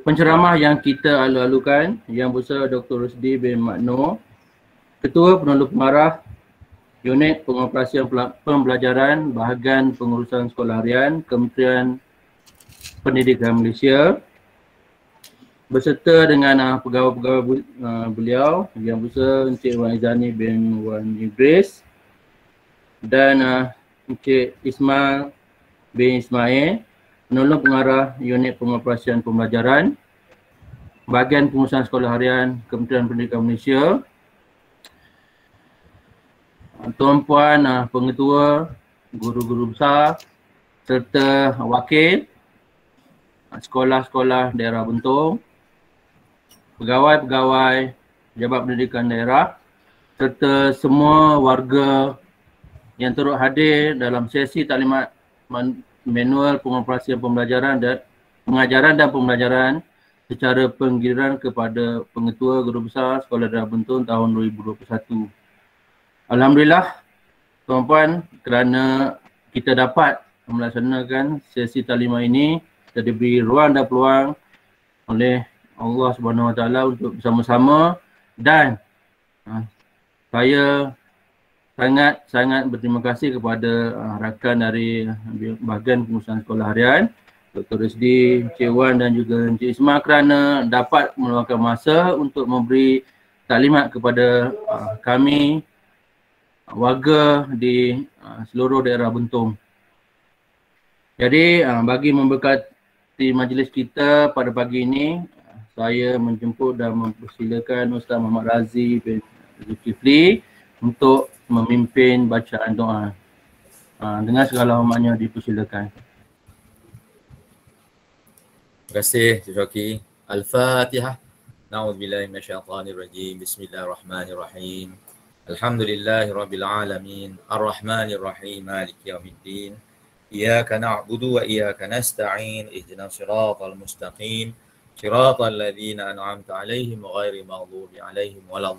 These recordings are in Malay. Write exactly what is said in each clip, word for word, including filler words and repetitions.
penceramah yang kita alu-alukan, Yang Besar Doktor Rusdi bin Makno, Ketua Penolong Pengarah Unit Pengoperasian Pembelajaran Bahagian Pengurusan Sekolah Harian Kementerian Pendidikan Malaysia, beserta dengan uh, pegawai-pegawai uh, beliau, Yang Besar Encik Wan Izani bin Wan Idris dan uh, Encik Ismail bin Ismail, Penolong Pengarah Unit Pengoperasian Pembelajaran Bahagian Pengurusan Sekolah Harian Kementerian Pendidikan Malaysia, tuan-puan uh, pengetua, guru-guru besar serta wakil sekolah-sekolah daerah Bentong, pegawai-pegawai Pejabat Pendidikan Daerah serta semua warga yang turut hadir dalam sesi taklimat manual pengoperasian pembelajaran dan pengajaran dan pembelajaran secara penggiliran kepada pengetua guru besar Sekolah Daerah Bentong tahun dua ribu dua puluh satu. Alhamdulillah tuan-puan, kerana kita dapat melaksanakan sesi taklimat ini, kita diberi ruang dan peluang oleh Allah Subhanahu Wa Taala untuk bersama-sama, dan uh, saya sangat-sangat berterima kasih kepada uh, rakan dari uh, bahagian pengurusan sekolah harian, Doktor Rusdi, Encik Wan dan juga Encik Ismail, kerana dapat meluangkan masa untuk memberi taklimat kepada uh, kami warga di uh, seluruh daerah Bentong. Jadi uh, bagi memberkati majlis kita pada pagi ini, uh, saya menjemput dan mempersilakan Ustaz Muhammad Razi bin Zulkifli untuk memimpin bacaan doa. Uh, dengan segala hormatnya dipersilakan. Terima kasih Cik Syaki. Al-Fatihah. Na'udzubillahi minasyaitanirrajim. Bismillahirrahmanirrahim. Alhamdulillahi Rabbil Alamin, Ar-Rahmanir-Rahim, Maliki Yawmiddin. Iyaka na'budu wa iyaka nasta'in, ihdinas siratal mustaqim, siratal ladzina an'amta 'alaihim ghairil maghdubi 'alaihim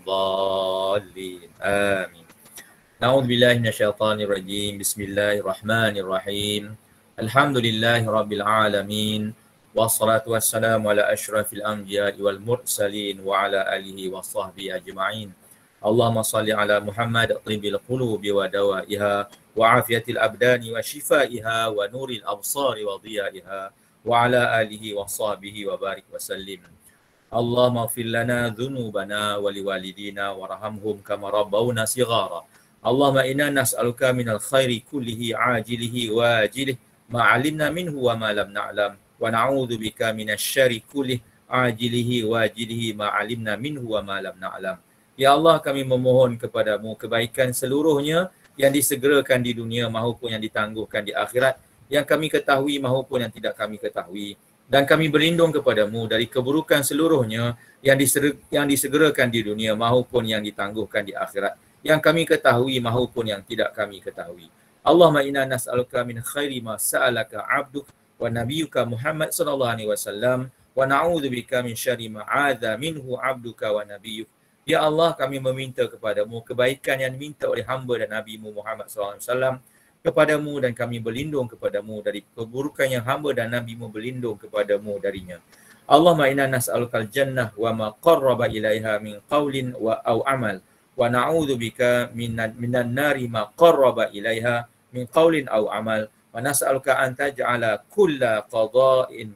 waladdallin. Amin. Na'udzubillahi minasyaitanir rajim. Bismillahirrahmanirrahim. Alhamdulillahi Rabbil Alamin. Wassalatu wassalamu ala asyrafil anbiya'i wal mursalin wa ala alihi wa sahbihi ajma'in. Allahumma salli ala Muhammad tibil qulubi wa dawaiha wa afiyatil abdani wa shifaiha wa nuril absari wa dhiyaiha wa ala alihi wa sahbihi wa barik wa sallim. Allahumma ighfir lana dhunubana wa liwalidina warhamhum kama rabbawna sighara. Allahumma inna nas'aluka minal khairi kullihi ajilihi wa ajilihi ma 'alimna minhu wa ma lam na'lam wa na'udzu bika minasy syarri kullihi ajilihi wa ajilihi ma 'alimna minhu wa ma lam na'lam. Ya Allah, kami memohon kepadamu kebaikan seluruhnya yang disegerakan di dunia maupun yang ditangguhkan di akhirat, yang kami ketahui maupun yang tidak kami ketahui. Dan kami berlindung kepadamu dari keburukan seluruhnya yang, diser- yang disegerakan di dunia maupun yang ditangguhkan di akhirat, yang kami ketahui maupun yang tidak kami ketahui. Allahumma inna nas'aluka min khairi ma sa'alaka 'abduk wa nabiyyuka Muhammad sallallahu alaihi wasallam wa na'udzu bika min syarri ma 'adza minhu 'abduka wa nabiyyuk. Ya Allah, kami meminta kepadamu kebaikan yang diminta oleh hamba dan Nabi-Mu Muhammad sallallahu alaihi wasallam kepadamu, dan kami berlindung kepadamu dari keburukan yang hamba dan Nabi-Mu berlindung kepadamu darinya. Allahumma inna nas'alukal jannah wa ma qarraba ilaiha min qaulin wa au amal wa na'udzu bika minan minan nari ma qarraba ilaiha min qaulin au amal wa nas'aluka an taj'ala kulla qada'in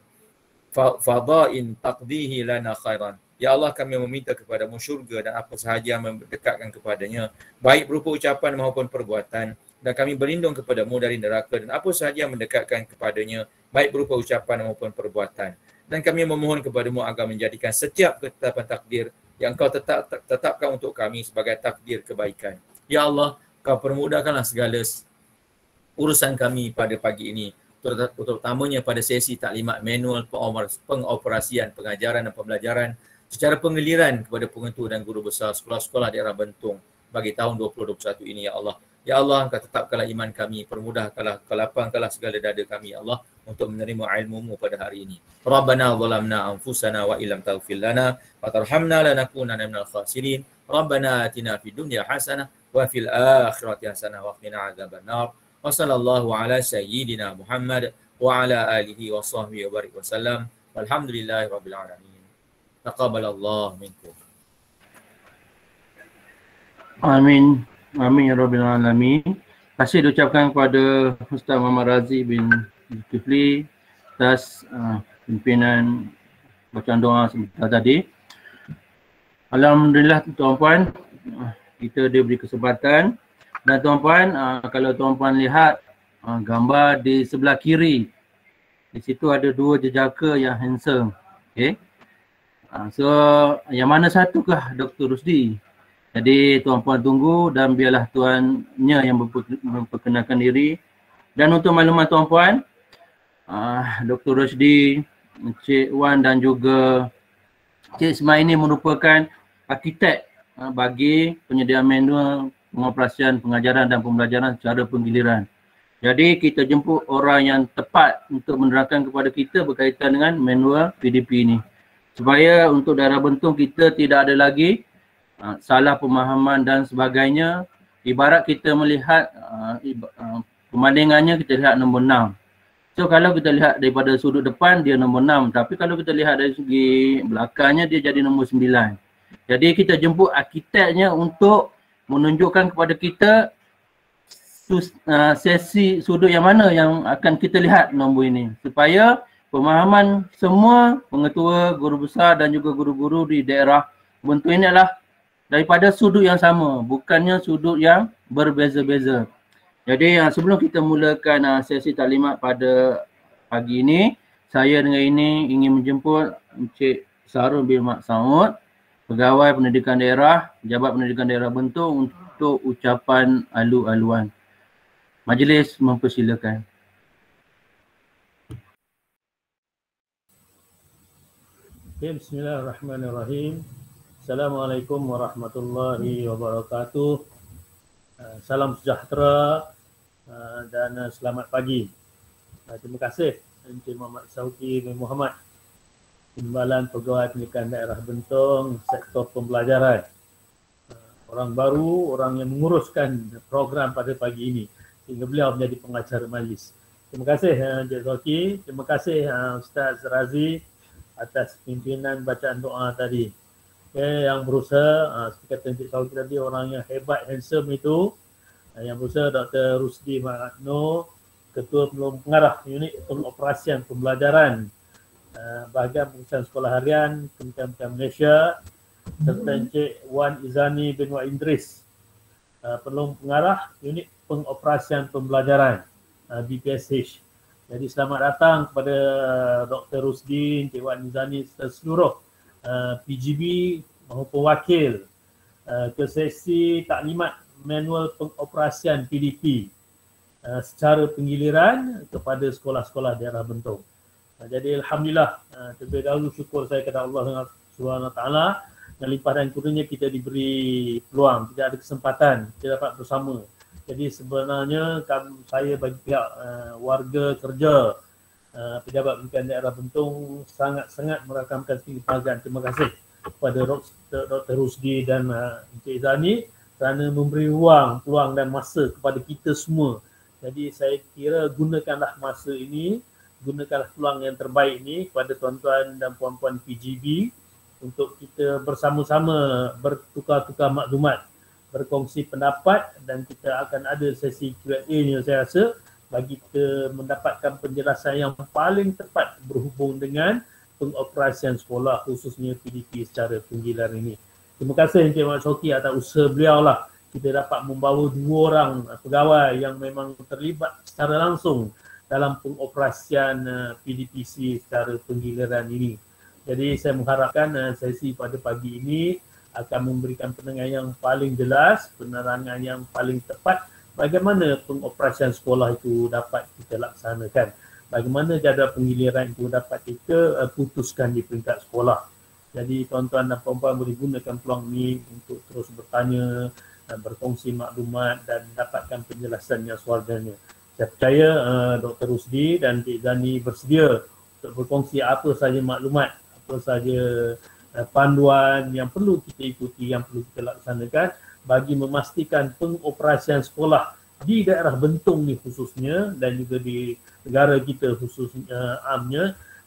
fada'in taqdihi lana khairan. Ya Allah, kami meminta kepadamu syurga dan apa sahaja yang mendekatkan kepadanya, baik berupa ucapan maupun perbuatan, dan kami berlindung kepadamu dari neraka dan apa sahaja yang mendekatkan kepadanya, baik berupa ucapan maupun perbuatan. Dan kami memohon kepadamu agar menjadikan setiap ketetapan takdir yang kau tetap, tetapkan untuk kami sebagai takdir kebaikan. Ya Allah, kau permudahkanlah segala urusan kami pada pagi ini, terutamanya pada sesi taklimat manual pengoperasian pengajaran dan pembelajaran secara penggiliran kepada pengetua dan guru besar sekolah-sekolah daerah Bentong bagi tahun dua ribu dua puluh satu ini, ya Allah. Ya Allah, Engkau tetapkanlah iman kami, permudahkanlah, kelapangkanlah segala dada kami, ya Allah, untuk menerima ilmu-Mu pada hari ini. Rabbana zalamna anfusana wa illam taghfir lana wa tarhamna lanakunanna minal khasirin. Rabbana atina fid dunya hasanah wa fil akhirati hasanah wa qina adzabannar. Wa sallallahu ala sayyidina Muhammad wa ala alihi wa sahbihi wa barik wa sallam. Walhamdulillahirabbil alamin. Taqabbalallahu minkum. Amin. Amin ya rabbil alamin. Terima kasih diucapkan kepada Ustaz Muhammad Razi bin Zulkifli atas uh, pimpinan bacaan doa sebentar tadi. Alhamdulillah tuan-puan, uh, kita diberi kesempatan. Dan tuan-puan, uh, kalau tuan-puan lihat uh, gambar di sebelah kiri, di situ ada dua jejaka yang handsome. Okay. Uh, so yang mana satukah Doktor Rusdi? Jadi tuan-puan tunggu dan biarlah tuannya yang memperkenalkan diri. Dan untuk maklumat tuan-puan, uh, Doktor Rusdi, Encik Wan dan juga Encik Ismail ini merupakan arkitek uh, bagi penyediaan manual pengoperasian pengajaran dan pembelajaran secara penggiliran. Jadi kita jemput orang yang tepat untuk menerangkan kepada kita berkaitan dengan manual P D P ini. Supaya untuk daerah Bentong kita tidak ada lagi Uh, salah pemahaman dan sebagainya. Ibarat kita melihat uh, uh, pemandangannya, kita lihat nombor enam. So kalau kita lihat daripada sudut depan dia nombor enam, tapi kalau kita lihat dari segi belakangnya dia jadi nombor sembilan. Jadi kita jemput arkiteknya untuk menunjukkan kepada kita sus, uh, sesi sudut yang mana yang akan kita lihat nombor ini, supaya pemahaman semua pengetua, guru besar dan juga guru-guru di daerah Bentong ini adalah daripada sudut yang sama, bukannya sudut yang berbeza-beza. Jadi uh, sebelum kita mulakan uh, sesi taklimat pada pagi ini, saya dengan ini ingin menjemput Encik Sarul bin Mak Saud, Pegawai Pendidikan Daerah, Pejabat Pendidikan Daerah Bentong untuk ucapan alu-aluan. Majlis mempersilakan. Okay, bismillahirrahmanirrahim. Assalamualaikum warahmatullahi wabarakatuh. Uh, salam sejahtera uh, dan uh, selamat pagi. Uh, terima kasih Encik Muhammad Sauki bin Muhammad, Timbalan Pegawai Pendidikan Daerah Bentong, Sektor Pembelajaran. Uh, orang baru, orang yang menguruskan program pada pagi ini sehingga beliau menjadi pengacara majlis. Terima kasih uh, Encik Sauki, terima kasih uh, Ustaz Razi atas pimpinan bacaan doa tadi. Okay, yang berusaha, uh, seperti kata Encik Sauki tadi, orang yang hebat, handsome itu, uh, yang berusaha Doktor Rusdi Mahatno, Ketua Pengarah Unit Pengoperasian Pembelajaran uh, Bahagian Pengurusan Sekolah Harian Kementerian Pendidikan Malaysia, serta Encik Wan Izani bin Wak Idris, uh, Penolong Pengarah Unit Pengoperasian Pembelajaran uh, B P S H. Jadi selamat datang kepada Doktor Rusdi, Encik Wan Izani serta seluruh Uh, P G B maupun wakil uh, ke sesi taklimat manual pengoperasian P D P uh, secara penggiliran kepada sekolah-sekolah daerah Bentong. Uh, jadi alhamdulillah, uh, terlebih dahulu syukur saya kepada Allah Subhanahu Wa Taala, dengan limpah dan kurnianya kita diberi peluang, kita ada kesempatan, kita dapat bersama. Jadi sebenarnya kami, saya bagi pihak uh, warga kerja Uh, Pejabat Pendidikan Daerah Bentong sangat-sangat merakamkan tinggi penghargaan. Terima kasih kepada Doktor Rusdi dan uh, Encik Izani kerana memberi ruang, peluang dan masa kepada kita semua. Jadi saya kira gunakanlah masa ini, gunakanlah peluang yang terbaik ini kepada tuan-tuan dan puan-puan P G B untuk kita bersama-sama bertukar-tukar maklumat, berkongsi pendapat, dan kita akan ada sesi Q and A ni saya rasa bagi kita mendapatkan penjelasan yang paling tepat berhubung dengan pengoperasian sekolah, khususnya P D P secara penggiliran ini. Terima kasih Encik Muhammad Sauki atas usaha beliau lah. Kita dapat membawa dua orang pegawai yang memang terlibat secara langsung dalam pengoperasian P D P C secara penggiliran ini. Jadi saya mengharapkan sesi pada pagi ini akan memberikan penerangan yang paling jelas, penerangan yang paling tepat bagaimana pengoperasian sekolah itu dapat kita laksanakan. Bagaimana jadual penggiliran itu dapat kita uh, putuskan di peringkat sekolah. Jadi tuan-tuan dan puan-puan boleh gunakan peluang ini untuk terus bertanya dan berkongsi maklumat dan dapatkan penjelasan yang sewajarnya. Saya percaya uh, Doktor Rusdi dan Encik Zani bersedia untuk berkongsi apa sahaja maklumat, apa sahaja uh, panduan yang perlu kita ikuti, yang perlu kita laksanakan bagi memastikan pengoperasian sekolah di daerah Bentong ni khususnya dan juga di negara kita khususnya uh, amnya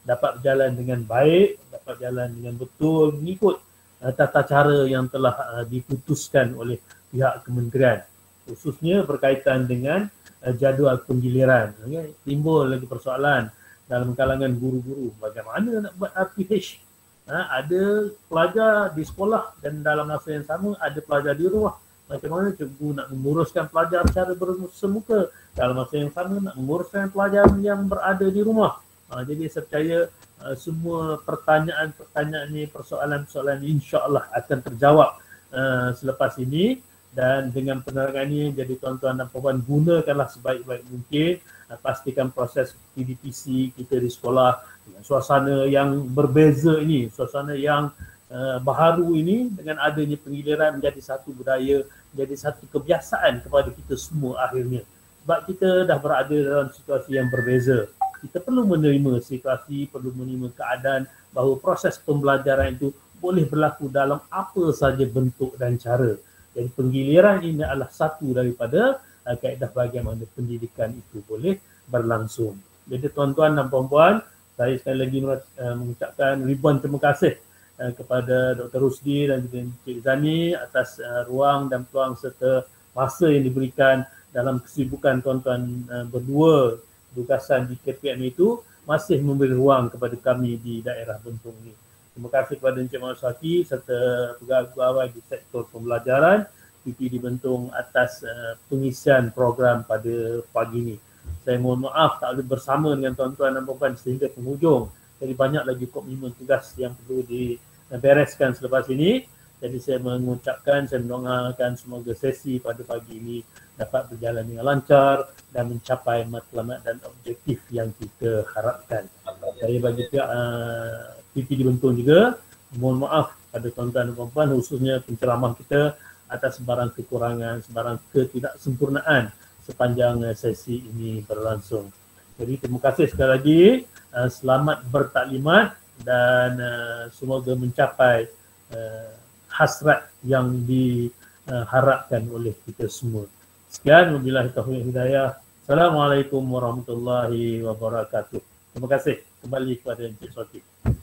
dapat berjalan dengan baik, dapat berjalan dengan betul mengikut uh, tata cara yang telah uh, diputuskan oleh pihak kementerian, khususnya berkaitan dengan uh, jadual penggiliran. Okay? Timbul lagi persoalan dalam kalangan guru-guru, bagaimana nak buat R P H? Ha, ada pelajar di sekolah dan dalam masa yang sama ada pelajar di rumah. Macam mana cikgu nak menguruskan pelajar secara bersemuka, dalam masa yang sama nak menguruskan pelajar yang berada di rumah. Ha, jadi saya percaya uh, semua pertanyaan-pertanyaan ni, persoalan-persoalan ni insya-Allah akan terjawab uh, selepas ini. Dan dengan penerangan ini, jadi tuan-tuan dan puan gunakanlah sebaik-baik mungkin. Uh, pastikan proses P D P C kita di sekolah dengan suasana yang berbeza ini, suasana yang uh, baharu ini, dengan adanya penggiliran menjadi satu budaya, menjadi satu kebiasaan kepada kita semua akhirnya. Sebab kita dah berada dalam situasi yang berbeza. Kita perlu menerima situasi, perlu menerima keadaan bahawa proses pembelajaran itu boleh berlaku dalam apa sahaja bentuk dan cara. Jadi penggiliran ini adalah satu daripada uh, kaedah bagaimana pendidikan itu boleh berlangsung. Jadi tuan-tuan dan puan-puan, saya sekali lagi uh, mengucapkan ribuan terima kasih uh, kepada Doktor Rusdi dan juga Encik Zani atas uh, ruang dan peluang serta masa yang diberikan dalam kesibukan tuan-tuan uh, berdua tugasan di K P M itu, masih memberi ruang kepada kami di daerah Bentong ini. Terima kasih kepada Encik Muhammad Syaki serta pegawai di sektor pembelajaran P P di Bentong atas uh, pengisian program pada pagi ini. Saya mohon maaf tak boleh bersama dengan tuan-tuan dan puan sehingga penghujung. Jadi banyak lagi komitmen tugas yang perlu dibereskan selepas ini. Jadi saya mengucapkan, saya mendoakan semoga sesi pada pagi ini dapat berjalan dengan lancar dan mencapai matlamat dan objektif yang kita harapkan. Saya bagi pihak uh, P P di Bentong juga mohon maaf pada tuan-tuan dan puan khususnya penceramah kita atas sebarang kekurangan, sebarang ketidaksempurnaan sepanjang sesi ini berlangsung. Jadi terima kasih sekali lagi, uh, selamat bertaklimat dan uh, semoga mencapai uh, hasrat yang diharapkan oleh kita semua. Sekian, wabillahi taufiq hidayah. Assalamualaikum warahmatullahi wabarakatuh. Terima kasih. Kembali kepada Encik Syaki.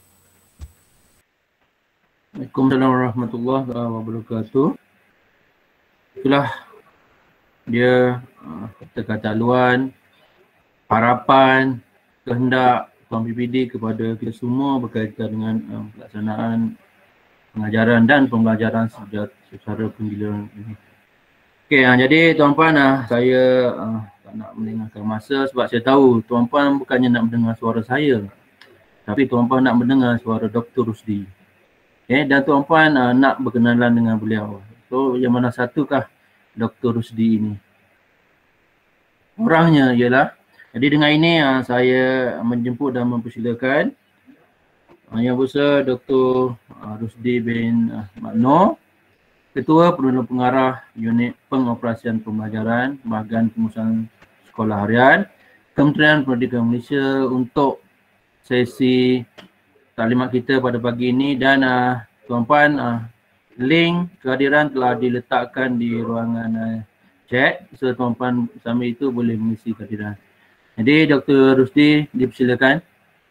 Waalaikumsalam warahmatullahi wabarakatuh. Itulah dia uh, kata-kata haluan, harapan, kehendak Tuan P P D kepada kita semua berkaitan dengan uh, pelaksanaan pengajaran dan pembelajaran secara penggiliran ini. Okey, uh, jadi tuan-puan, uh, saya uh, tak nak melengahkan masa sebab saya tahu tuan-puan bukannya nak mendengar suara saya, tapi tuan-puan nak mendengar suara Doktor Rusdi. Okay, dan tuan-puan uh, nak berkenalan dengan beliau. So, yang mana satukah Doktor Rusdi ini? Orangnya ialah, jadi dengan ini uh, saya menjemput dan mempersilakan uh, Yang Besar Doktor uh, Rusdi bin uh, Makno, Ketua Penolong Pengarah Unit Pengoperasian Pembelajaran Bahagian Pengurusan Sekolah Harian Kementerian Pendidikan Malaysia untuk sesi taklimat kita pada pagi ini. Dan uh, tuan-puan, uh, link kehadiran telah diletakkan di ruangan uh, chat, so tuan-puan bersama itu boleh mengisi kehadiran. Jadi Doktor Rusdi dipersilakan.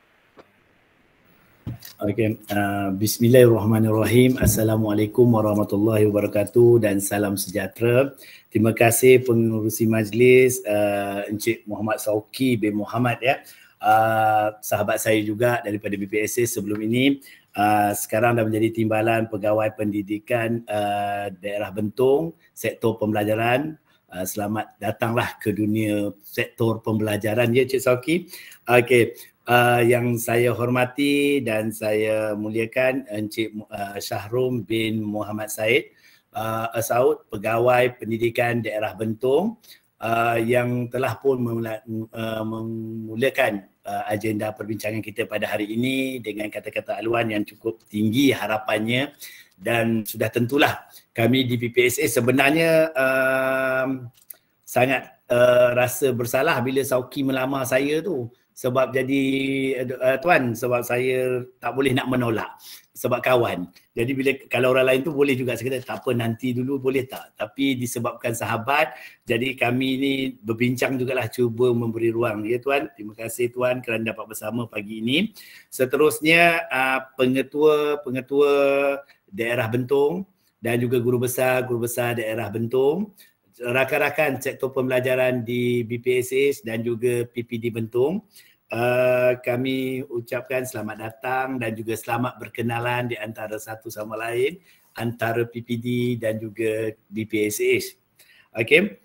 Okey, uh, bismillahirrahmanirrahim. Assalamualaikum warahmatullahi wabarakatuh dan salam sejahtera. Terima kasih pengerusi majlis uh, Encik Muhammad Syaki bin Muhammad ya. Uh, sahabat saya juga daripada B P S S sebelum ini, uh, sekarang dah menjadi timbalan pegawai pendidikan uh, daerah Bentong, sektor pembelajaran. Uh, selamat datanglah ke dunia sektor pembelajaran ya Cik Syaki. Okey, uh, yang saya hormati dan saya muliakan Encik uh, Syahrum bin Muhammad Said uh, Asaud, pegawai pendidikan daerah Bentong. Uh, yang telah pun memula, uh, memulakan uh, agenda perbincangan kita pada hari ini dengan kata-kata haluan yang cukup tinggi harapannya, dan sudah tentulah kami di P P S S sebenarnya uh, sangat uh, rasa bersalah bila Syaki melamar saya tu, sebab jadi uh, tuan, sebab saya tak boleh nak menolak. sebab kawan. Jadi bila kalau orang lain tu boleh juga saya kata tak apa nanti dulu boleh tak. Tapi disebabkan sahabat, jadi kami ni berbincang jugalah cuba memberi ruang. Ya Tuan, terima kasih Tuan kerana dapat bersama pagi ini. Seterusnya uh, pengetua-pengetua daerah Bentong dan juga guru besar, guru besar daerah Bentong, rakan-rakan sektor pembelajaran di B P S H dan juga P P D Bentong. Uh, kami ucapkan selamat datang dan juga selamat berkenalan di antara satu sama lain antara P P D dan juga B P S H. Okey.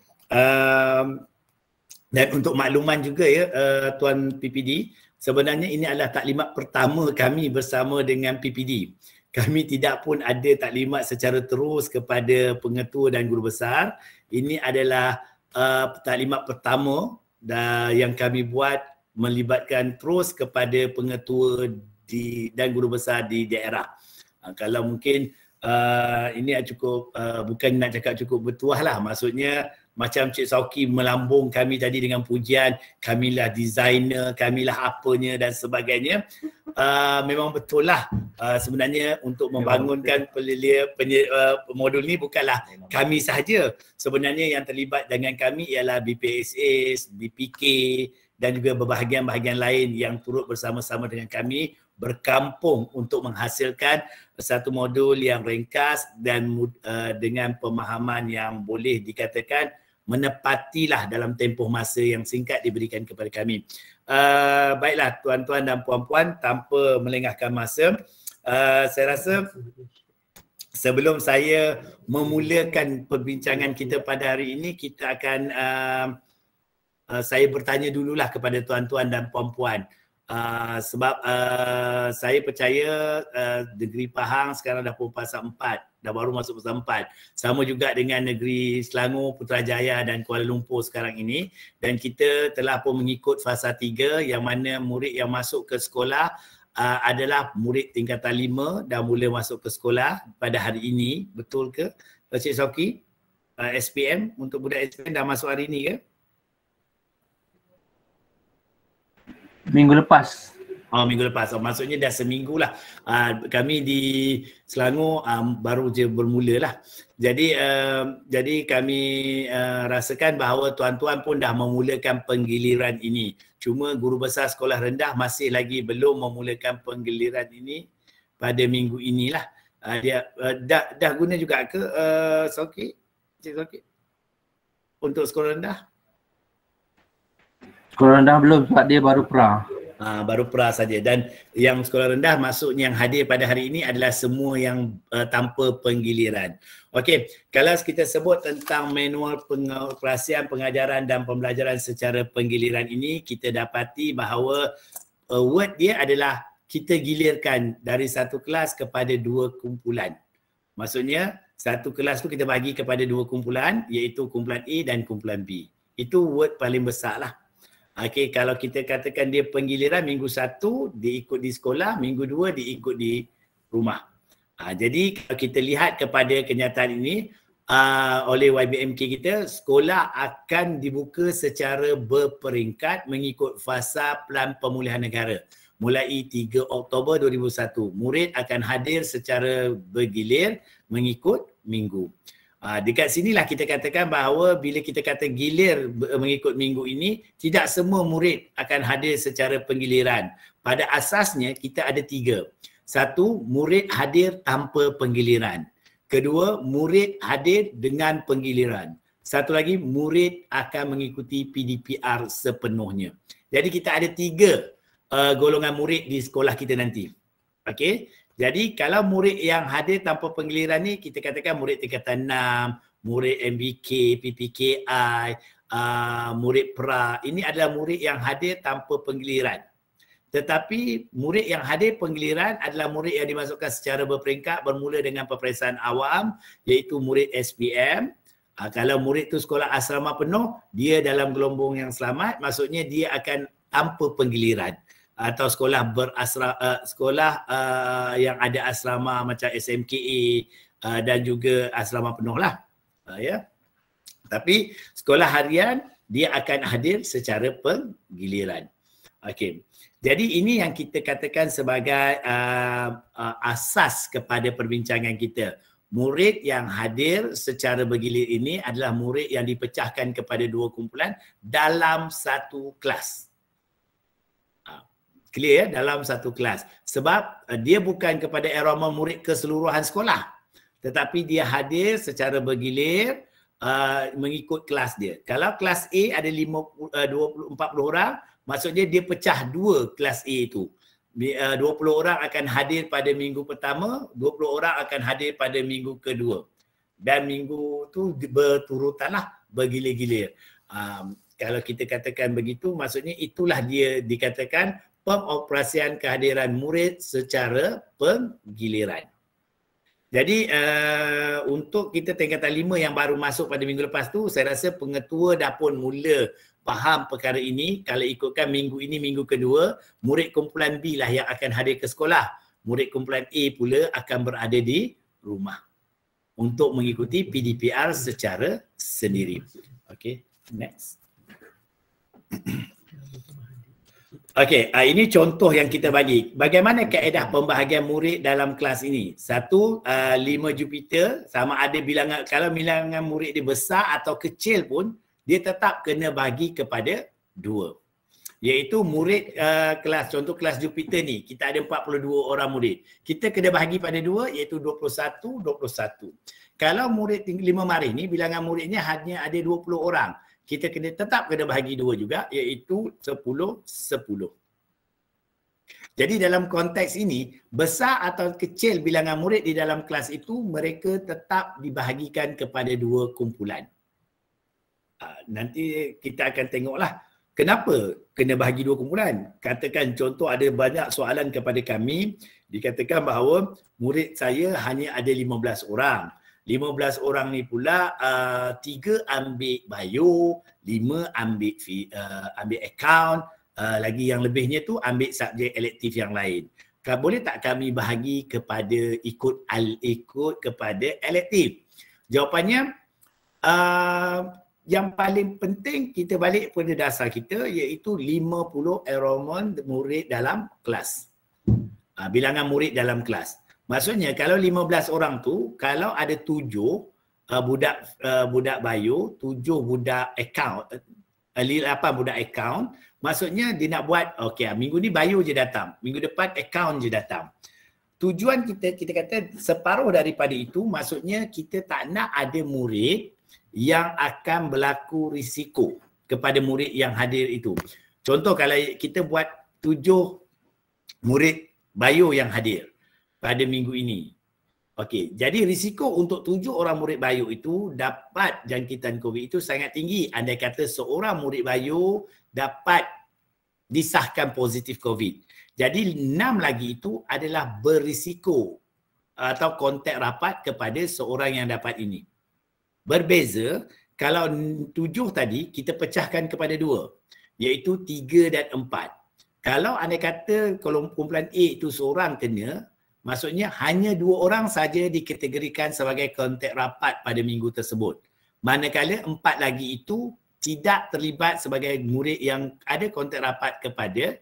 Um, dan untuk makluman juga ya uh, Tuan P P D, sebenarnya ini adalah taklimat pertama kami bersama dengan P P D. Kami tidak pun ada taklimat secara terus kepada pengetua dan guru besar. Ini adalah uh, taklimat pertama da, yang kami buat melibatkan terus kepada pengetua di dan guru besar di daerah. Uh, kalau mungkin uh, ini cukup uh, bukan nak cakap cukup bertuah lah, maksudnya macam Cik Sauki melambung kami tadi dengan pujian, kamilah designer, kamilah apanya dan sebagainya. Uh, memang betul lah uh, sebenarnya untuk membangunkan pelia, penye, uh, modul ni bukanlah kami sahaja. Sebenarnya yang terlibat dengan kami ialah B P S H, B P K dan juga berbahagian-bahagian lain yang turut bersama-sama dengan kami berkampung untuk menghasilkan satu modul yang ringkas dan uh, dengan pemahaman yang boleh dikatakan menepatilah dalam tempoh masa yang singkat diberikan kepada kami. Uh, baiklah tuan-tuan dan puan-puan, tanpa melengahkan masa, uh, saya rasa sebelum saya memulakan perbincangan kita pada hari ini, kita akan uh, uh, saya bertanya dululah kepada tuan-tuan dan puan-puan. Uh, sebab uh, saya percaya uh, negeri Pahang sekarang dah pun fasa empat, dah baru masuk fasa empat. Sama juga dengan negeri Selangor, Putrajaya dan Kuala Lumpur sekarang ini. Dan kita telah pun mengikut fasa tiga yang mana murid yang masuk ke sekolah uh, adalah murid tingkatan lima dan mula masuk ke sekolah pada hari ini. Betul ke Cik Sauki? Uh, S P M untuk budak S P M dah masuk hari ini ke? Minggu lepas. Oh, minggu lepas. Oh, maksudnya dah seminggu lah. Uh, kami di Selangor um, baru je bermula lah. Jadi uh, jadi kami uh, rasakan bahawa tuan-tuan pun dah memulakan penggiliran ini. Cuma guru besar sekolah rendah masih lagi belum memulakan penggiliran ini pada minggu inilah. Uh, dia uh, dah, dah guna juga ke uh, Sauki? Cik Sauki? Untuk sekolah rendah? Sekolah rendah belum sebab dia baru pra. Ha, baru pra saja. Dan yang sekolah rendah maksudnya yang hadir pada hari ini adalah semua yang uh, tanpa penggiliran. Okey, kalau kita sebut tentang manual pengoperasian pengajaran dan pembelajaran secara penggiliran ini, kita dapati bahawa uh, word dia adalah kita gilirkan dari satu kelas kepada dua kumpulan. Maksudnya satu kelas tu kita bagi kepada dua kumpulan, iaitu kumpulan A dan kumpulan B. Itu word paling besar lah. Okey, kalau kita katakan dia penggiliran, minggu satu dia ikut di sekolah, minggu dua dia ikut di rumah. Ha, jadi kalau kita lihat kepada kenyataan ini uh, oleh Y B M K kita, sekolah akan dibuka secara berperingkat mengikut fasa Pelan Pemulihan Negara. Mulai tiga Oktober dua ribu satu, murid akan hadir secara bergilir mengikut minggu. Ha, dekat sinilah kita katakan bahawa bila kita kata gilir mengikut minggu ini, tidak semua murid akan hadir secara penggiliran. Pada asasnya kita ada tiga. Satu, murid hadir tanpa penggiliran. Kedua, murid hadir dengan penggiliran. Satu lagi, murid akan mengikuti P D P R sepenuhnya. Jadi kita ada tiga uh, golongan murid di sekolah kita nanti. Okey. Jadi kalau murid yang hadir tanpa penggiliran ni, kita katakan murid tingkatan enam, murid M B K, P P K I, uh, murid pra, ini adalah murid yang hadir tanpa penggiliran. Tetapi murid yang hadir penggiliran adalah murid yang dimasukkan secara berperingkat bermula dengan peperiksaan awam, iaitu murid S P M. Uh, kalau murid tu sekolah asrama penuh, dia dalam gelombang yang selamat, maksudnya dia akan tanpa penggiliran. Atau sekolah berasra uh, sekolah uh, yang ada asrama macam S M K A uh, dan juga asrama penuh lah. Uh, ya. Tapi sekolah harian dia akan hadir secara penggiliran. Okey. Jadi ini yang kita katakan sebagai uh, uh, asas kepada perbincangan kita. Murid yang hadir secara bergilir ini adalah murid yang dipecahkan kepada dua kumpulan dalam satu kelas. Uh, clear ya? Dalam satu kelas. Sebab uh, dia bukan kepada enrolment murid keseluruhan sekolah. Tetapi dia hadir secara bergilir uh, mengikut kelas dia. Kalau kelas A ada lima puluh, uh, dua puluh, empat puluh orang, maksudnya dia pecah dua kelas A itu. dua puluh orang akan hadir pada minggu pertama, dua puluh orang akan hadir pada minggu kedua. Dan minggu tu berturutanlah bergilir-gilir. Um, kalau kita katakan begitu, maksudnya itulah dia dikatakan pengoperasian kehadiran murid secara penggiliran. Jadi uh, untuk kita tingkatan lima yang baru masuk pada minggu lepas tu, saya rasa pengetua dah pun mula faham perkara ini. Kalau ikutkan minggu ini minggu kedua, murid kumpulan B lah yang akan hadir ke sekolah. Murid kumpulan A pula akan berada di rumah untuk mengikuti P D P R secara sendiri. Okay, next. Okey, uh, ini contoh yang kita bagi. Bagaimana kaedah pembahagian murid dalam kelas ini? Satu, uh, lima Jupiter, sama ada bilangan, kalau bilangan murid dia besar atau kecil pun, dia tetap kena bagi kepada dua. Iaitu murid uh, kelas, contoh kelas Jupiter ni, kita ada empat puluh dua orang murid. Kita kena bahagi pada dua, iaitu dua puluh satu, dua puluh satu. Kalau murid lima mari ni, bilangan muridnya hanya ada dua puluh orang. Kita kena tetap kena bahagi dua juga, iaitu sepuluh, sepuluh. Jadi dalam konteks ini, besar atau kecil bilangan murid di dalam kelas itu, mereka tetap dibahagikan kepada dua kumpulan. Nanti kita akan tengoklah kenapa kena bahagi dua kumpulan. Katakan contoh ada banyak soalan kepada kami, dikatakan bahawa murid saya hanya ada lima belas orang. lima belas orang ni pula uh, tiga ambil bio, lima ambil uh, ambil account, uh, lagi yang lebihnya tu ambil subjek elektif yang lain. Boleh tak kami bahagi kepada ikut al ikut kepada elektif? Jawapannya uh, yang paling penting kita balik pada dasar kita, iaitu lima puluh enrolment murid dalam kelas. Uh, bilangan murid dalam kelas. Maksudnya kalau lima belas orang tu, kalau ada tujuh uh, budak uh, budak bio, tujuh budak account, uh, lapan budak account, maksudnya dia nak buat, okey, minggu ni bio je datang, minggu depan account je datang. Tujuan kita, kita kata separuh daripada itu, maksudnya kita tak nak ada murid yang akan berlaku risiko kepada murid yang hadir itu. Contoh kalau kita buat tujuh murid bio yang hadir pada minggu ini. Okey, jadi risiko untuk tujuh orang murid bio itu dapat jangkitan COVID itu sangat tinggi. Andai kata seorang murid bio dapat disahkan positif COVID. Jadi enam lagi itu adalah berisiko atau kontak rapat kepada seorang yang dapat ini. Berbeza, kalau tujuh tadi kita pecahkan kepada dua, iaitu tiga dan empat. Kalau andai kata kalau kumpulan A itu seorang kena, maksudnya hanya dua orang saja dikategorikan sebagai kontak rapat pada minggu tersebut. Manakala empat lagi itu tidak terlibat sebagai murid yang ada kontak rapat kepada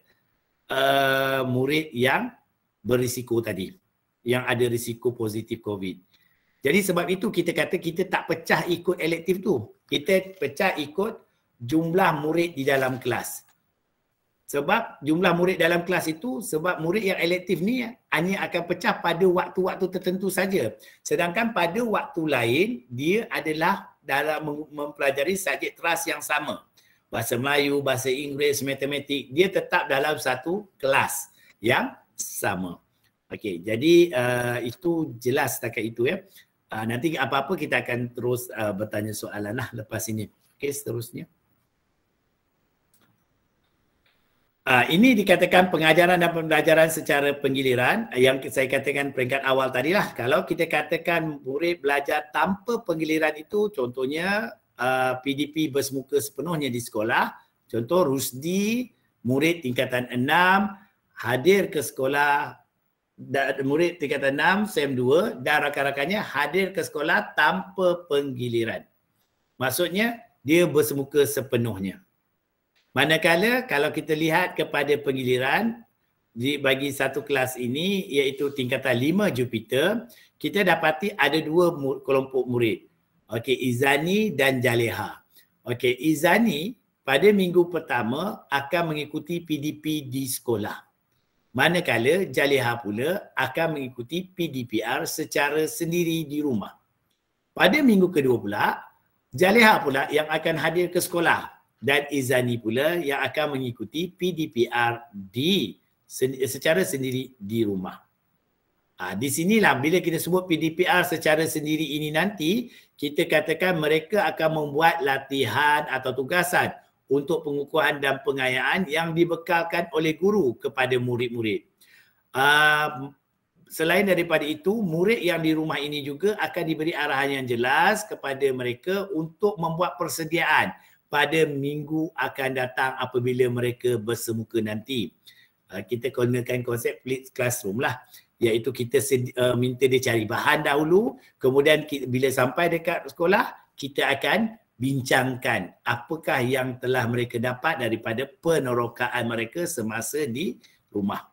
uh, murid yang berisiko tadi, yang ada risiko positif COVID. Jadi sebab itu kita kata kita tak pecah ikut elektif tu. Kita pecah ikut jumlah murid di dalam kelas. Sebab jumlah murid dalam kelas itu, sebab murid yang elektif ni hanya akan pecah pada waktu-waktu tertentu saja. Sedangkan pada waktu lain, dia adalah dalam mempelajari subjek teras yang sama. Bahasa Melayu, bahasa Inggeris, matematik, dia tetap dalam satu kelas yang sama. Okey, jadi uh, itu jelas setakat itu ya. Uh, nanti apa-apa kita akan terus uh, bertanya soalan lah lepas ini. Okey, seterusnya. Uh, ini dikatakan pengajaran dan pembelajaran secara penggiliran. Yang saya katakan peringkat awal tadilah. Kalau kita katakan murid belajar tanpa penggiliran itu, contohnya uh, P D P bersemuka sepenuhnya di sekolah. Contoh Rusdi, murid tingkatan enam, hadir ke sekolah, murid tingkatan enam, S E M dua dan rakan-rakannya hadir ke sekolah tanpa penggiliran. Maksudnya dia bersemuka sepenuhnya. Manakala kalau kita lihat kepada penggiliran di bagi satu kelas ini iaitu tingkatan lima Jupiter, kita dapati ada dua mu- kelompok murid. Okey, Izani dan Jaleha. Okey, Izani pada minggu pertama akan mengikuti P D P di sekolah. Manakala Jaleha pula akan mengikuti P D P R secara sendiri di rumah. Pada minggu kedua pula, Jaleha pula yang akan hadir ke sekolah dan Izani pula yang akan mengikuti P D P R di secara sendiri di rumah. Ha, di sinilah bila kita sebut P D P R secara sendiri ini nanti, kita katakan mereka akan membuat latihan atau tugasan untuk pengukuhan dan pengayaan yang dibekalkan oleh guru kepada murid-murid. Uh, selain daripada itu, murid yang di rumah ini juga akan diberi arahan yang jelas kepada mereka untuk membuat persediaan pada minggu akan datang apabila mereka bersemuka nanti. Kita gunakan konsep split classroom lah, iaitu kita sedi- uh, minta dia cari bahan dahulu, kemudian kita, bila sampai dekat sekolah kita akan bincangkan apakah yang telah mereka dapat daripada penerokaan mereka semasa di rumah.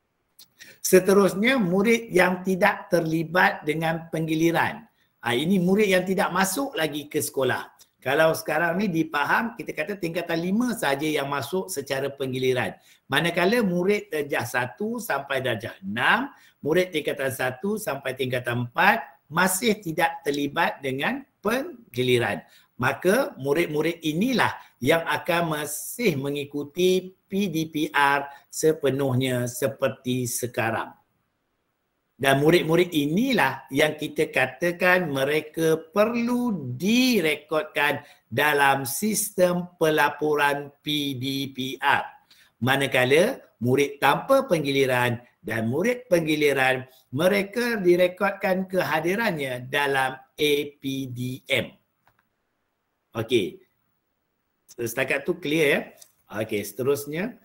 Seterusnya, murid yang tidak terlibat dengan penggiliran. Ha, ini murid yang tidak masuk lagi ke sekolah. Kalau sekarang ni dipaham, kita kata tingkatan lima saja yang masuk secara penggiliran. Manakala murid darjah satu sampai darjah enam, murid tingkatan satu sampai tingkatan empat masih tidak terlibat dengan penggiliran. Maka murid-murid inilah yang akan masih mengikuti P D P R sepenuhnya seperti sekarang. Dan murid-murid inilah yang kita katakan mereka perlu direkodkan dalam sistem pelaporan P D P R. Manakala murid tanpa penggiliran dan murid penggiliran, mereka direkodkan kehadirannya dalam A P D M. Okey. Setakat tu clear ya? Okey, seterusnya.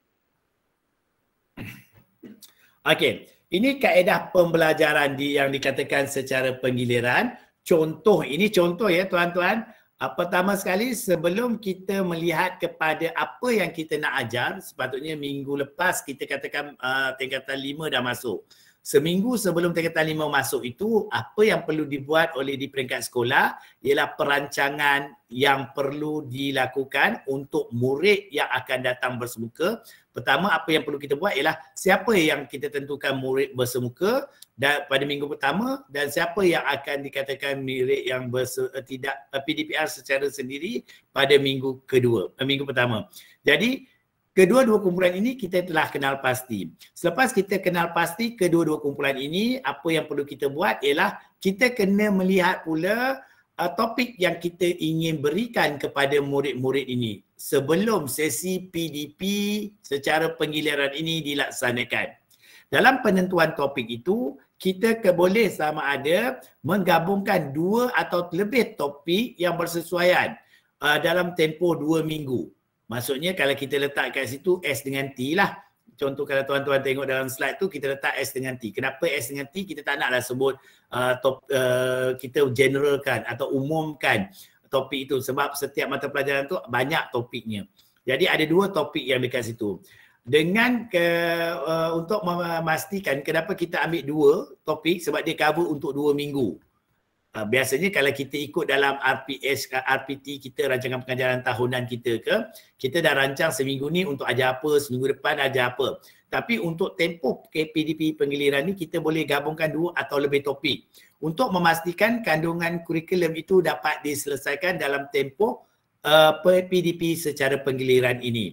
Okey. Ini kaedah pembelajaran di, yang dikatakan secara penggiliran. Contoh, ini contoh ya tuan-tuan. Pertama sekali sebelum kita melihat kepada apa yang kita nak ajar, sepatutnya minggu lepas kita katakan uh, tingkatan lima dah masuk. Seminggu sebelum tingkatan lima masuk itu, apa yang perlu dibuat oleh di peringkat sekolah ialah perancangan yang perlu dilakukan untuk murid yang akan datang bersemuka. Pertama, apa yang perlu kita buat ialah siapa yang kita tentukan murid bersemuka dan pada minggu pertama dan siapa yang akan dikatakan murid yang berse, tidak P D P R secara sendiri pada minggu kedua, minggu pertama. Jadi kedua-dua kumpulan ini kita telah kenal pasti. Selepas kita kenal pasti kedua-dua kumpulan ini, apa yang perlu kita buat ialah kita kena melihat pula uh, topik yang kita ingin berikan kepada murid-murid ini sebelum sesi P D P secara penggiliran ini dilaksanakan. Dalam penentuan topik itu, kita ke boleh sama ada menggabungkan dua atau lebih topik yang bersesuaian uh, dalam tempoh dua minggu. Maksudnya kalau kita letak kat situ S dengan T lah. Contoh kalau tuan-tuan tengok dalam slide tu kita letak S dengan T. Kenapa S dengan T? Kita tak naklah sebut uh, top, uh, kita generalkan atau umumkan topik itu sebab setiap mata pelajaran tu banyak topiknya. Jadi ada dua topik yang dekat situ. Dengan ke, uh, untuk memastikan kenapa kita ambil dua topik sebab dia cover untuk dua minggu. Uh, biasanya kalau kita ikut dalam R P S, R P T kita, rancangan pengajaran tahunan kita ke, kita dah rancang seminggu ni untuk ajar apa, seminggu depan ajar apa. Tapi untuk tempoh P D P penggiliran ni kita boleh gabungkan dua atau lebih topik untuk memastikan kandungan kurikulum itu dapat diselesaikan dalam tempoh uh, P D P secara penggiliran ini.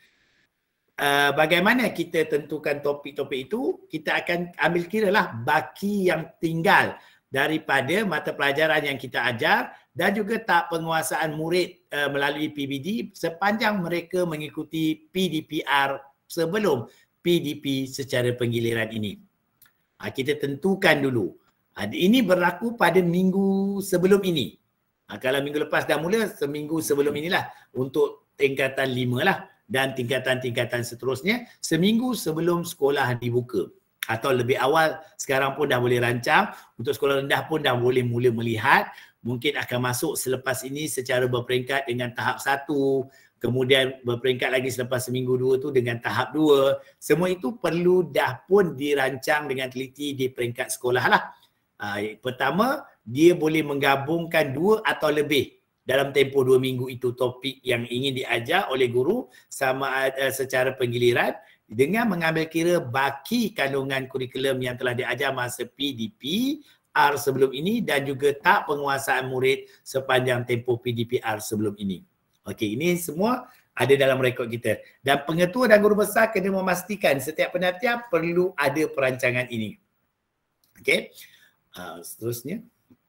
Uh, bagaimana kita tentukan topik-topik itu? Kita akan ambil kira lah baki yang tinggal daripada mata pelajaran yang kita ajar dan juga tahap penguasaan murid uh, melalui P B D sepanjang mereka mengikuti P D P R sebelum P D P secara penggiliran ini. Ha, kita tentukan dulu. Ha, ini berlaku pada minggu sebelum ini. Ha, kalau minggu lepas dah mula, seminggu sebelum inilah untuk tingkatan lima lah dan tingkatan-tingkatan seterusnya seminggu sebelum sekolah dibuka. Atau lebih awal, sekarang pun dah boleh rancang. Untuk sekolah rendah pun dah boleh mula melihat. Mungkin akan masuk selepas ini secara berperingkat dengan tahap satu, kemudian berperingkat lagi selepas seminggu dua tu dengan tahap dua. Semua itu perlu dah pun dirancang dengan teliti di peringkat sekolah lah. Uh, pertama, dia boleh menggabungkan dua atau lebih dalam tempoh dua minggu itu topik yang ingin diajar oleh guru sama uh, secara penggiliran dengan mengambil kira baki kandungan kurikulum yang telah diajar masa P D P R sebelum ini dan juga tak penguasaan murid sepanjang tempoh P D P R sebelum ini. Okey, ini semua ada dalam rekod kita. Dan pengetua dan guru besar kena memastikan setiap penatian perlu ada perancangan ini. Okey. Uh, seterusnya.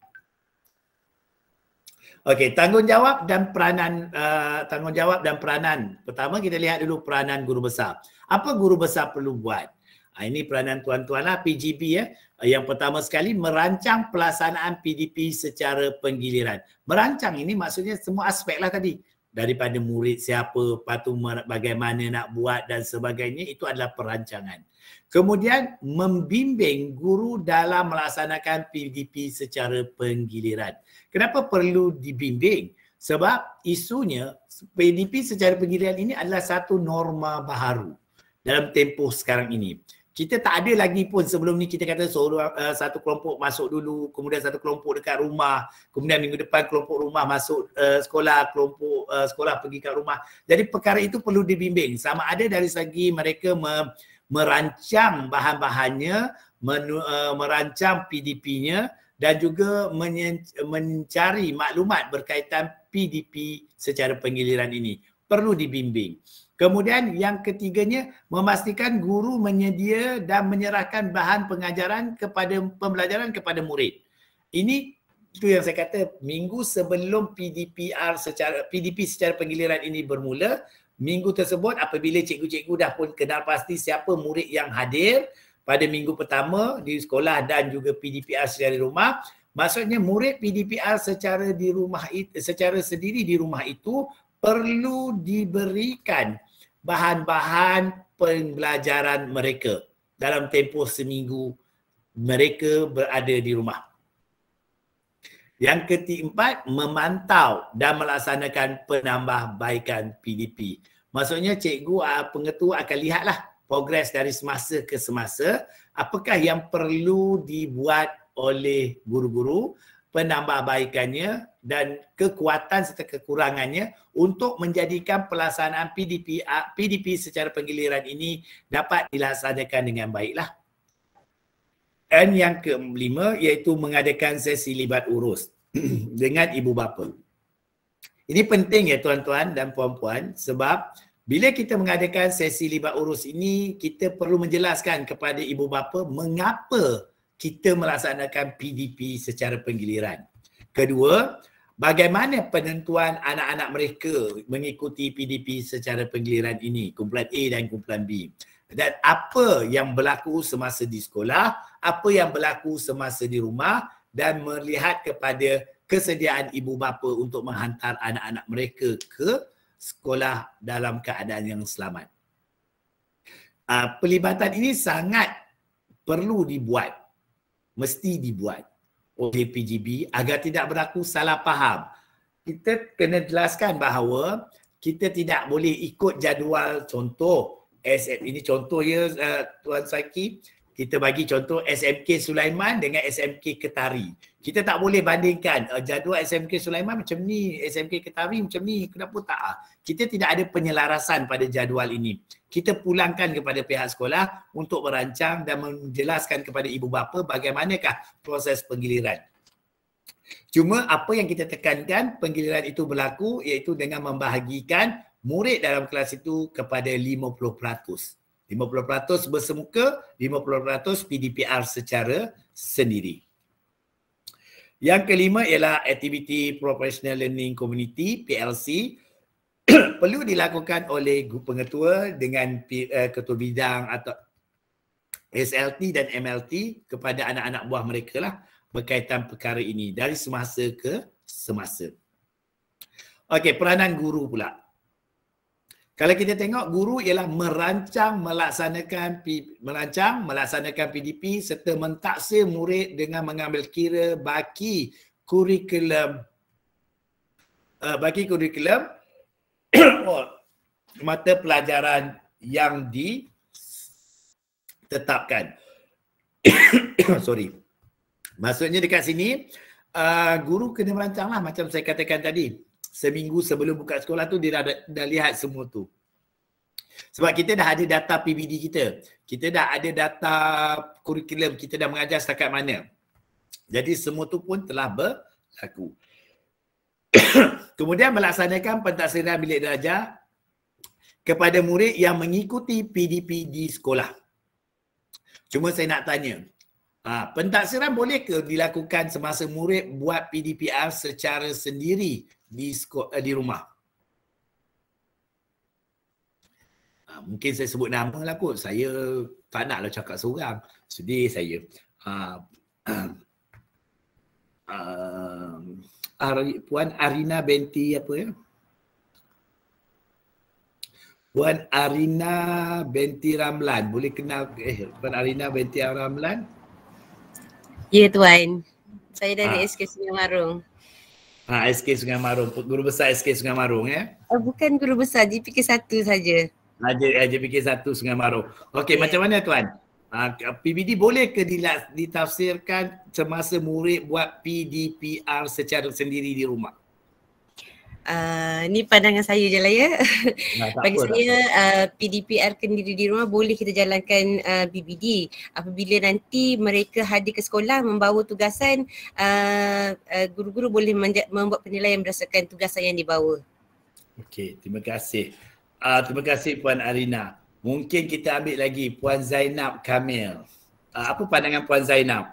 Okey, tanggungjawab dan peranan uh, tanggungjawab dan peranan. Pertama kita lihat dulu peranan guru besar. Apa guru besar perlu buat? Uh, ini peranan tuan-tuan lah, P G P ya. Uh, yang pertama sekali merancang pelaksanaan P D P secara penggiliran. Merancang ini maksudnya semua aspek lah tadi. Daripada murid siapa, patu bagaimana nak buat dan sebagainya, itu adalah perancangan. Kemudian membimbing guru dalam melaksanakan P D P secara penggiliran. Kenapa perlu dibimbing? Sebab isunya P D P secara penggiliran ini adalah satu norma baharu dalam tempoh sekarang ini. Kita tak ada lagi pun sebelum ni kita kata seorang, uh, satu kelompok masuk dulu, kemudian satu kelompok dekat rumah, kemudian minggu depan kelompok rumah masuk uh, sekolah, kelompok uh, sekolah pergi kat rumah. Jadi perkara itu perlu dibimbing. Sama ada dari segi mereka me, merancang bahan-bahannya, men, uh, merancang P D P-nya dan juga menyen, mencari maklumat berkaitan P D P secara penggiliran ini. Perlu dibimbing. Kemudian yang ketiganya, memastikan guru menyedia dan menyerahkan bahan pengajaran kepada pembelajaran kepada murid. Ini itu yang saya kata minggu sebelum P D P R secara P D P secara penggiliran ini bermula, minggu tersebut apabila cikgu-cikgu dah pun kenal pasti siapa murid yang hadir pada minggu pertama di sekolah dan juga P D P R secara di rumah, maksudnya murid P D P R secara di rumah itu, secara sendiri di rumah itu perlu diberikan bahan-bahan pembelajaran mereka dalam tempoh seminggu mereka berada di rumah. Yang keempat, memantau dan melaksanakan penambahbaikan P D P. Maksudnya cikgu, pengetua akan lihatlah progres dari semasa ke semasa, apakah yang perlu dibuat oleh guru-guru, penambahbaikannya dan kekuatan serta kekurangannya untuk menjadikan pelaksanaan P D P P D P secara penggiliran ini dapat dilaksanakan dengan baiklah. Dan yang kelima iaitu mengadakan sesi libat urus dengan ibu bapa. Ini penting ya tuan-tuan dan puan-puan, sebab bila kita mengadakan sesi libat urus ini, kita perlu menjelaskan kepada ibu bapa mengapa kita melaksanakan P D P secara penggiliran. Kedua, bagaimana penentuan anak-anak mereka mengikuti P D P secara penggiliran ini, kumpulan A dan kumpulan B. Dan apa yang berlaku semasa di sekolah, apa yang berlaku semasa di rumah dan melihat kepada kesediaan ibu bapa untuk menghantar anak-anak mereka ke sekolah dalam keadaan yang selamat. Uh, pelibatan ini sangat perlu dibuat. Mesti dibuat oleh P G B agar tidak berlaku salah faham. Kita kena jelaskan bahawa kita tidak boleh ikut jadual contoh S M, ini contoh ya uh, Tuan Saki, kita bagi contoh S M K Sulaiman dengan S M K Ketari. Kita tak boleh bandingkan uh, jadual S M K Sulaiman macam ni, S M K Ketari macam ni, kenapa tak? Kita tidak ada penyelarasan pada jadual ini. Kita pulangkan kepada pihak sekolah untuk merancang dan menjelaskan kepada ibu bapa bagaimanakah proses penggiliran. Cuma apa yang kita tekankan, penggiliran itu berlaku iaitu dengan membahagikan murid dalam kelas itu kepada lima puluh peratus. lima puluh peratus bersemuka, lima puluh peratus P D P R secara sendiri. Yang kelima ialah Activity Professional Learning Community, P L C. Perlu dilakukan oleh pengetua dengan uh, ketua bidang atau S L T dan M L T kepada anak-anak buah mereka lah berkaitan perkara ini dari semasa ke semasa. Okey, peranan guru pula. Kalau kita tengok, guru ialah merancang, melaksanakan merancang, melaksanakan P D P serta mentaksir murid dengan mengambil kira baki kurikulum uh, baki kurikulum mata pelajaran yang ditetapkan. Sorry. Maksudnya dekat sini, uh, guru kena merancang lah macam saya katakan tadi. Seminggu sebelum buka sekolah tu dia dah, dah lihat semua tu. Sebab kita dah ada data P B D kita. Kita dah ada data kurikulum, kita dah mengajar setakat mana. Jadi semua tu pun telah berlaku. Kemudian melaksanakan pentaksiran bilik darjah kepada murid yang mengikuti P D P di sekolah. Cuma saya nak tanya, ha, pentaksiran boleh ke dilakukan semasa murid buat P D P R secara sendiri di sekolah, di rumah? Ha, mungkin saya sebut nama lah kot. Saya tak naklah cakap seorang. Sedih saya. Ha, uh, Ari, Puan Arina binti apa ya? Puan Arina binti Ramlan. Boleh kenal eh Puan Arina binti Ramlan? Ya Tuan. Saya dari ha. S K Sungai Marung. Ha, S K Sungai Marung. Guru besar S K Sungai Marung ya? Oh, bukan guru besar, J P K satu saja. Ada J P K satu Sungai Marung. Okey, yeah. Macam mana Tuan? Uh, P B D boleh ke ditafsirkan semasa murid buat P D P R secara sendiri di rumah? Uh, ni pandangan saya je lah ya. Nah, bagi apa, saya uh, P D P R sendiri di rumah boleh kita jalankan uh, B B D apabila nanti mereka hadir ke sekolah membawa tugasan, uh, uh, guru-guru boleh membuat penilaian berdasarkan tugasan yang dibawa. Okey, terima kasih. Uh, terima kasih Puan Arina. Mungkin kita ambil lagi Puan Zainab Kamil. Uh, apa pandangan Puan Zainab?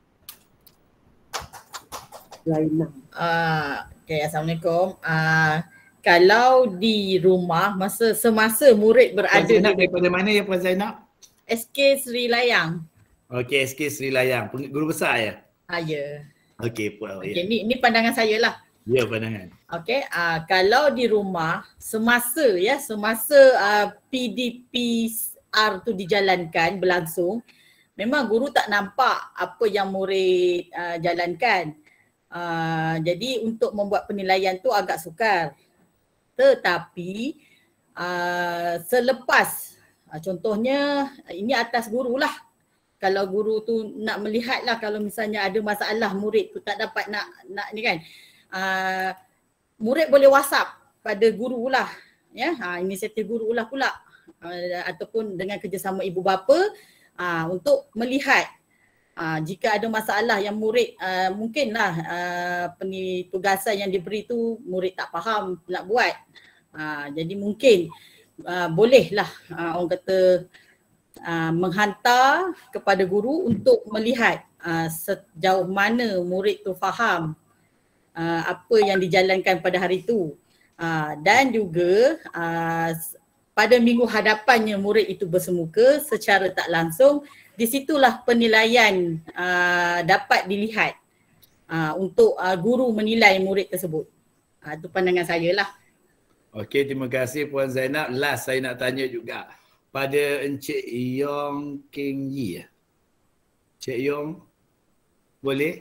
Zainab. Uh, okay, Assalamualaikum. Uh, kalau di rumah, masa semasa murid berada Puan Zainab di... daripada mana ya Puan Zainab? S K Sri Layang. Okey, S K Sri Layang. Guru besar ya? Ah, ya. Okey, Puan. Okay, ya. ni, ni pandangan saya lah. Ya, pandangan. Okey, uh, kalau di rumah semasa ya semasa uh, P D P R tu dijalankan berlangsung, memang guru tak nampak apa yang murid uh, jalankan. Uh, jadi untuk membuat penilaian tu agak sukar. Tetapi uh, selepas uh, contohnya ini atas guru lah. Kalau guru tu nak melihat lah kalau misalnya ada masalah murid tu tak dapat nak nak ni kan. Uh, murid boleh WhatsApp pada guru lah ya, ha, inisiatif guru lah pula uh, ataupun dengan kerjasama ibu bapa uh, untuk melihat uh, jika ada masalah yang murid uh, mungkinlah uh, penitugasan yang diberi tu murid tak faham nak buat, uh, jadi mungkin uh, bolehlah uh, orang kata uh, menghantar kepada guru untuk melihat uh, sejauh mana murid tu faham Uh, apa yang dijalankan pada hari itu, uh, dan juga uh, pada minggu hadapannya murid itu bersemuka secara tak langsung, di situlah penilaian uh, dapat dilihat uh, untuk uh, guru menilai murid tersebut. Uh, itu pandangan saya lah. Okey, terima kasih Puan Zainab. Last saya nak tanya juga pada Encik Yong King Yi. Encik Yong, boleh?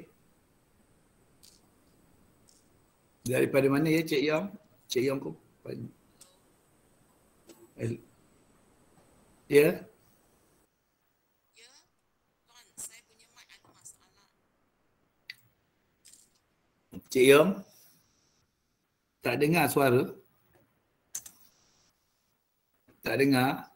Daripada mana ya Cik Yong? Cik Yong ku? Ya? Ya, Tuan, saya punya mic ada masalah. Cik Yong? Tak dengar suara? Tak dengar?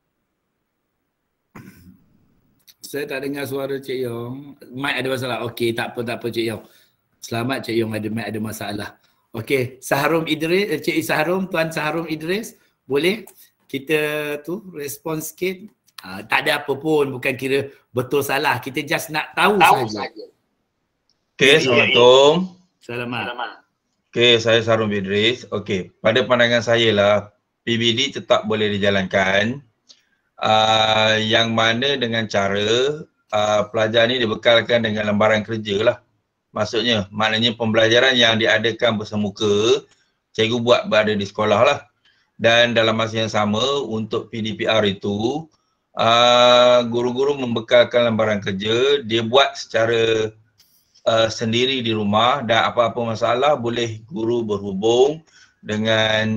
Saya tak dengar suara Cik Yong. Mic ada masalah. Okey, tak apa, tak apa Cik Yong. Selamat Cik Yong ada mic ada masalah. Okey, Saharum Idris, Cik Saharum, Tuan Saharum Idris, boleh kita tu respon sikit? Uh, tak ada apa pun, bukan kira betul salah. Kita just nak tahu, tahu saja. Okey, Assalamualaikum. Selamat. Okey, saya Saharum Idris. Okey, pada pandangan saya lah, P B D tetap boleh dijalankan. Uh, yang mana dengan cara uh, pelajar ni dibekalkan dengan lembaran kerja lah. Maksudnya, maknanya pembelajaran yang diadakan bersemuka, cikgu buat berada di sekolah lah. Dan dalam masa yang sama, untuk P D P R itu, uh, guru-guru membekalkan lembaran kerja, dia buat secara uh, sendiri di rumah dan apa-apa masalah boleh guru berhubung dengan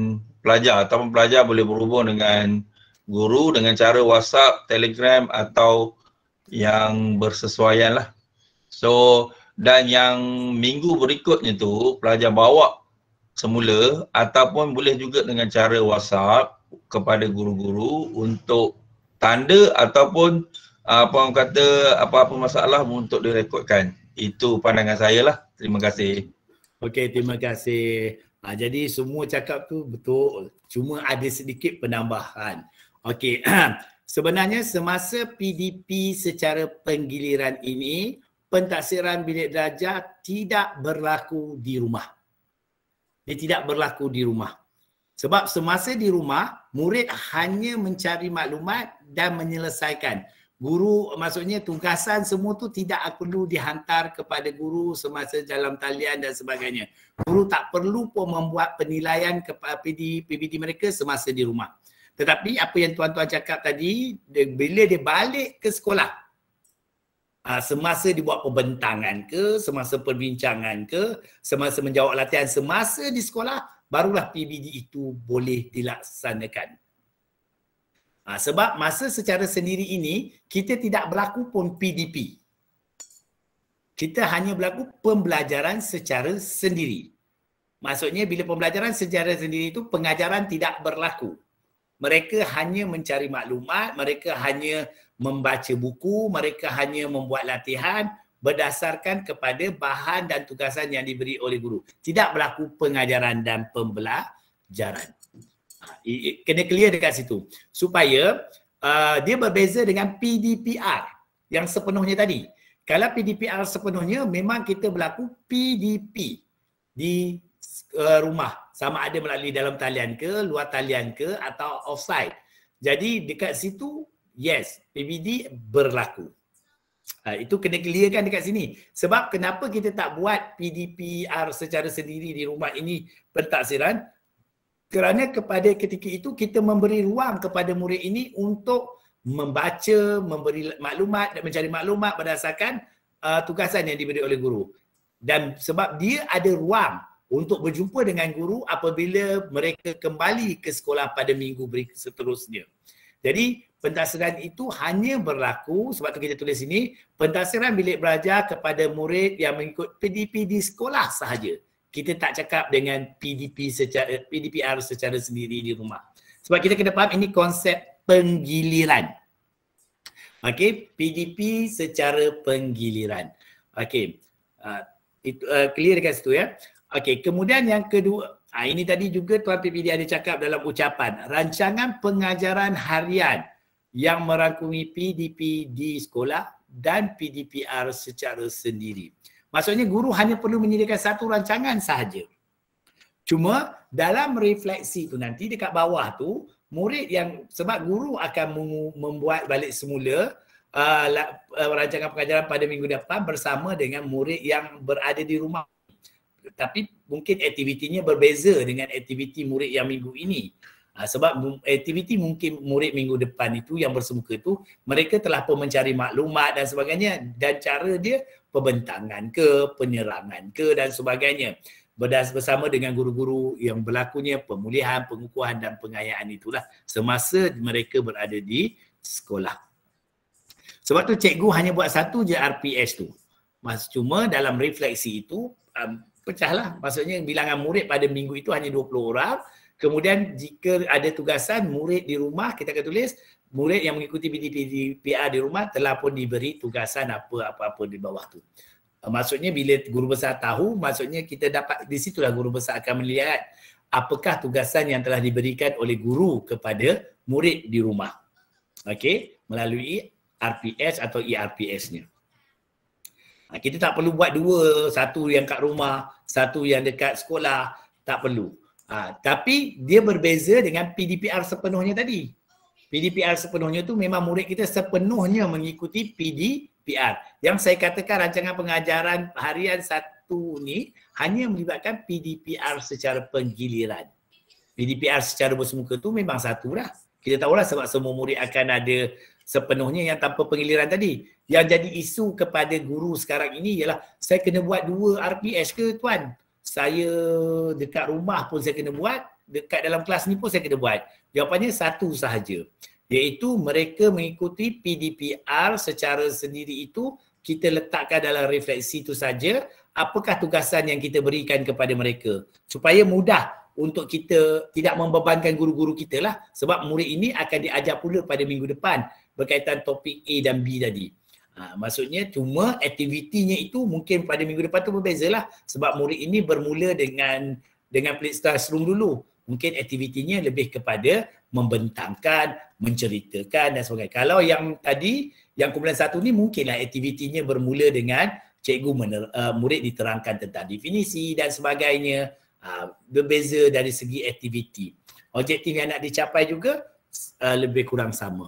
pelajar ataupun pelajar boleh berhubung dengan guru dengan cara WhatsApp, Telegram atau yang bersesuaian lah. So dan yang minggu berikutnya tu pelajar bawa semula ataupun boleh juga dengan cara WhatsApp kepada guru-guru untuk tanda ataupun apa orang kata apa-apa masalah untuk direkodkan. Itu pandangan saya lah. Terima kasih. Okey, terima kasih. Ha, jadi semua cakap tu betul. Cuma ada sedikit penambahan. Okey, sebenarnya semasa P D P secara penggiliran ini, pentaksiran bilik darjah tidak berlaku di rumah. Dia tidak berlaku di rumah. Sebab semasa di rumah, murid hanya mencari maklumat dan menyelesaikan. Guru, maksudnya tugasan semua tu tidak perlu dihantar kepada guru semasa dalam talian dan sebagainya. Guru tak perlu pun membuat penilaian kepada P D P D mereka semasa di rumah. Tetapi apa yang tuan-tuan cakap tadi, bila dia balik ke sekolah, semasa dibuat pembentangan ke, semasa perbincangan ke, semasa menjawab latihan, semasa di sekolah, barulah P B D itu boleh dilaksanakan. Ha, sebab masa secara sendiri ini, kita tidak berlaku pun P D P. Kita hanya berlaku pembelajaran secara sendiri. Maksudnya bila pembelajaran secara sendiri itu, pengajaran tidak berlaku. Mereka hanya mencari maklumat, mereka hanya membaca buku, mereka hanya membuat latihan berdasarkan kepada bahan dan tugasan yang diberi oleh guru. Tidak berlaku pengajaran dan pembelajaran. Kena clear dekat situ supaya uh, dia berbeza dengan P D P R yang sepenuhnya tadi. Kalau P D P R sepenuhnya memang kita berlaku P D P di uh, rumah, sama ada melalui dalam talian ke, luar talian ke atau offsite. Jadi dekat situ yes, P B D berlaku. Uh, itu kena clearkan dekat sini. Sebab kenapa kita tak buat P D P R secara sendiri di rumah ini pentaksiran? Kerana kepada ketika itu kita memberi ruang kepada murid ini untuk membaca, memberi maklumat dan mencari maklumat berdasarkan uh, tugasan yang diberi oleh guru. Dan sebab dia ada ruang untuk berjumpa dengan guru apabila mereka kembali ke sekolah pada minggu berikut seterusnya. Jadi pentaksiran itu hanya berlaku, sebab tu kita tulis sini, pentaksiran bilik belajar kepada murid yang mengikut P D P di sekolah sahaja. Kita tak cakap dengan P D P secara P D P R secara sendiri di rumah. Sebab kita kena faham ini konsep penggiliran. Okey, P D P secara penggiliran. Okey. Uh, itu uh, clear dekat situ ya. Okey, kemudian yang kedua, uh, ini tadi juga Tuan P P D ada cakap dalam ucapan, rancangan pengajaran harian yang merangkumi P D P di sekolah dan P D P R secara sendiri. Maksudnya guru hanya perlu menyediakan satu rancangan sahaja. Cuma dalam refleksi tu nanti dekat bawah tu, murid yang, sebab guru akan membuat balik semula uh, rancangan pengajaran pada minggu depan bersama dengan murid yang berada di rumah. Tapi mungkin aktivitinya berbeza dengan aktiviti murid yang minggu ini. Uh, sebab aktiviti mungkin murid minggu depan itu yang bersemuka itu, mereka telah pun mencari maklumat dan sebagainya, dan cara dia pembentangan ke, penyerangan ke dan sebagainya. Berdas bersama dengan guru-guru yang berlakunya pemulihan, pengukuhan dan pengayaan itulah semasa mereka berada di sekolah. Sebab tu cikgu hanya buat satu je R P S tu. Mas, cuma dalam refleksi itu um, pecahlah. Maksudnya bilangan murid pada minggu itu hanya dua puluh orang. Kemudian jika ada tugasan murid di rumah, kita akan tulis murid yang mengikuti P D P R di rumah telah pun diberi tugasan apa-apa di bawah tu. Maksudnya bila guru besar tahu, maksudnya kita dapat, di situlah guru besar akan melihat apakah tugasan yang telah diberikan oleh guru kepada murid di rumah. Okey, melalui R P S atau E R P S-nya. Kita tak perlu buat dua, satu yang kat rumah, satu yang dekat sekolah, tak perlu. Ha, tapi dia berbeza dengan P D P R sepenuhnya tadi. P D P R sepenuhnya tu memang murid kita sepenuhnya mengikuti P D P R. Yang saya katakan rancangan pengajaran harian satu ni hanya melibatkan P D P R secara penggiliran. P D P R secara bersemuka tu memang satu lah. Kita tahulah sebab semua murid akan ada sepenuhnya yang tanpa penggiliran tadi. Yang jadi isu kepada guru sekarang ini ialah saya kena buat dua R P S ke tuan? Saya dekat rumah pun saya kena buat dekat dalam kelas ni pun saya kena buat? Jawapannya satu sahaja, iaitu mereka mengikuti P D P R secara sendiri itu kita letakkan dalam refleksi itu saja apakah tugasan yang kita berikan kepada mereka supaya mudah untuk kita tidak membebankan guru-guru kita lah, sebab murid ini akan diajar pula pada minggu depan berkaitan topik A dan B tadi. Ha, maksudnya cuma aktivitinya itu mungkin pada minggu depan tu berbezalah sebab murid ini bermula dengan dengan plate classroom dulu. Mungkin aktivitinya lebih kepada membentangkan, menceritakan dan sebagainya. Kalau yang tadi, yang kumpulan satu ni mungkinlah aktivitinya bermula dengan cikgu mener, uh, murid diterangkan tentang definisi dan sebagainya. Uh, berbeza dari segi aktiviti. Objektif yang nak dicapai juga uh, lebih kurang sama.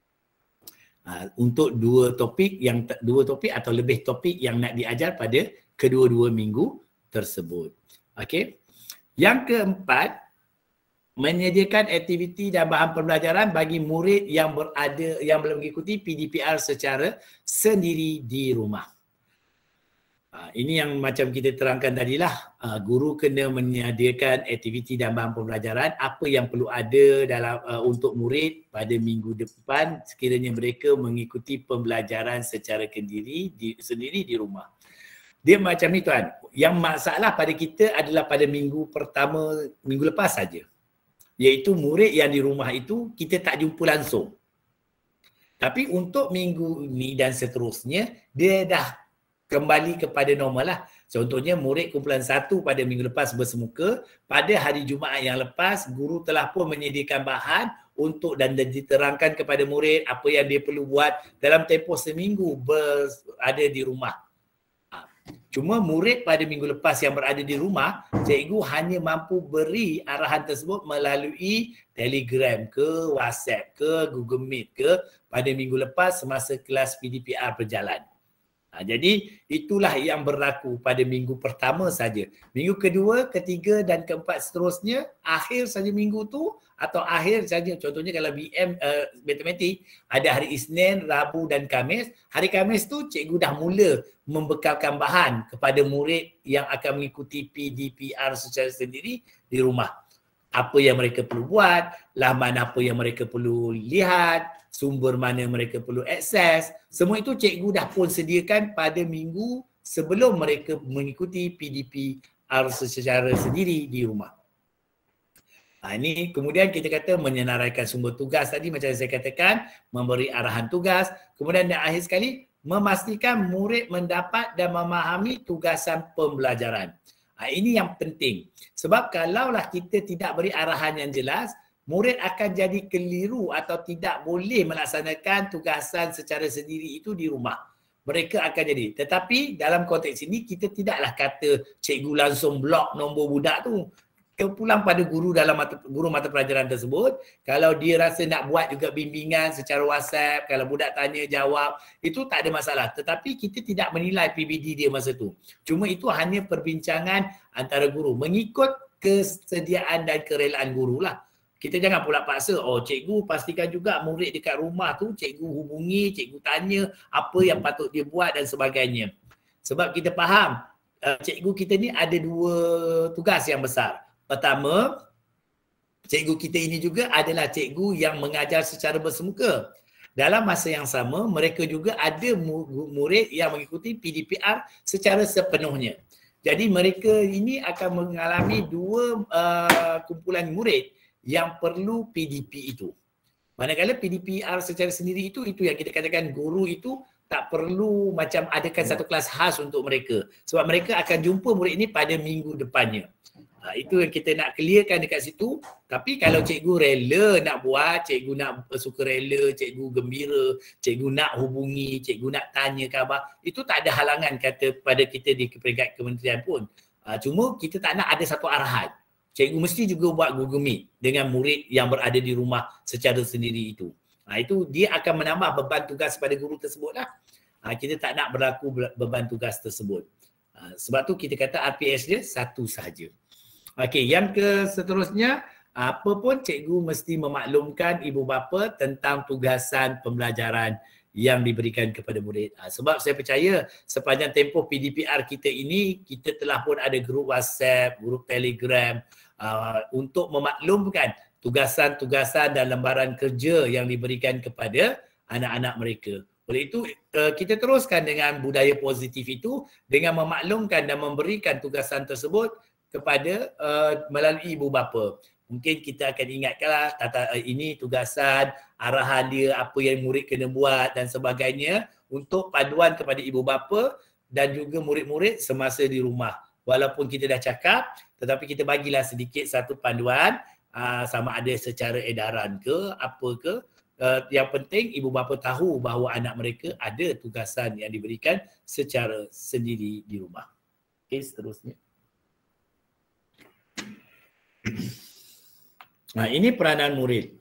Uh, untuk dua topik yang dua topik atau lebih topik yang nak diajar pada kedua-dua minggu tersebut. Okey. Yang keempat, menyediakan aktiviti dan bahan pembelajaran bagi murid yang berada yang belum mengikuti P D P R secara sendiri di rumah. Uh, ini yang macam kita terangkan tadilah, uh, guru kena menyediakan aktiviti dan bahan pembelajaran apa yang perlu ada dalam uh, untuk murid pada minggu depan sekiranya mereka mengikuti pembelajaran secara sendiri di, sendiri di rumah. Dia macam ni tuan, yang masalah pada kita adalah pada minggu pertama, minggu lepas saja. Iaitu murid yang di rumah itu kita tak jumpa langsung. Tapi untuk minggu ini dan seterusnya, dia dah kembali kepada normal lah. Contohnya murid kumpulan satu pada minggu lepas bersemuka, pada hari Jumaat yang lepas guru telah pun menyediakan bahan untuk dan diterangkan kepada murid apa yang dia perlu buat dalam tempoh seminggu berada di rumah. Cuma murid pada minggu lepas yang berada di rumah, cikgu hanya mampu beri arahan tersebut melalui Telegram ke, WhatsApp ke, Google Meet ke pada minggu lepas semasa kelas P D P R berjalan. Ha, jadi itulah yang berlaku pada minggu pertama saja. Minggu kedua, ketiga dan keempat seterusnya, akhir saja minggu tu atau akhir saja, contohnya kalau B M uh, matematik ada hari Isnin, Rabu dan Khamis. Hari Khamis tu cikgu dah mula membekalkan bahan kepada murid yang akan mengikuti P D P R secara sendiri di rumah. Apa yang mereka perlu buat, laman apa yang mereka perlu lihat, sumber mana mereka perlu akses, semua itu cikgu dah pun sediakan pada minggu sebelum mereka mengikuti P D P R secara sendiri di rumah. Ha, ini kemudian kita kata menyenaraikan sumber tugas tadi macam saya katakan, memberi arahan tugas, kemudian yang akhir sekali memastikan murid mendapat dan memahami tugasan pembelajaran. Ha, ini yang penting. Sebab kalaulah kita tidak beri arahan yang jelas, murid akan jadi keliru atau tidak boleh melaksanakan tugasan secara sendiri itu di rumah. Mereka akan jadi. Tetapi dalam konteks ini kita tidaklah kata cikgu langsung blok nombor budak tu. Pulang pada guru dalam mata, guru mata pelajaran tersebut. Kalau dia rasa nak buat juga bimbingan secara WhatsApp, kalau budak tanya jawab, itu tak ada masalah. Tetapi kita tidak menilai P B D dia masa tu. Cuma itu hanya perbincangan antara guru mengikut kesediaan dan kerelaan guru lah. Kita jangan pula paksa, oh cikgu pastikan juga murid dekat rumah tu, cikgu hubungi, cikgu tanya apa yang patut dia buat dan sebagainya. Sebab kita faham, uh, cikgu kita ni ada dua tugas yang besar. Pertama, cikgu kita ini juga adalah cikgu yang mengajar secara bersemuka. Dalam masa yang sama, mereka juga ada murid yang mengikuti P D P R secara sepenuhnya. Jadi mereka ini akan mengalami dua uh, kumpulan murid yang perlu P D P itu. Manakala P D P R secara sendiri itu, itu yang kita katakan guru itu tak perlu macam adakan satu kelas khas untuk mereka. Sebab mereka akan jumpa murid ini pada minggu depannya. Ha, itu yang kita nak clearkan dekat situ. Tapi kalau cikgu rela nak buat, cikgu nak suka rela, cikgu gembira, cikgu nak hubungi, cikgu nak tanya khabar, itu tak ada halangan kata pada kita di peringkat kementerian pun. Ha, cuma kita tak nak ada satu arahan. Cikgu mesti juga buat Google Meet dengan murid yang berada di rumah secara sendiri itu. Ha, itu dia akan menambah beban tugas pada guru tersebut lah. Ha, kita tak nak berlaku beban tugas tersebut. Ha, sebab tu kita kata R P S dia satu sahaja. Okey, yang ke seterusnya, apa pun cikgu mesti memaklumkan ibu bapa tentang tugasan pembelajaran yang diberikan kepada murid. Ha, sebab saya percaya sepanjang tempoh P D P R kita ini, kita telah pun ada grup WhatsApp, grup Telegram, uh, untuk memaklumkan tugasan-tugasan dan lembaran kerja yang diberikan kepada anak-anak mereka. Oleh itu, uh, kita teruskan dengan budaya positif itu dengan memaklumkan dan memberikan tugasan tersebut kepada uh, melalui ibu bapa. Mungkin kita akan ingatkanlah tata, uh, ini tugasan, arahan dia, apa yang murid kena buat dan sebagainya untuk panduan kepada ibu bapa dan juga murid-murid semasa di rumah. Walaupun kita dah cakap, tetapi kita bagilah sedikit satu panduan uh, sama ada secara edaran ke, apa ke. Uh, yang penting ibu bapa tahu bahawa anak mereka ada tugasan yang diberikan secara sendiri di rumah. Okey, seterusnya. Nah, ini peranan murid.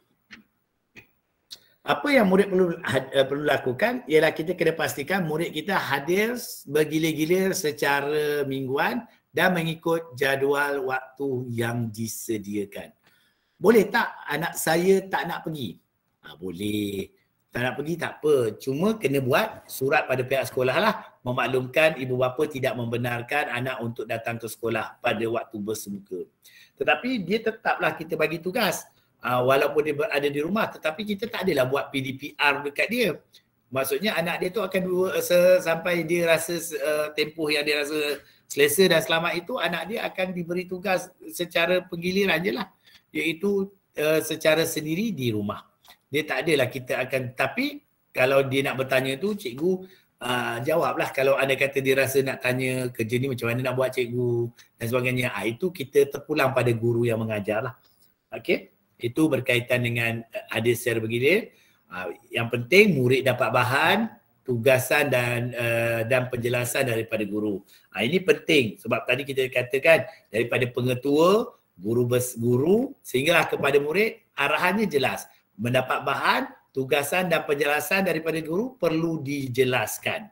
Apa yang murid perlu uh, perlu lakukan ialah kita kena pastikan murid kita hadir bergilir-gilir secara mingguan dan mengikut jadual waktu yang disediakan. Boleh tak anak saya tak nak pergi? Ha, boleh. Tak nak pergi tak apa. Cuma kena buat surat pada pihak sekolah lah memaklumkan ibu bapa tidak membenarkan anak untuk datang ke sekolah pada waktu bersemuka. Tetapi dia tetaplah kita bagi tugas. Uh, walaupun dia berada di rumah, tetapi kita tak adalah buat P D P R dekat dia. Maksudnya anak dia tu akan dua, se, sampai dia rasa uh, tempoh yang dia rasa selesa dan selamat itu, anak dia akan diberi tugas secara penggiliran je lah. Iaitu uh, secara sendiri di rumah. Dia tak adalah kita akan, tapi kalau dia nak bertanya tu, cikgu uh, jawablah. Kalau anda kata dia rasa nak tanya kerja ni macam mana nak buat cikgu dan sebagainya, uh, itu kita terpulang pada guru yang mengajar lah. Okey. Itu berkaitan dengan ada secara bergilir. Yang penting murid dapat bahan, tugasan dan uh, dan penjelasan daripada guru. Ini penting sebab tadi kita katakan daripada pengetua, guru guru sehinggalah kepada murid, arahannya jelas. Mendapat bahan, tugasan dan penjelasan daripada guru perlu dijelaskan.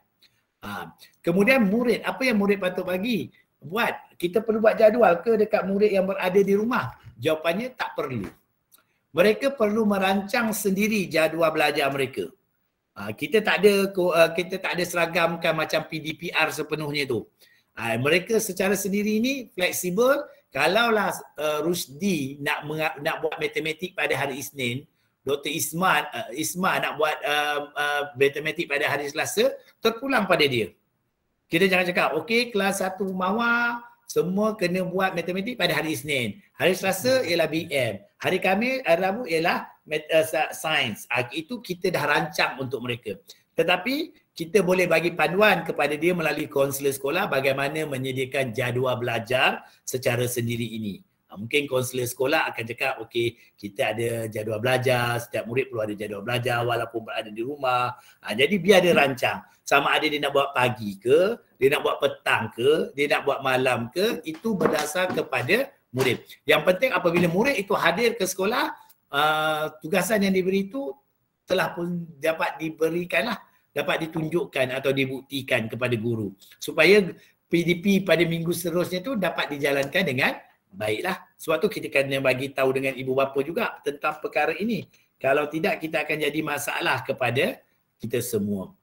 Kemudian murid, apa yang murid patut bagi? Buat. Kita perlu buat jadual ke dekat murid yang berada di rumah? Jawapannya tak perlu. Mereka perlu merancang sendiri jadual belajar mereka. Ha, kita tak ada kita tak ada seragamkan macam P D P R sepenuhnya tu. Ha, mereka secara sendiri ni fleksibel. Kalaulah uh, Rusdi nak nak buat matematik pada hari Isnin, Doktor Isman uh, Isman nak buat uh, uh, matematik pada hari Selasa, terpulang pada dia. Kita jangan cakap, okey kelas satu Mawar semua kena buat matematik pada hari Isnin. Hari Selasa ialah B M. Hari Khamis, hari Rabu ialah uh, sains. Uh, itu kita dah rancang untuk mereka. Tetapi kita boleh bagi panduan kepada dia melalui kaunselor sekolah bagaimana menyediakan jadual belajar secara sendiri ini. Uh, mungkin kaunselor sekolah akan cakap, okey kita ada jadual belajar, setiap murid perlu ada jadual belajar walaupun berada di rumah. Uh, jadi biar dia rancang. Sama ada dia nak buat pagi ke, dia nak buat petang ke, dia nak buat malam ke, itu berdasar kepada murid. Yang penting apabila murid itu hadir ke sekolah, uh, tugasan yang diberi itu telah pun dapat diberikanlah, dapat ditunjukkan atau dibuktikan kepada guru. Supaya P D P pada minggu seterusnya itu dapat dijalankan dengan baiklah. Sebab tu kita kena bagi tahu dengan ibu bapa juga tentang perkara ini. Kalau tidak, kita akan jadi masalah kepada kita semua.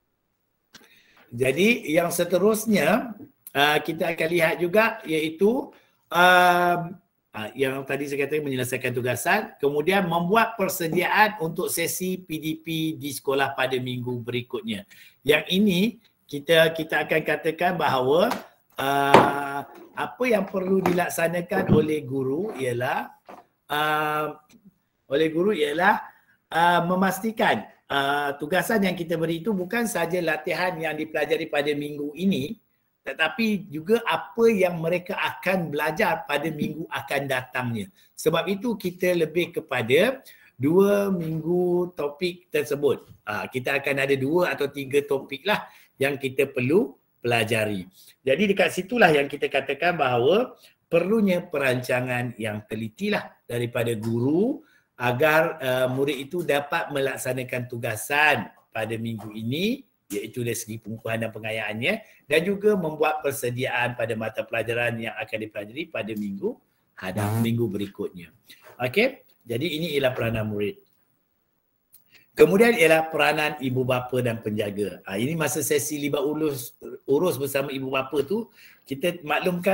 Jadi yang seterusnya uh, kita akan lihat juga iaitu uh, uh, yang tadi saya katakan menyelesaikan tugasan, kemudian membuat persediaan untuk sesi P D P di sekolah pada minggu berikutnya. Yang ini kita kita akan katakan bahawa uh, apa yang perlu dilaksanakan oleh guru ialah uh, oleh guru ialah uh, memastikan Uh, tugasan yang kita beri itu bukan sahaja latihan yang dipelajari pada minggu ini, tetapi juga apa yang mereka akan belajar pada minggu akan datangnya. Sebab itu kita lebih kepada dua minggu topik tersebut. Uh, kita akan ada dua atau tiga topik lah yang kita perlu pelajari. Jadi dekat situlah yang kita katakan bahawa perlunya perancangan yang teliti lah daripada guru agar uh, murid itu dapat melaksanakan tugasan pada minggu ini, iaitu dari segi pengukuhan dan pengayaannya, dan juga membuat persediaan pada mata pelajaran yang akan dipelajari pada minggu hadap, minggu berikutnya. Okey, jadi ini ialah peranan murid. Kemudian ialah peranan ibu bapa dan penjaga. Ha, ini masa sesi libat urus, urus bersama ibu bapa tu, kita maklumkanlah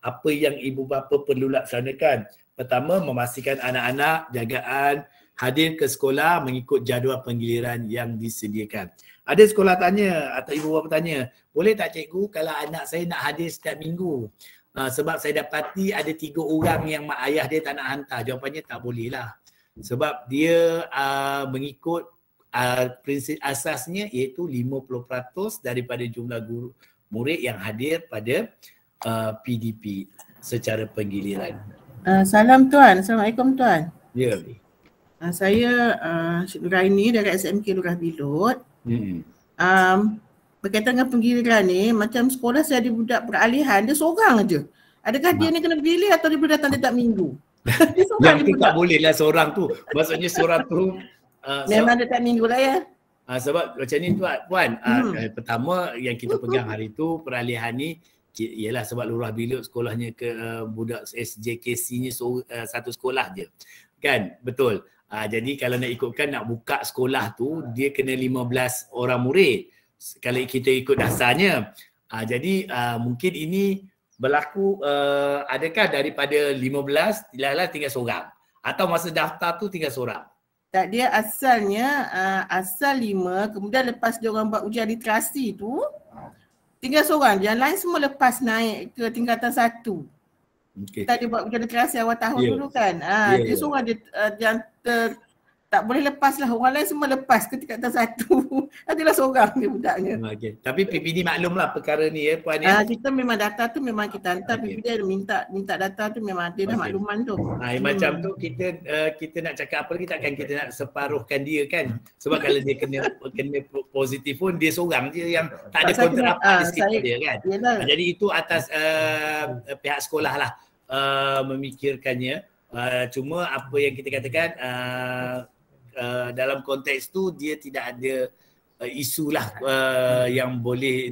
apa yang ibu bapa perlu laksanakan. Pertama, memastikan anak-anak jagaan hadir ke sekolah mengikut jadual penggiliran yang disediakan. Ada sekolah tanya atau ibu bapa tanya, boleh tak cikgu kalau anak saya nak hadir setiap minggu? Uh, sebab saya dapati ada tiga orang yang mak ayah dia tak nak hantar. Jawapannya tak boleh lah. Sebab dia uh, mengikut uh, prinsip asasnya iaitu lima puluh peratus daripada jumlah guru murid yang hadir pada uh, P D P secara penggiliran. Uh, salam Tuan. Assalamualaikum Tuan. Ya. Uh, saya uh, Syed Nuraini dari S M K Lurah Bilot. Hmm. Um, berkaitan dengan penggiliran ni, macam sekolah saya ada budak peralihan, dia seorang aja. Adakah dia ni kena pilih atau dia boleh datang setiap minggu? Dia Yang tu tak boleh lah seorang tu. Maksudnya seorang tu uh, memang setiap minggu lah ya. Uh, sebab macam ni Tuan, Puan, uh, Hmm. pertama yang kita pegang hari tu peralihan ni ialah sebab Lurah Bilot sekolahnya ke uh, budak S J K C-nya so, uh, satu sekolah je. Kan? Betul. Uh, jadi kalau nak ikutkan nak buka sekolah tu dia kena lima belas orang murid. Kalau kita ikut dasarnya. Uh, jadi uh, mungkin ini berlaku uh, adakah daripada lima belas lah tinggal seorang atau masa daftar tu tinggal seorang? Tak, dia asalnya uh, asal lima, kemudian lepas dia orang buat ujian literasi tu tinggal seorang, yang lain semua lepas naik ke tingkatan satu. Okay. Kita dia buat ujian literasi awal tahun Yeah. dulu kan. Ah, Yeah, dia yeah. seorang dia uh, yang ter, tak boleh lepas lah. Orang lain semua lepas ke tingkatan satu. Adalah seorang dia budaknya. Okay. Tapi P P D maklum lah perkara ni ya Puan ya. Ah, kita memang data tu memang kita hantar, Okay. P P D ada minta minta data tu memang ada dah Okay. makluman tu. Ha, macam tu kita uh, kita nak cakap apa lagi takkan kita nak separuhkan dia kan. Sebab kalau dia kena kena positif pun dia seorang je yang tak ada Tak, saya kontrak kena- rapat ah, di sekitar saya- dia kan. Yelah. Ha, jadi itu atas uh, pihak sekolah lah uh, memikirkannya. Uh, cuma apa yang kita katakan uh, uh, dalam konteks tu dia tidak ada uh, isu lah uh, yang boleh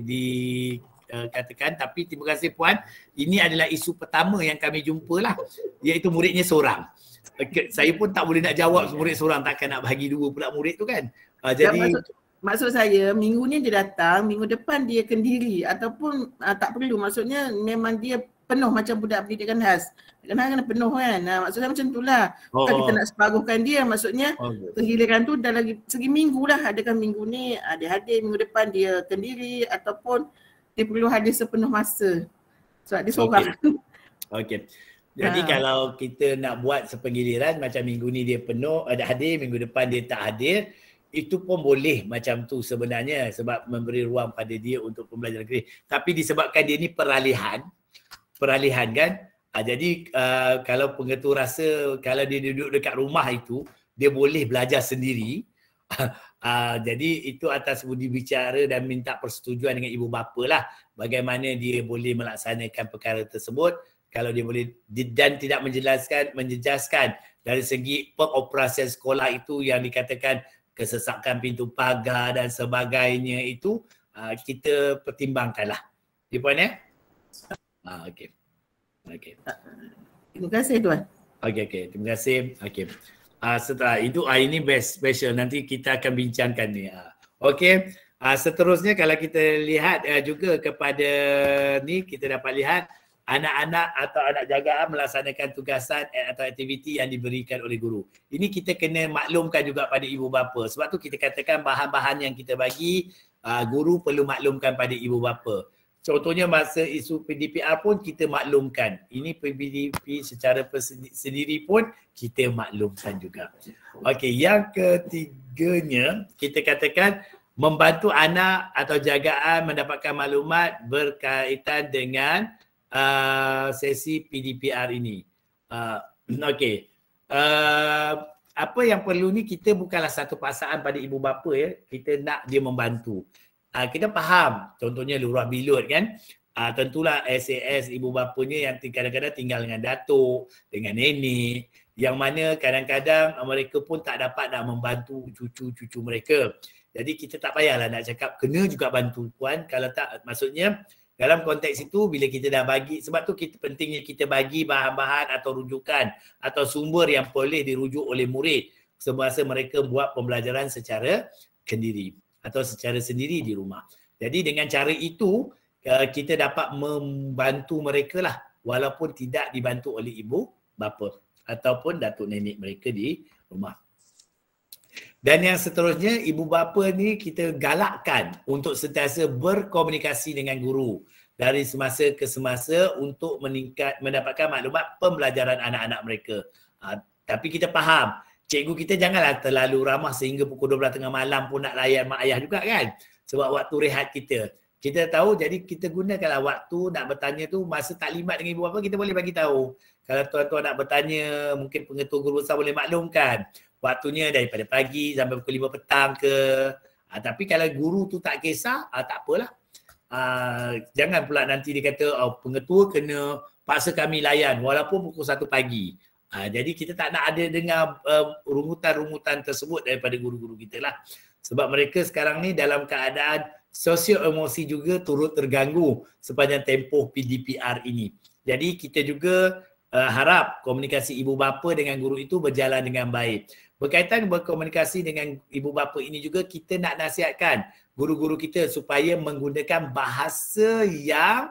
dikatakan. Tapi terima kasih Puan. Ini adalah isu pertama yang kami jumpa lah, iaitu muridnya seorang. Okay, saya pun tak boleh nak jawab murid seorang, takkan nak bagi dua pula murid tu kan. Uh, Dan jadi maksud, maksud saya minggu ni dia datang, minggu depan dia kendiri ataupun uh, tak perlu. Maksudnya memang dia penuh macam budak pendidikan khas. Kadang-kadang kena penuh kan. Nah, maksud saya macam itulah. Bukan Oh. kita nak separuhkan dia. Maksudnya Oh, good. penggiliran tu dah lagi segi minggu lah. Adakah minggu ni uh, dia hadir, minggu depan dia kendiri ataupun dia perlu hadir sepenuh masa. Sebab dia seorang. Okey. Jadi Ha. kalau kita nak buat sepenggiliran macam minggu ni dia penuh, ada hadir, minggu depan dia tak hadir, itu pun boleh macam tu sebenarnya sebab memberi ruang pada dia untuk pembelajaran negeri. Tapi disebabkan dia ni peralihan, peralihan kan. Ha, jadi uh, kalau pengetua rasa kalau dia duduk dekat rumah itu, dia boleh belajar sendiri. Uh, jadi itu atas budi bicara dan minta persetujuan dengan ibu bapa lah bagaimana dia boleh melaksanakan perkara tersebut. Kalau dia boleh dan tidak menjelaskan, menjejaskan dari segi pengoperasian sekolah itu yang dikatakan kesesakan pintu pagar dan sebagainya itu uh, kita pertimbangkanlah. Ya Puan ya? Ah, okey. Okey. Terima kasih Tuan. Okey okey. Terima kasih. Okey. Uh, setelah itu uh, ini best special nanti kita akan bincangkan ni. Uh. Okey. Uh, seterusnya kalau kita lihat uh, juga kepada ni kita dapat lihat anak-anak atau anak jagaan melaksanakan tugasan atau aktiviti yang diberikan oleh guru. Ini kita kena maklumkan juga pada ibu bapa. Sebab tu kita katakan bahan-bahan yang kita bagi uh, guru perlu maklumkan pada ibu bapa. Contohnya masa isu P D P R pun kita maklumkan. Ini P D P secara sendiri pun kita maklumkan juga. Okey, yang ketiganya kita katakan membantu anak atau jagaan mendapatkan maklumat berkaitan dengan Uh, sesi P D P R ini. Uh, Okey. Uh, apa yang perlu ni kita bukanlah satu paksaan pada ibu bapa ya. Kita nak dia membantu. Uh, kita faham contohnya Lurah Bilot kan. Uh, tentulah S A S ibu bapanya yang kadang-kadang tinggal dengan datuk, dengan nenek. Yang mana kadang-kadang mereka pun tak dapat nak membantu cucu-cucu mereka. Jadi kita tak payahlah nak cakap kena juga bantu Puan. Kalau tak maksudnya dalam konteks itu bila kita dah bagi, sebab tu kita pentingnya kita bagi bahan-bahan atau rujukan atau sumber yang boleh dirujuk oleh murid semasa mereka buat pembelajaran secara kendiri atau secara sendiri di rumah. Jadi dengan cara itu kita dapat membantu mereka lah walaupun tidak dibantu oleh ibu bapa ataupun datuk nenek mereka di rumah. Dan yang seterusnya, ibu bapa ni kita galakkan untuk sentiasa berkomunikasi dengan guru dari semasa ke semasa untuk meningkat mendapatkan maklumat pembelajaran anak-anak mereka. Ha, tapi kita faham, cikgu kita janganlah terlalu ramah sehingga pukul dua belas tengah malam pun nak layan mak ayah juga kan. Sebab waktu rehat kita. Kita tahu, jadi kita gunakanlah waktu nak bertanya tu masa taklimat dengan ibu bapa kita boleh bagi tahu. Kalau tuan-tuan nak bertanya, mungkin pengetua guru besar boleh maklumkan. Waktunya daripada pagi sampai pukul lima petang ke. Ha, tapi kalau guru tu tak kisah, ha, tak apalah. Ha, jangan pula nanti dia kata, oh, pengetua kena paksa kami layan walaupun pukul satu pagi. Ha, jadi kita tak nak ada dengar uh, rungutan-rungutan tersebut daripada guru-guru kita lah. Sebab mereka sekarang ni dalam keadaan sosio-emosi juga turut terganggu sepanjang tempoh P D P R ini. Jadi kita juga uh, harap komunikasi ibu bapa dengan guru itu berjalan dengan baik. Berkaitan berkomunikasi dengan ibu bapa ini juga kita nak nasihatkan guru-guru kita supaya menggunakan bahasa yang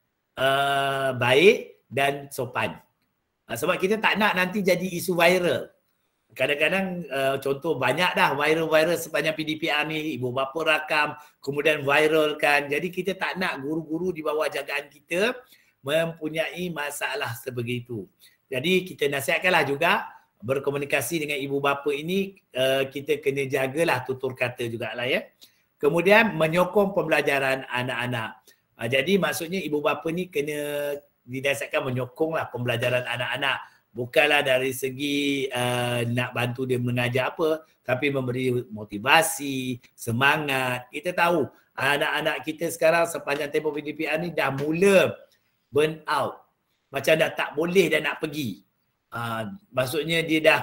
uh, baik dan sopan. Uh, sebab kita tak nak nanti jadi isu viral. Kadang-kadang uh, contoh banyak dah viral-viral sepanjang P D P R ni, ibu bapa rakam kemudian viralkan. Jadi kita tak nak guru-guru di bawah jagaan kita mempunyai masalah sebegitu. Jadi kita nasihatkanlah juga berkomunikasi dengan ibu bapa ini, uh, kita kena jagalah tutur kata jugalah ya. Kemudian menyokong pembelajaran anak-anak. Uh, jadi maksudnya ibu bapa ni kena didasarkan menyokonglah pembelajaran anak-anak. Bukanlah dari segi uh, nak bantu dia mengajar apa, tapi memberi motivasi, semangat. Kita tahu anak-anak kita sekarang sepanjang tempoh P D P R ni dah mula burn out. Macam dah tak boleh dah nak pergi. Uh, maksudnya dia dah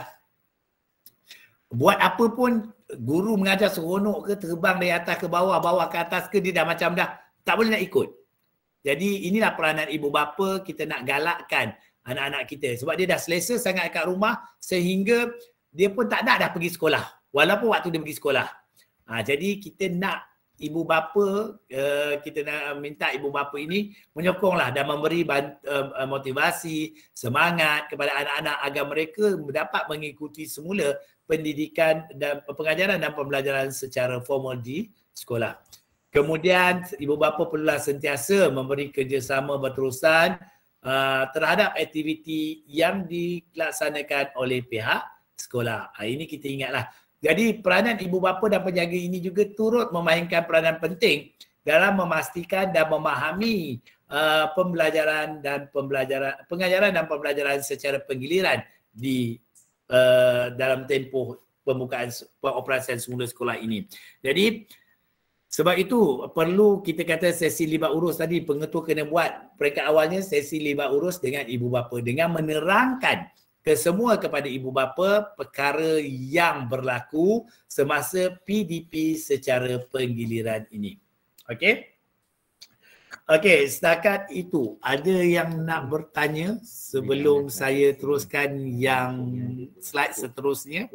buat apa pun, guru mengajar seronok ke, terbang dari atas ke bawah, bawah ke atas ke, dia dah macam dah tak boleh nak ikut. Jadi inilah peranan ibu bapa, kita nak galakkan anak-anak kita. Sebab dia dah selesa sangat kat rumah sehingga dia pun tak nak dah pergi sekolah. Walaupun waktu dia pergi sekolah. Ha, jadi kita nak ibu bapa, uh, kita nak minta ibu bapa ini menyokonglah dan memberi bant, uh, motivasi, semangat kepada anak-anak agar mereka dapat mengikuti semula pendidikan dan pengajaran dan pembelajaran secara formal di sekolah. Kemudian ibu bapa perlulah sentiasa memberi kerjasama berterusan Uh, terhadap aktiviti yang dilaksanakan oleh pihak sekolah. Uh, ini kita ingatlah. Jadi peranan ibu bapa dan penjaga ini juga turut memainkan peranan penting dalam memastikan dan memahami uh, pembelajaran dan pembelajaran pengajaran dan pembelajaran secara penggiliran di uh, dalam tempoh pembukaan pengoperasian semula sekolah ini. Jadi sebab itu perlu kita kata sesi libat urus tadi, pengetua kena buat peringkat awalnya sesi libat urus dengan ibu bapa dengan menerangkan kesemua kepada ibu bapa perkara yang berlaku semasa P D P secara penggiliran ini. Okey? Okey, setakat itu ada yang nak bertanya sebelum saya teruskan yang slide seterusnya?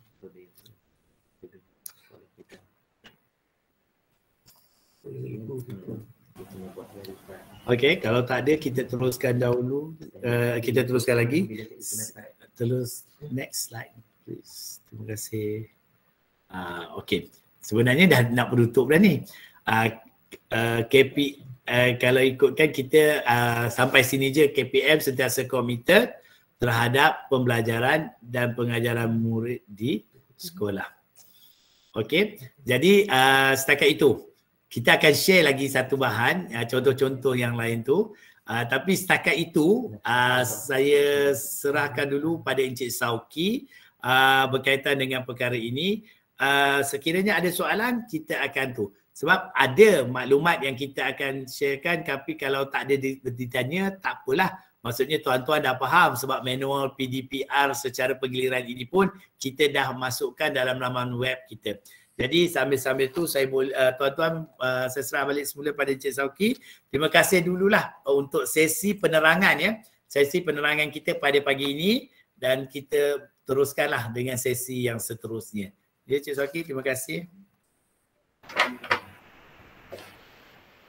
Okey, kalau tak ada kita teruskan dahulu. Uh, kita teruskan lagi. Terus next slide please. Terima kasih. Uh, Okey. Sebenarnya dah nak penutup dah ni. Uh, uh, K P uh, kalau ikutkan kita uh, sampai sini je, K P M sentiasa komited terhadap pembelajaran dan pengajaran murid di sekolah. Okey. Jadi uh, setakat itu. Kita akan share lagi satu bahan, uh, contoh-contoh yang lain tu. Uh, tapi setakat itu, uh, saya serahkan dulu pada Encik Sauki uh, berkaitan dengan perkara ini. Uh, sekiranya ada soalan, kita akan tu. Sebab ada maklumat yang kita akan sharekan, tapi kalau tak ada ditanya, tak apalah. Maksudnya tuan-tuan dah faham sebab manual P D P R secara penggiliran ini pun kita dah masukkan dalam laman web kita. Jadi sambil-sambil tu saya boleh uh, tuan-tuan uh, saya serah balik semula pada Encik Sauki. Terima kasih dululah untuk sesi penerangan ya. Sesi penerangan kita pada pagi ini dan kita teruskanlah dengan sesi yang seterusnya. Ya Encik Sauki, terima kasih.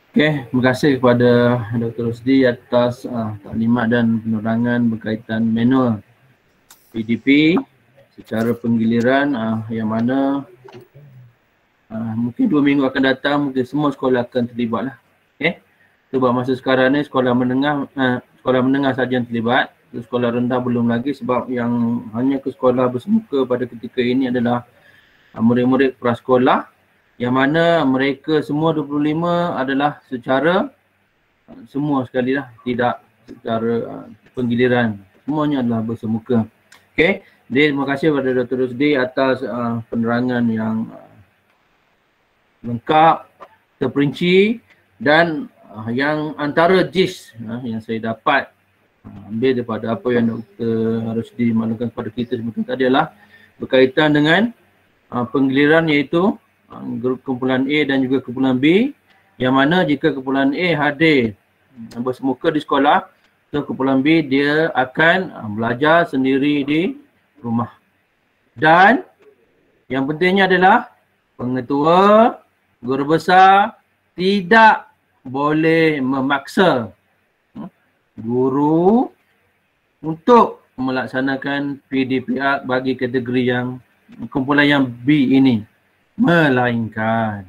Okey, terima kasih kepada Doktor Rusdi atas uh, taklimat dan penerangan berkaitan manual P D P secara penggiliran uh, yang mana uh, mungkin dua minggu akan datang mungkin semua sekolah akan terlibat lah. Okey. Sebab masa sekarang ni sekolah menengah uh, sekolah menengah saja yang terlibat, sekolah rendah belum lagi sebab yang hanya ke sekolah bersemuka pada ketika ini adalah uh, murid-murid prasekolah yang mana mereka semua dua puluh lima adalah secara uh, semua sekali lah, tidak secara uh, penggiliran, semuanya adalah bersemuka. Okey, jadi terima kasih kepada Doktor Rusdi atas uh, penerangan yang uh, lengkap, terperinci dan uh, yang antara gist uh, yang saya dapat uh, ambil daripada apa yang Doktor Rusdi maklumkan kepada kita sebentar tadi adalah berkaitan dengan uh, penggiliran iaitu grup kumpulan A dan juga kumpulan B, yang mana jika kumpulan A hadir bersemuka di sekolah, so kumpulan B dia akan belajar sendiri di rumah. Dan yang pentingnya adalah pengetua, guru besar tidak boleh memaksa guru untuk melaksanakan P D P R bagi kategori yang kumpulan yang B ini. Melainkan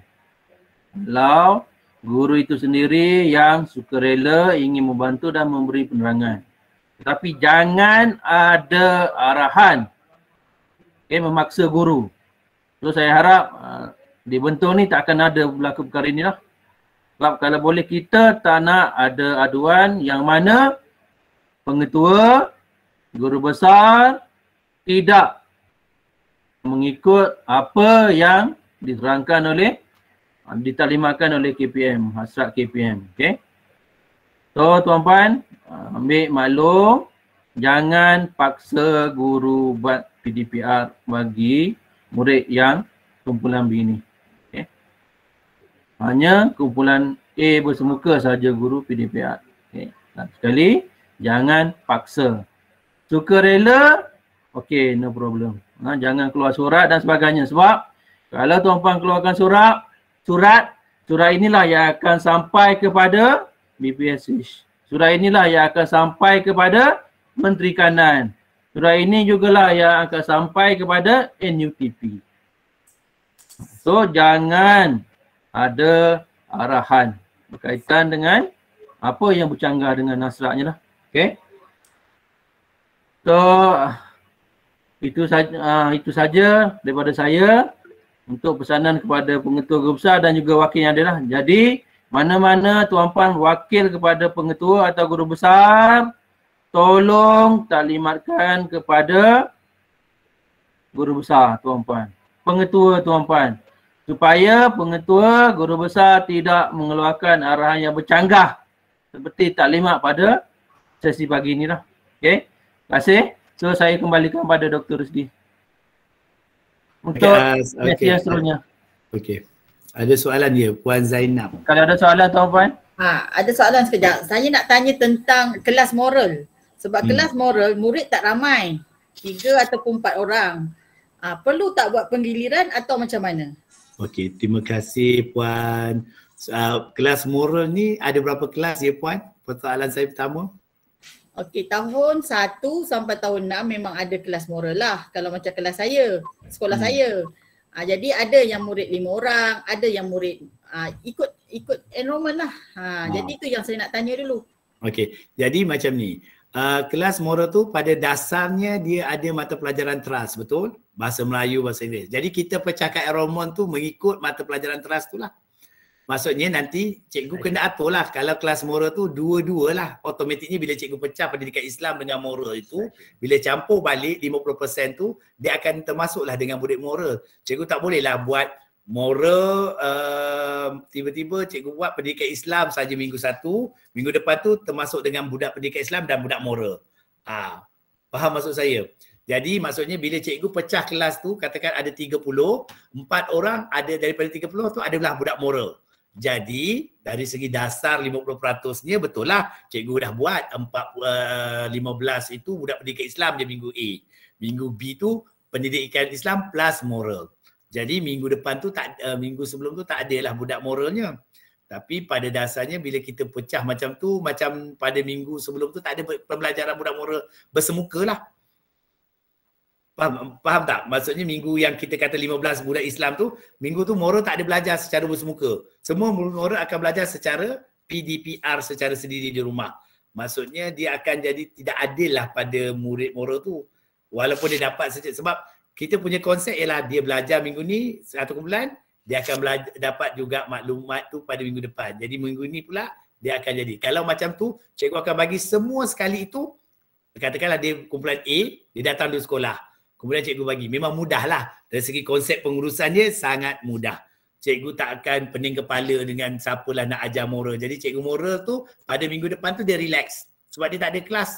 kalau guru itu sendiri yang sukarela ingin membantu dan memberi penerangan. Tetapi jangan ada arahan okay, memaksa guru. So saya harap uh, di Bentong ni tak akan ada berlaku perkara inilah. Sebab kalau boleh kita tak nak ada aduan yang mana pengetua, guru besar tidak mengikut apa yang diterangkan oleh, ditaklimatkan oleh K P M, hasrat K P M. Okay. So tuan-puan, ambil maklum, jangan paksa guru buat P D P R bagi murid yang kumpulan B ini. Okay. Hanya kumpulan A bersemuka saja guru P D P R. Okay. Sekali, jangan paksa. Sukarela, okay, no problem. Nah, jangan keluar surat dan sebagainya. Sebab kalau tuan-puan keluarkan surat, surat, surat inilah yang akan sampai kepada B P S H. Surat inilah yang akan sampai kepada Menteri Kanan. Surat ini jugalah yang akan sampai kepada N U T P. So, jangan ada arahan berkaitan dengan apa yang bercanggah dengan nasratnya lah. Okay. So, itu saja, uh, itu saja daripada saya. Untuk pesanan kepada pengetua guru besar dan juga wakil yang ada lah. Jadi, mana-mana tuan-puan wakil kepada pengetua atau guru besar, tolong taklimatkan kepada guru besar tuan-puan. Pengetua tuan-puan. Supaya pengetua guru besar tidak mengeluarkan arahan yang bercanggah. Seperti taklimat pada sesi pagi ini lah. Okay. Terima kasih. So, saya kembalikan pada Doktor Rusdi. Untuk yes, okay. yang seterusnya. Okey. Ada soalan dia, Puan Zainab. Kalau ada soalan tuan-puan. Ha, ada soalan sekejap. Saya nak tanya tentang kelas moral. Sebab hmm. kelas moral murid tak ramai. Tiga ataupun empat orang. Ha, perlu tak buat penggiliran atau macam mana? Okey, terima kasih Puan. Uh, kelas moral ni ada berapa kelas ya Puan? Persoalan saya pertama. Okey, tahun satu sampai tahun enam memang ada kelas moral lah. Kalau macam kelas saya, sekolah hmm. saya. Ha, jadi ada yang murid lima orang, ada yang murid ha, ikut ikut enrollment lah. Ha, ha. Jadi tu yang saya nak tanya dulu. Okey, jadi macam ni. Uh, kelas moral tu pada dasarnya dia ada mata pelajaran teras, betul? Bahasa Melayu, bahasa Inggeris. Jadi kita pecahkan enrollment tu mengikut mata pelajaran teras tu lah. Maksudnya nanti cikgu kena atur lah. Kalau kelas moral tu dua-dua lah. Automatiknya bila cikgu pecah pendidikan Islam dengan moral itu, bila campur balik lima puluh peratus tu, dia akan termasuklah dengan murid moral. Cikgu tak boleh lah buat moral, uh, tiba-tiba cikgu buat pendidikan Islam saja minggu satu, minggu depan tu termasuk dengan budak pendidikan Islam dan budak moral. Ah, faham maksud saya? Jadi maksudnya bila cikgu pecah kelas tu, katakan ada tiga puluh, empat orang ada daripada tiga puluh tu adalah budak moral. Jadi dari segi dasar lima puluh peratus-nya betul lah cikgu dah buat empat, uh, lima belas itu budak pendidikan Islam je minggu A. Minggu B tu pendidikan Islam plus moral. Jadi minggu depan tu tak, uh, minggu sebelum tu tak adalah budak moralnya. Tapi pada dasarnya bila kita pecah macam tu, macam pada minggu sebelum tu tak ada pembelajaran budak mora bersemuka lah. Faham, faham tak? Maksudnya minggu yang kita kata lima belas budak Islam tu, minggu tu mora tak ada belajar secara bersemuka. Semua mora akan belajar secara P D P R secara sendiri di rumah. Maksudnya dia akan jadi tidak adil lah pada murid mora tu. Walaupun dia dapat saja. Sebab kita punya konsep ialah dia belajar minggu ni satu kumpulan, dia akan belajar, dapat juga maklumat tu pada minggu depan. Jadi minggu ni pula dia akan jadi. Kalau macam tu, cikgu akan bagi semua sekali itu, katakanlah dia kumpulan A, dia datang dulu sekolah. Kemudian cikgu bagi. Memang mudah lah. Dari segi konsep pengurusan dia sangat mudah. Cikgu tak akan pening kepala dengan siapalah nak ajar moral. Jadi cikgu moral tu pada minggu depan tu dia relax. Sebab dia tak ada kelas.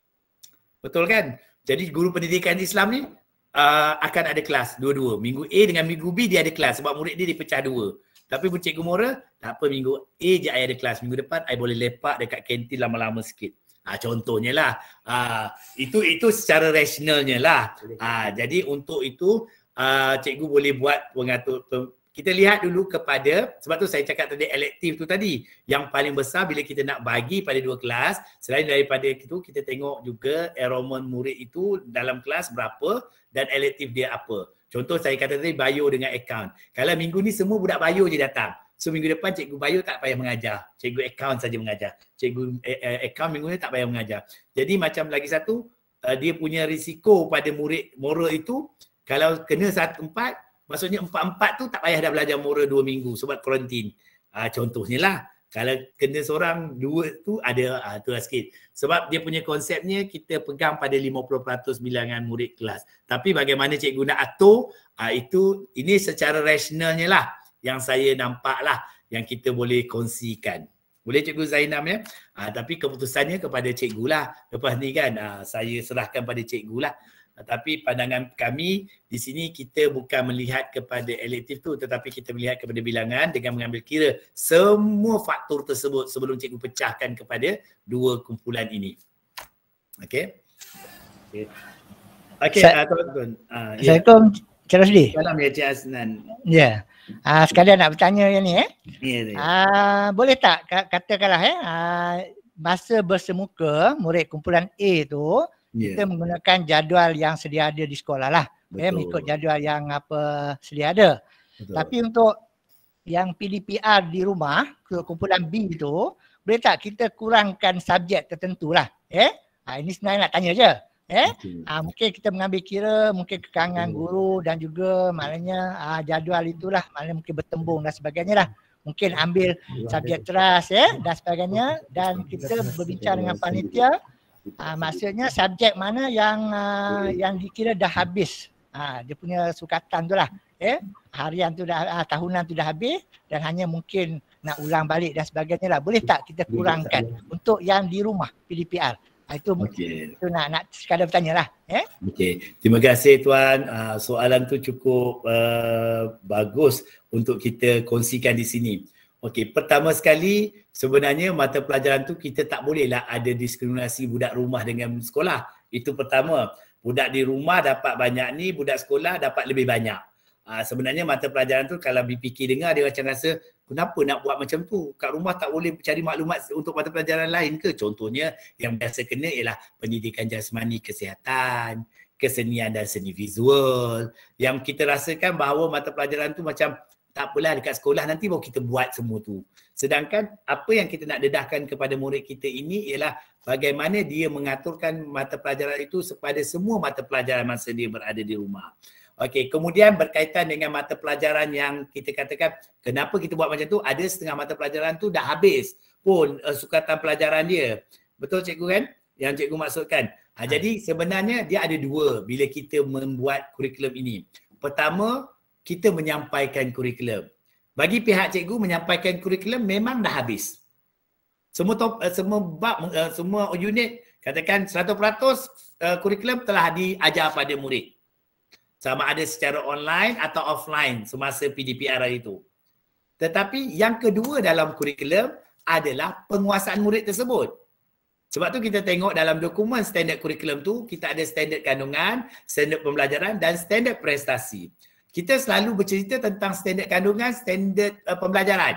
Betul kan? Jadi guru pendidikan Islam ni uh, akan ada kelas dua-dua. Minggu A dengan minggu B dia ada kelas sebab murid dia dipecah dua. Tapi pun cikgu moral, tak apa, minggu A je I ada kelas. Minggu depan I boleh lepak dekat kantin lama-lama sikit. Ha, contohnya lah. Ha, itu itu secara rasionalnya lah. Ha, jadi untuk itu uh, cikgu boleh buat pengatur. Kita lihat dulu kepada, sebab tu saya cakap tadi elektif tu tadi. Yang paling besar bila kita nak bagi pada dua kelas, selain daripada itu kita tengok juga enrollment murid itu dalam kelas berapa dan elektif dia apa. Contoh saya kata tadi bio dengan account. Kalau minggu ni semua budak bio je datang. So minggu depan cikgu bio tak payah mengajar. Cikgu account saja mengajar. Cikgu eh, account minggu ni tak payah mengajar. Jadi macam lagi satu, uh, dia punya risiko pada murid moral itu, kalau kena satu empat, maksudnya empat-empat tu tak payah dah belajar moral dua minggu sebab kuarantin. Uh, contohnya lah. Kalau kena seorang, dua tu ada uh, tu lah sikit. Sebab dia punya konsepnya kita pegang pada lima puluh peratus bilangan murid kelas. Tapi bagaimana cikgu nak atur, uh, itu ini secara rasionalnya lah yang saya nampak lah yang kita boleh kongsikan. Boleh Cikgu Zainam ya? Uh, tapi keputusannya kepada cikgu lah. Lepas ni kan uh, saya serahkan pada cikgu lah. Tapi pandangan kami di sini kita bukan melihat kepada elektif tu tetapi kita melihat kepada bilangan dengan mengambil kira semua faktor tersebut sebelum cikgu pecahkan kepada dua kumpulan ini. Okey. Okey. Okey, uh, tuan-tuan. Uh, Assalamualaikum Cik Rosli. Salam ya Cik Asnan. Ya. Uh, sekalian nak bertanya yang ni eh. Ya. Uh, boleh tak katakanlah eh uh, masa bersemuka murid kumpulan A tu yeah. kita menggunakan jadual yang sedia ada di sekolah lah. Ya, mengikut jadual yang apa sedia ada. Betul. Tapi untuk yang P D P R di rumah, kumpulan B tu, boleh tak kita kurangkan subjek tertentu lah. Eh? Ha, ini sebenarnya nak tanya je. Eh? Ha, mungkin kita mengambil kira mungkin kekangan guru dan juga maknanya ha, jadual itulah, maknanya mungkin bertembung dan sebagainya lah. Mungkin ambil subjek teras ya dan sebagainya dan kita berbincang dengan panitia. Uh, maksudnya subjek mana yang uh, yang dikira dah habis uh, dia punya sukatan tu lah eh? Harian tu dah, uh, tahunan tu dah habis dan hanya mungkin nak ulang balik dan sebagainya lah. Boleh tak kita kurangkan untuk yang di rumah P D P R? uh, itu okay. Itu nak, nak sekadar bertanya lah eh? Okey, terima kasih Tuan. Uh, soalan tu cukup uh, bagus untuk kita kongsikan di sini. Okey, pertama sekali sebenarnya mata pelajaran tu kita tak bolehlah ada diskriminasi budak rumah dengan sekolah. Itu pertama. Budak di rumah dapat banyak ni, budak sekolah dapat lebih banyak. Ha, sebenarnya mata pelajaran tu kalau B P K dengar dia macam rasa kenapa nak buat macam tu? Kat rumah tak boleh cari maklumat untuk mata pelajaran lain ke? Contohnya yang biasa kena ialah pendidikan jasmani kesihatan, kesenian dan seni visual. Yang kita rasakan bahawa mata pelajaran tu macam tak apalah dekat sekolah nanti baru kita buat semua tu. Sedangkan apa yang kita nak dedahkan kepada murid kita ini ialah bagaimana dia mengaturkan mata pelajaran itu kepada semua mata pelajaran masa dia berada di rumah. Okey, kemudian berkaitan dengan mata pelajaran yang kita katakan kenapa kita buat macam tu, ada setengah mata pelajaran tu dah habis pun uh, sukatan pelajaran dia. Betul cikgu kan? Yang cikgu maksudkan. Ha, jadi sebenarnya dia ada dua bila kita membuat kurikulum ini. Pertama, kita menyampaikan kurikulum. Bagi pihak cikgu menyampaikan kurikulum memang dah habis. Semua top, semua bab, semua unit katakan seratus peratus kurikulum telah diajar pada murid. Sama ada secara online atau offline semasa P D P R itu. Tetapi yang kedua dalam kurikulum adalah penguasaan murid tersebut. Sebab tu kita tengok dalam dokumen standard kurikulum tu kita ada standard kandungan, standard pembelajaran dan standard prestasi. Kita selalu bercerita tentang standard kandungan, standard uh, pembelajaran.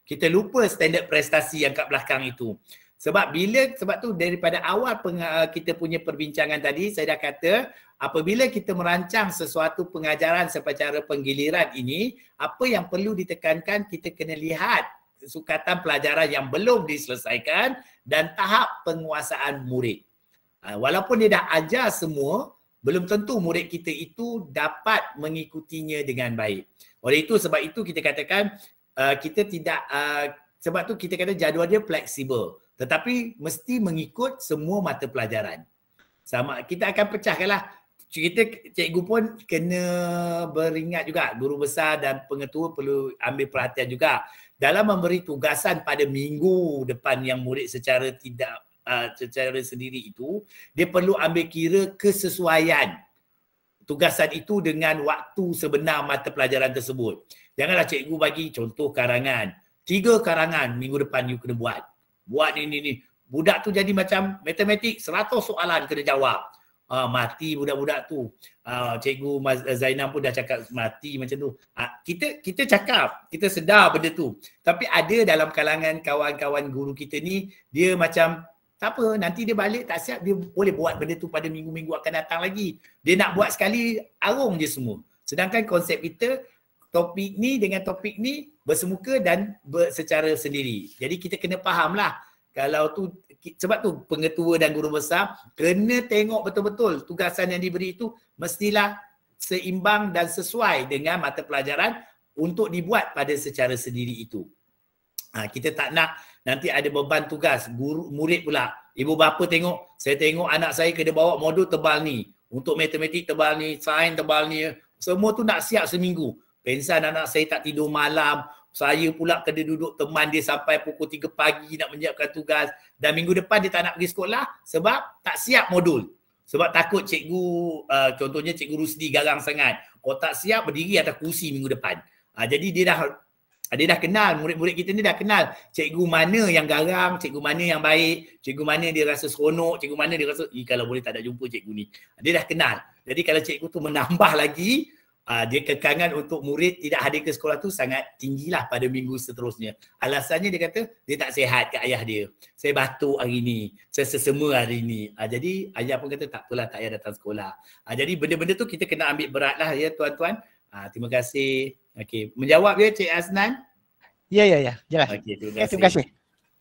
Kita lupa standard prestasi yang kat belakang itu. Sebab bila, sebab tu daripada awal peng, kita punya perbincangan tadi, saya dah kata apabila kita merancang sesuatu pengajaran secara penggiliran ini, apa yang perlu ditekankan, kita kena lihat sukatan pelajaran yang belum diselesaikan dan tahap penguasaan murid. Walaupun dia dah ajar semua, belum tentu murid kita itu dapat mengikutinya dengan baik. Oleh itu, sebab itu kita katakan uh, kita tidak, uh, sebab tu kita kata jadual dia fleksibel. Tetapi mesti mengikut semua mata pelajaran. Sama, kita akan pecahkanlah. Kita, cikgu pun kena beringat juga, guru besar dan pengetua perlu ambil perhatian juga dalam memberi tugasan pada minggu depan yang murid secara tidak uh, secara sendiri itu, dia perlu ambil kira kesesuaian tugasan itu dengan waktu sebenar mata pelajaran tersebut. Janganlah cikgu bagi contoh karangan, tiga karangan minggu depan you kena buat. Buat ni ni ni. Budak tu jadi macam matematik, seratus soalan kena jawab. Uh, mati budak-budak tu. Uh, Cikgu Zainam pun dah cakap mati macam tu. Uh, kita kita cakap, kita sedar benda tu. Tapi ada dalam kalangan kawan-kawan guru kita ni, dia macam tak apa, nanti dia balik tak siap, dia boleh buat benda tu pada minggu-minggu akan datang lagi. Dia nak buat sekali, arung je semua. Sedangkan konsep kita, topik ni dengan topik ni bersemuka dan ber, secara sendiri. Jadi kita kena fahamlah. Kalau tu, sebab tu pengetua dan guru besar kena tengok betul-betul tugasan yang diberi itu mestilah seimbang dan sesuai dengan mata pelajaran untuk dibuat pada secara sendiri itu. Ha, kita tak nak nanti ada beban tugas, guru murid pula. Ibu bapa tengok, saya tengok anak saya kena bawa modul tebal ni. Untuk matematik tebal ni, sains tebal ni. Semua tu nak siap seminggu. Pensan anak saya tak tidur malam. Saya pula kena duduk teman dia sampai pukul tiga pagi nak menyiapkan tugas. Dan minggu depan dia tak nak pergi sekolah sebab tak siap modul. Sebab takut cikgu, uh, contohnya cikgu Rusdi garang sangat. Kalau tak siap berdiri atas kursi minggu depan. Uh, jadi dia dah dia dah kenal, murid-murid kita ni dah kenal cikgu mana yang garang, cikgu mana yang baik, cikgu mana dia rasa seronok, cikgu mana dia rasa, eh, kalau boleh tak ada jumpa cikgu ni. Dia dah kenal. Jadi kalau cikgu tu menambah lagi, Uh, dia kekangan untuk murid tidak hadir ke sekolah tu sangat tinggilah pada minggu seterusnya. Alasannya dia kata dia tak sihat ke ayah dia. Saya batuk hari ni, saya sesema hari ni. Uh, jadi ayah pun kata tak apalah, tak payah datang sekolah. Uh, jadi benda-benda tu kita kena ambil berat lah ya tuan-tuan. Uh, terima kasih. Okey, menjawab ya Cik Aznan? Ya, ya, ya. Jelas. Okey, terima kasih. Terima kasih.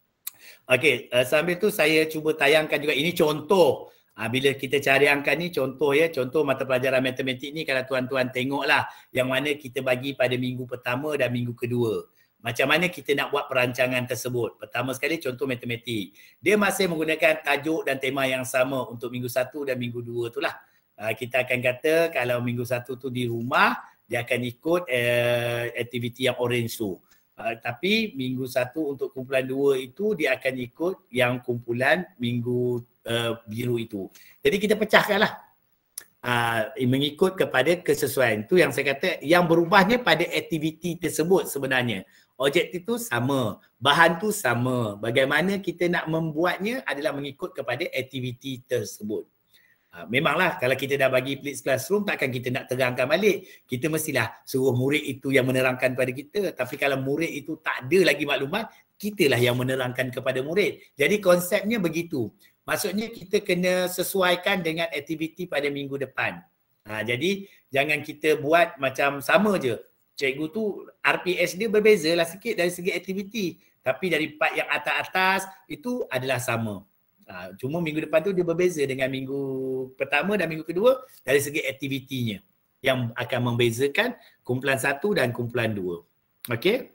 Okey, uh, sambil tu saya cuba tayangkan juga. Ini contoh. Ha, bila kita cari angka ni contoh ya, contoh mata pelajaran matematik ni kalau tuan-tuan tengoklah yang mana kita bagi pada minggu pertama dan minggu kedua. Macam mana kita nak buat perancangan tersebut. Pertama sekali contoh matematik. Dia masih menggunakan tajuk dan tema yang sama untuk minggu satu dan minggu dua tu lah. Ha, kita akan kata kalau minggu satu tu di rumah, dia akan ikut uh, aktiviti yang orange tu. Uh, tapi minggu satu untuk kumpulan dua itu dia akan ikut yang kumpulan minggu uh, biru itu. Jadi kita pecahkanlah uh, mengikut kepada kesesuaian. Itu yang saya kata yang berubahnya pada aktiviti tersebut sebenarnya. Objektif itu sama, bahan tu sama. Bagaimana kita nak membuatnya adalah mengikut kepada aktiviti tersebut. Ha, memanglah kalau kita dah bagi Blitz Classroom takkan kita nak terangkan balik. Kita mestilah suruh murid itu yang menerangkan pada kita. Tapi kalau murid itu tak ada lagi maklumat, kitalah yang menerangkan kepada murid. Jadi konsepnya begitu. Maksudnya kita kena sesuaikan dengan aktiviti pada minggu depan. Ha, jadi jangan kita buat macam sama je. Cikgu tu R P S dia berbezalah sikit dari segi aktiviti. Tapi dari part yang atas-atas itu adalah sama. Ha, cuma minggu depan tu dia berbeza dengan minggu pertama dan minggu kedua dari segi aktivitinya yang akan membezakan kumpulan satu dan kumpulan dua. Okey.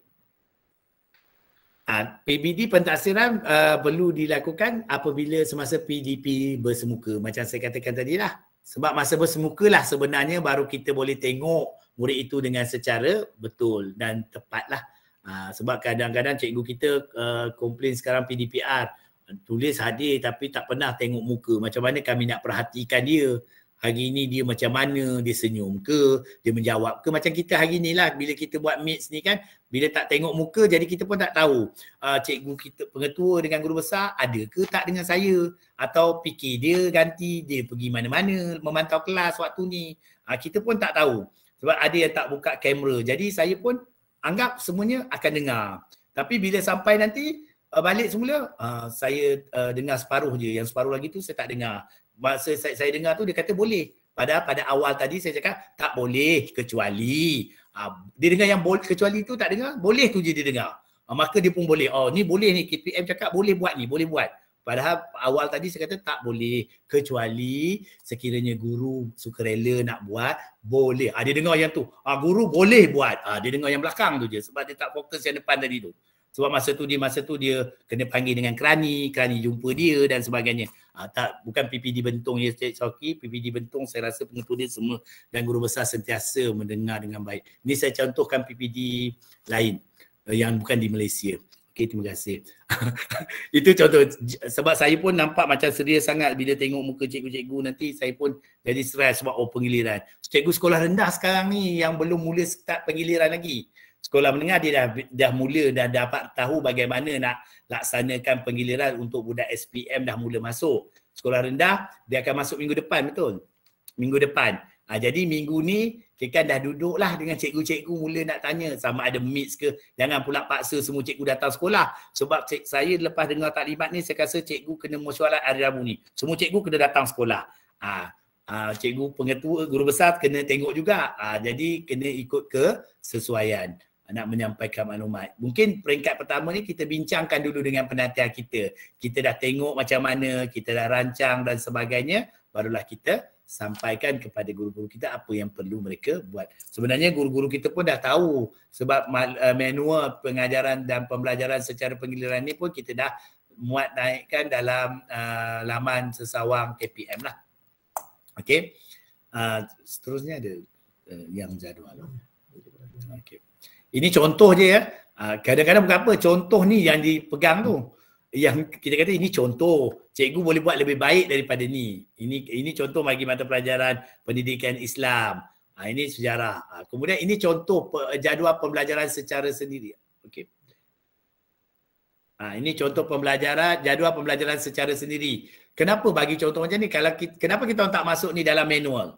Ha, P B D pentaksiran uh, perlu dilakukan apabila semasa P D P bersemuka. Macam saya katakan tadi lah. Sebab masa bersemuka lah sebenarnya baru kita boleh tengok murid itu dengan secara betul dan tepat lah. Ha, sebab kadang-kadang cikgu kita uh, komplain sekarang P D P R. Tulis hadir tapi tak pernah tengok muka. Macam mana kami nak perhatikan dia? Hari ni dia macam mana? Dia senyum ke? Dia menjawab ke? Macam kita hari ni lah. Bila kita buat maths ni kan, bila tak tengok muka jadi kita pun tak tahu. Uh, cikgu kita, pengetua dengan guru besar ada ke tak dengan saya? Atau fikir dia ganti, dia pergi mana-mana memantau kelas waktu ni. Uh, kita pun tak tahu. Sebab ada yang tak buka kamera. Jadi saya pun anggap semuanya akan dengar. Tapi bila sampai nanti uh, balik semula, uh, saya uh, dengar separuh je. Yang separuh lagi tu saya tak dengar. Masa saya, saya dengar tu dia kata boleh. Padahal pada awal tadi saya cakap tak boleh kecuali. Uh, dia dengar yang boleh kecuali tu tak dengar. Boleh tu je dia dengar. Uh, maka dia pun boleh. Oh ni boleh ni. K P M cakap boleh buat ni. Boleh buat. Padahal awal tadi saya kata tak boleh. Kecuali sekiranya guru sukarela nak buat, boleh. Ah, dia dengar yang tu. Ah, guru boleh buat. Ah, dia dengar yang belakang tu je. Sebab dia tak fokus yang depan tadi tu. Sebab masa tu dia masa tu dia kena panggil dengan kerani, kerani jumpa dia dan sebagainya. Ah, tak, bukan P P D Bentong ya Cik Syauqi, P P D Bentong saya rasa pengetua dia semua dan guru besar sentiasa mendengar dengan baik. Ini saya contohkan P P D lain yang bukan di Malaysia. Okey, terima kasih. Itu contoh, sebab saya pun nampak macam serius sangat bila tengok muka cikgu-cikgu nanti saya pun jadi stres sebab oh penggiliran. Cikgu sekolah rendah sekarang ni yang belum mula start penggiliran lagi. Sekolah menengah dia dah dah mula dah dapat tahu bagaimana nak laksanakan penggiliran untuk budak S P M dah mula masuk. Sekolah rendah dia akan masuk minggu depan, betul? Minggu depan. Ha, jadi minggu ni kita kan dah duduklah dengan cikgu-cikgu mula nak tanya sama ada mix ke. Jangan pula paksa semua cikgu datang sekolah. Sebab cik, saya lepas dengar taklimat ni saya rasa cikgu kena mesyuarat hari Rabu ni. Semua cikgu kena datang sekolah. Ha, ha, cikgu pengetua, guru besar kena tengok juga. Ha, jadi kena ikut kesesuaian nak menyampaikan maklumat. Mungkin peringkat pertama ni kita bincangkan dulu dengan penantian kita. Kita dah tengok macam mana, kita dah rancang dan sebagainya, barulah kita sampaikan kepada guru-guru kita apa yang perlu mereka buat. Sebenarnya guru-guru kita pun dah tahu sebab manual pengajaran dan pembelajaran secara penggiliran ni pun kita dah muat naikkan dalam uh, laman Sesawang K P M lah. Okey. Uh, seterusnya ada uh, yang jadual. Okey. Ini contoh je ya. Kadang-kadang bukan apa, contoh ni yang dipegang tu. Yang kita kata ini contoh. Cikgu boleh buat lebih baik daripada ni. Ini ini contoh bagi mata pelajaran pendidikan Islam. Ha, ini sejarah. Ha, kemudian ini contoh jadual pembelajaran secara sendiri. Okey. Ha, ini contoh pembelajaran, jadual pembelajaran secara sendiri. Kenapa bagi contoh macam ni? Kalau kita, kenapa kita tak masuk ni dalam manual?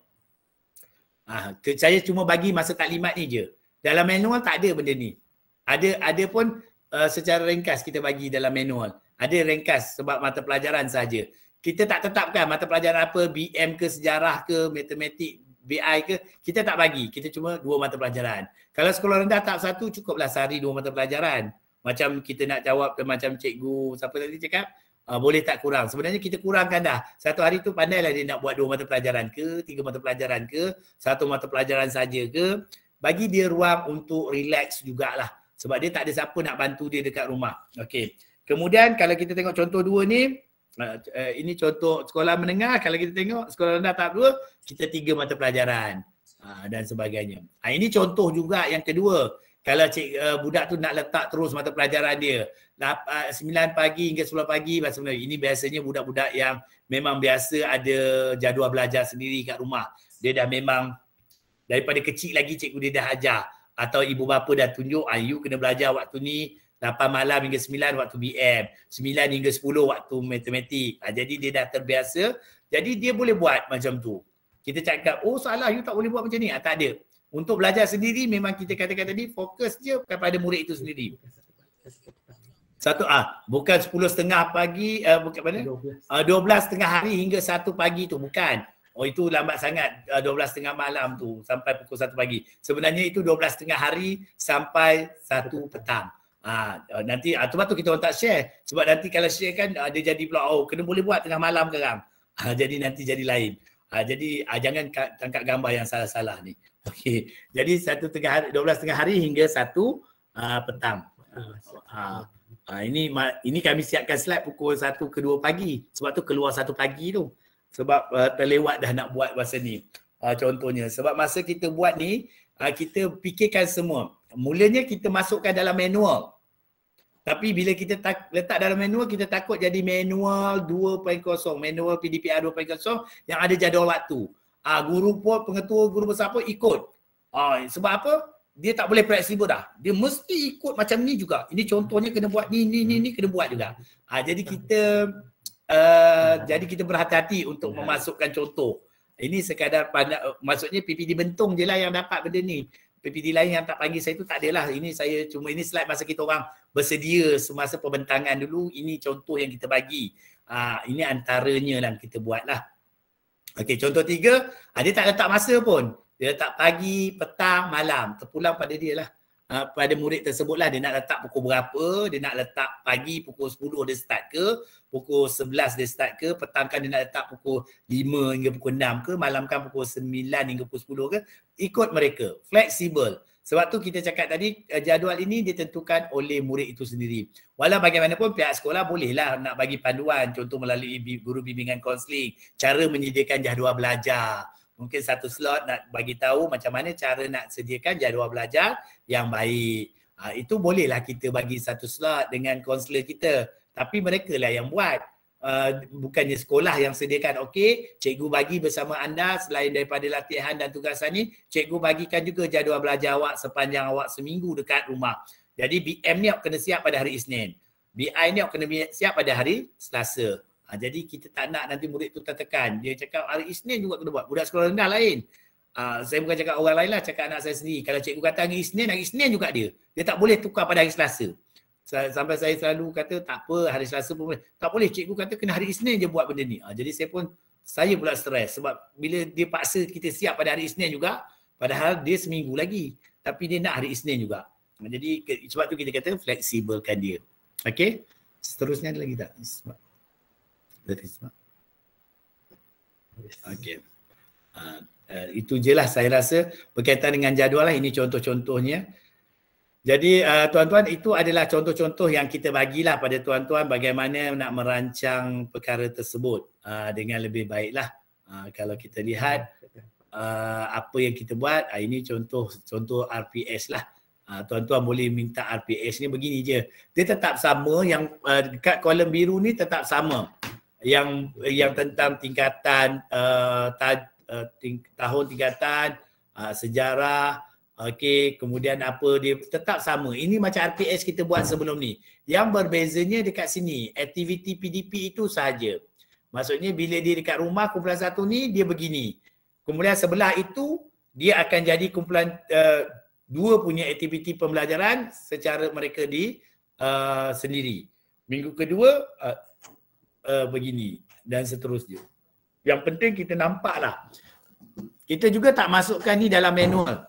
Ha, saya cuma bagi masa taklimat ni je. Dalam manual tak ada benda ni. Ada ada pun uh, secara ringkas kita bagi dalam manual. Ada ringkas sebab mata pelajaran saja. Kita tak tetapkan mata pelajaran apa, B M ke, sejarah ke, matematik, B I ke, kita tak bagi. Kita cuma dua mata pelajaran. Kalau sekolah rendah tahap satu, cukuplah sehari dua mata pelajaran. Macam kita nak jawab ke macam cikgu, siapa tadi cakap, uh, boleh tak kurang. Sebenarnya kita kurangkan dah. Satu hari tu pandailah dia nak buat dua mata pelajaran ke, tiga mata pelajaran ke, satu mata pelajaran saja ke. Bagi dia ruang untuk relax jugalah. Sebab dia tak ada siapa nak bantu dia dekat rumah. Okey. Kemudian kalau kita tengok contoh dua ni, uh, uh, ini contoh sekolah menengah. Kalau kita tengok sekolah rendah tahap dua, kita tiga mata pelajaran uh, dan sebagainya. Uh, ini contoh juga yang kedua. Kalau cik, uh, budak tu nak letak terus mata pelajaran dia. Uh, sembilan pagi hingga sepuluh pagi. Ini biasanya budak-budak yang memang biasa ada jadual belajar sendiri kat rumah. Dia dah memang daripada kecil lagi cikgu dia dah ajar atau ibu bapa dah tunjuk, ah, you kena belajar waktu ni lapan malam hingga sembilan waktu B M, sembilan hingga sepuluh waktu matematik. Ah, jadi dia dah terbiasa, jadi dia boleh buat macam tu. Kita cakap, oh salah, you tak boleh buat macam ni. Ah, tak ada. Untuk belajar sendiri memang kita kata-kata tadi fokus je kepada murid itu sendiri. Satu ah bukan sepuluh setengah pagi, uh, bukan mana? Uh, dua belas setengah hari hingga satu pagi tu, bukan. Oh itu lambat sangat, dua belas setengah malam tu sampai pukul satu pagi. Sebenarnya itu dua belas setengah hari sampai satu petang. Ha, nanti ah, tu tu kita orang tak share. Sebab nanti kalau share kan ah, dia jadi pula, oh kena boleh buat tengah malam sekarang. Ha, jadi nanti jadi lain. Ha, jadi ah, jangan tangkap gambar yang salah-salah ni. Okey. Jadi satu tengah hari, dua belas setengah hari hingga satu ah, petang. Ha, ha, ini ini kami siapkan slide pukul satu ke dua pagi. Sebab tu keluar satu pagi tu. Sebab uh, terlewat dah nak buat masa ni. Uh, contohnya. Sebab masa kita buat ni, uh, kita fikirkan semua. Mulanya kita masukkan dalam manual. Tapi bila kita tak, letak dalam manual, kita takut jadi manual dua titik kosong. Manual P D P R dua titik kosong yang ada jadual waktu. Uh, guru pun, pengetua guru besar pun ikut. Uh, sebab apa? Dia tak boleh fleksibel dah. Dia mesti ikut macam ni juga. Ini contohnya kena buat ni, ni, ni, ni kena buat juga. Uh, jadi kita... Uh, jadi kita berhati-hati untuk memasukkan contoh. Ini sekadar pandang, maksudnya P P D Bentong je lah yang dapat benda ni. P P D lain yang tak panggil saya tu tak adalah. Ini saya cuma ini slide masa kita orang bersedia semasa pembentangan dulu. Ini contoh yang kita bagi. Uh, ini antaranya lah kita buat lah. Okey, contoh tiga, uh, dia tak letak masa pun. Dia letak pagi, petang, malam. Terpulang pada dia lah. Uh, pada murid tersebut lah dia nak letak pukul berapa, dia nak letak pagi pukul sepuluh dia start ke, pukul sebelas dia start ke, petang kan dia nak letak pukul lima hingga pukul enam ke, malam kan pukul sembilan hingga pukul sepuluh ke, ikut mereka, fleksibel. Sebab tu kita cakap tadi jadual ini ditentukan oleh murid itu sendiri. Walau bagaimanapun pihak sekolah bolehlah nak bagi panduan, contoh melalui guru bimbingan kaunseling, cara menyediakan jadual belajar. Mungkin satu slot nak bagi tahu macam mana cara nak sediakan jadual belajar yang baik. Ha, itu bolehlah kita bagi satu slot dengan kaunselor kita. Tapi mereka lah yang buat. Uh, bukannya sekolah yang sediakan. Okey, cikgu bagi bersama anda selain daripada latihan dan tugasan ni, cikgu bagikan juga jadual belajar awak sepanjang awak seminggu dekat rumah. Jadi B M ni awak kena siap pada hari Isnin. B I ni awak kena siap pada hari Selasa. Ha, jadi kita tak nak nanti murid tu tertekan. Dia cakap hari Isnin juga kena buat. Budak sekolah rendah lain. Uh, saya bukan cakap orang lain lah, cakap anak saya sendiri. Kalau cikgu kata hari Isnin, hari Isnin juga dia. Dia tak boleh tukar pada hari Selasa. Sampai saya selalu kata tak apa, hari Selasa pun boleh. Tak boleh, cikgu kata kena hari Isnin je buat benda ni. Uh, jadi saya pun, saya pula stres. Sebab bila dia paksa kita siap pada hari Isnin juga, padahal dia seminggu lagi. Tapi dia nak hari Isnin juga. Uh, jadi sebab tu kita kata fleksibelkan dia. Okey. Seterusnya ada lagi tak? Sebab Okey. Uh, uh, itu je lah saya rasa berkaitan dengan jadual lah. Ini contoh-contohnya. Jadi uh, tuan-tuan, itu adalah contoh-contoh yang kita bagilah pada tuan-tuan bagaimana nak merancang perkara tersebut uh, dengan lebih baik lah. Uh, kalau kita lihat uh, apa yang kita buat, uh, ini contoh contoh R P S lah. Uh, tuan-tuan boleh minta R P S ni begini je. Dia tetap sama, yang uh, dekat kolom biru ni tetap sama. Yang yang tentang tingkatan uh, ta, uh, ting, tahun tingkatan, uh, sejarah, okey, kemudian apa dia tetap sama. Ini macam R P S kita buat sebelum ni. Yang berbezanya dekat sini, aktiviti P D P itu sahaja. Maksudnya bila dia dekat rumah kumpulan satu ni dia begini. Kemudian sebelah itu dia akan jadi kumpulan uh, dua punya aktiviti pembelajaran secara mereka di uh, sendiri. Minggu kedua uh, Uh, begini dan seterusnya. Yang penting kita nampaklah. Kita juga tak masukkan ni dalam manual.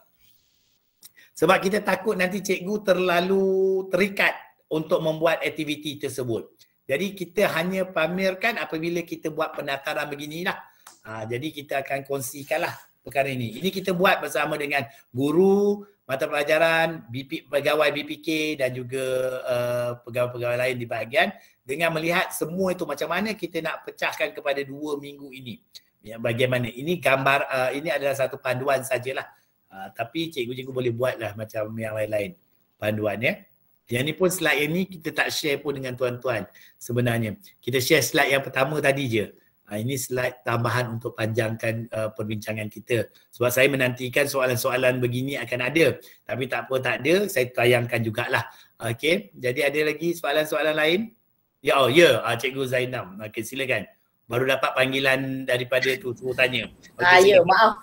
Sebab kita takut nanti cikgu terlalu terikat untuk membuat aktiviti tersebut. Jadi kita hanya pamerkan apabila kita buat pendaftaran beginilah. Ha, jadi kita akan kongsikanlah perkara ini. Ini kita buat bersama dengan guru mata pelajaran, B P, pegawai B P K dan juga uh, pegawai-pegawai lain di bahagian, dengan melihat semua itu macam mana kita nak pecahkan kepada dua minggu ini. Ya, bagaimana? Ini gambar, uh, ini adalah satu panduan sajalah. Uh, tapi cikgu-cikgu boleh buatlah macam yang lain-lain panduan ya. Yang ni pun slide ini kita tak share pun dengan tuan-tuan sebenarnya. Kita share slide yang pertama tadi je. Uh, ini slide tambahan untuk panjangkan uh, perbincangan kita. Sebab saya menantikan soalan-soalan begini akan ada. Tapi tak apa, tak ada. Saya tayangkan jugalah. Okey, jadi ada lagi soalan-soalan lain? Ya, oh ya, yeah. Cikgu Zainam. Okey, silakan. Baru dapat panggilan daripada tu, suruh tanya. Okay, ah, ya, maaf.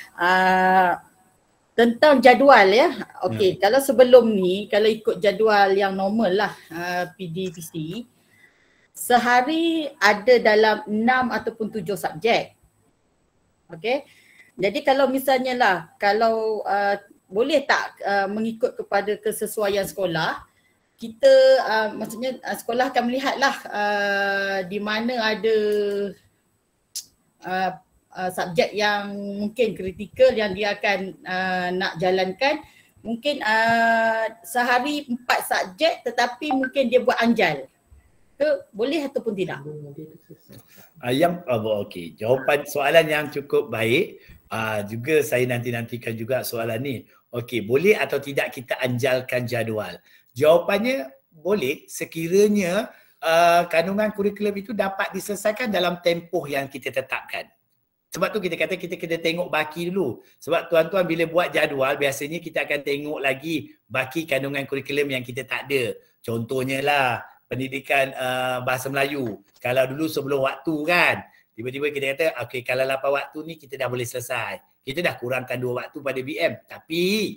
Uh, tentang jadual ya. Okey, hmm. Kalau sebelum ni, kalau ikut jadual yang normal lah, uh, P D P C, sehari ada dalam enam ataupun tujuh subjek. Okey. Jadi kalau misalnya lah, kalau uh, boleh tak uh, mengikut kepada kesesuaian sekolah, kita uh, maksudnya uh, sekolah akan melihatlah uh, di mana ada uh, uh, subjek yang mungkin kritikal yang dia akan uh, nak jalankan. Mungkin uh, sehari empat subjek tetapi mungkin dia buat anjal. Ke boleh ataupun tidak? Uh, yang oh, okey, jawapan soalan yang cukup baik. Uh, juga saya nanti-nantikan juga soalan ni. Okey, boleh atau tidak kita anjalkan jadual? Jawapannya boleh sekiranya uh, kandungan kurikulum itu dapat diselesaikan dalam tempoh yang kita tetapkan. Sebab tu kita kata kita kena tengok baki dulu. Sebab tuan-tuan bila buat jadual biasanya kita akan tengok lagi baki kandungan kurikulum yang kita tak ada. Contohnya lah pendidikan uh, bahasa Melayu. Kalau dulu sebelum waktu kan, tiba-tiba kita kata okey kalau lapan waktu ni kita dah boleh selesai. Kita dah kurangkan dua waktu pada B M. Tapi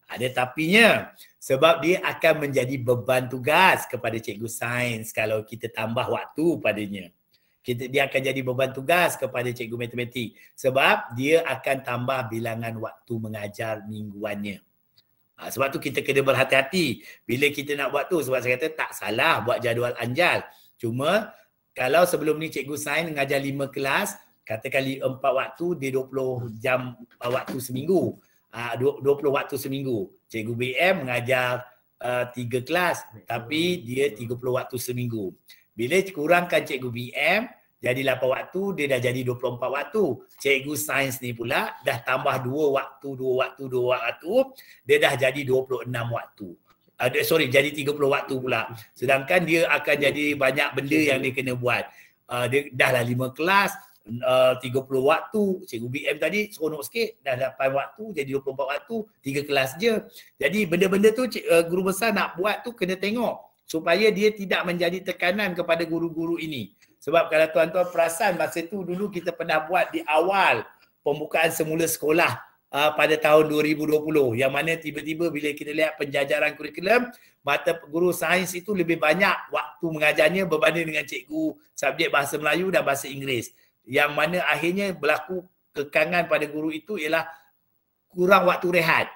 Ada tapinya. Sebab dia akan menjadi beban tugas kepada cikgu sains kalau kita tambah waktu padanya. Kita, dia akan jadi beban tugas kepada cikgu matematik. Sebab dia akan tambah bilangan waktu mengajar mingguannya. Ha, sebab tu kita kena berhati-hati bila kita nak buat tu. Sebab saya kata tak salah buat jadual anjal. Cuma kalau sebelum ni cikgu sains mengajar lima kelas, katakan empat waktu, dia dua puluh jam waktu seminggu. Uh, dua puluh waktu seminggu. Cikgu B M mengajar uh, tiga kelas tapi dia tiga puluh waktu seminggu. Bila kurangkan cikgu B M jadi lapan waktu, dia dah jadi dua puluh empat waktu. Cikgu sains ni pula dah tambah dua waktu, dua waktu, dua waktu, dia dah jadi dua puluh enam waktu. Uh, sorry, jadi tiga puluh waktu pula. Sedangkan dia akan jadi banyak benda yang dia kena buat. Uh, dia dah lah lima kelas, uh, tiga puluh waktu. Cikgu B M tadi seronok sikit, dah lapan waktu, jadi dua puluh empat waktu, tiga kelas je. Jadi benda-benda tu uh, guru besar nak buat tu kena tengok supaya dia tidak menjadi tekanan kepada guru-guru ini. Sebab kalau tuan-tuan perasan masa tu dulu kita pernah buat di awal pembukaan semula sekolah uh, pada tahun dua ribu dua puluh, yang mana tiba-tiba bila kita lihat penjajaran kurikulum, mata guru sains itu lebih banyak waktu mengajarnya berbanding dengan cikgu subjek bahasa Melayu dan bahasa Inggeris. Yang mana akhirnya berlaku kekangan pada guru itu ialah kurang waktu rehat.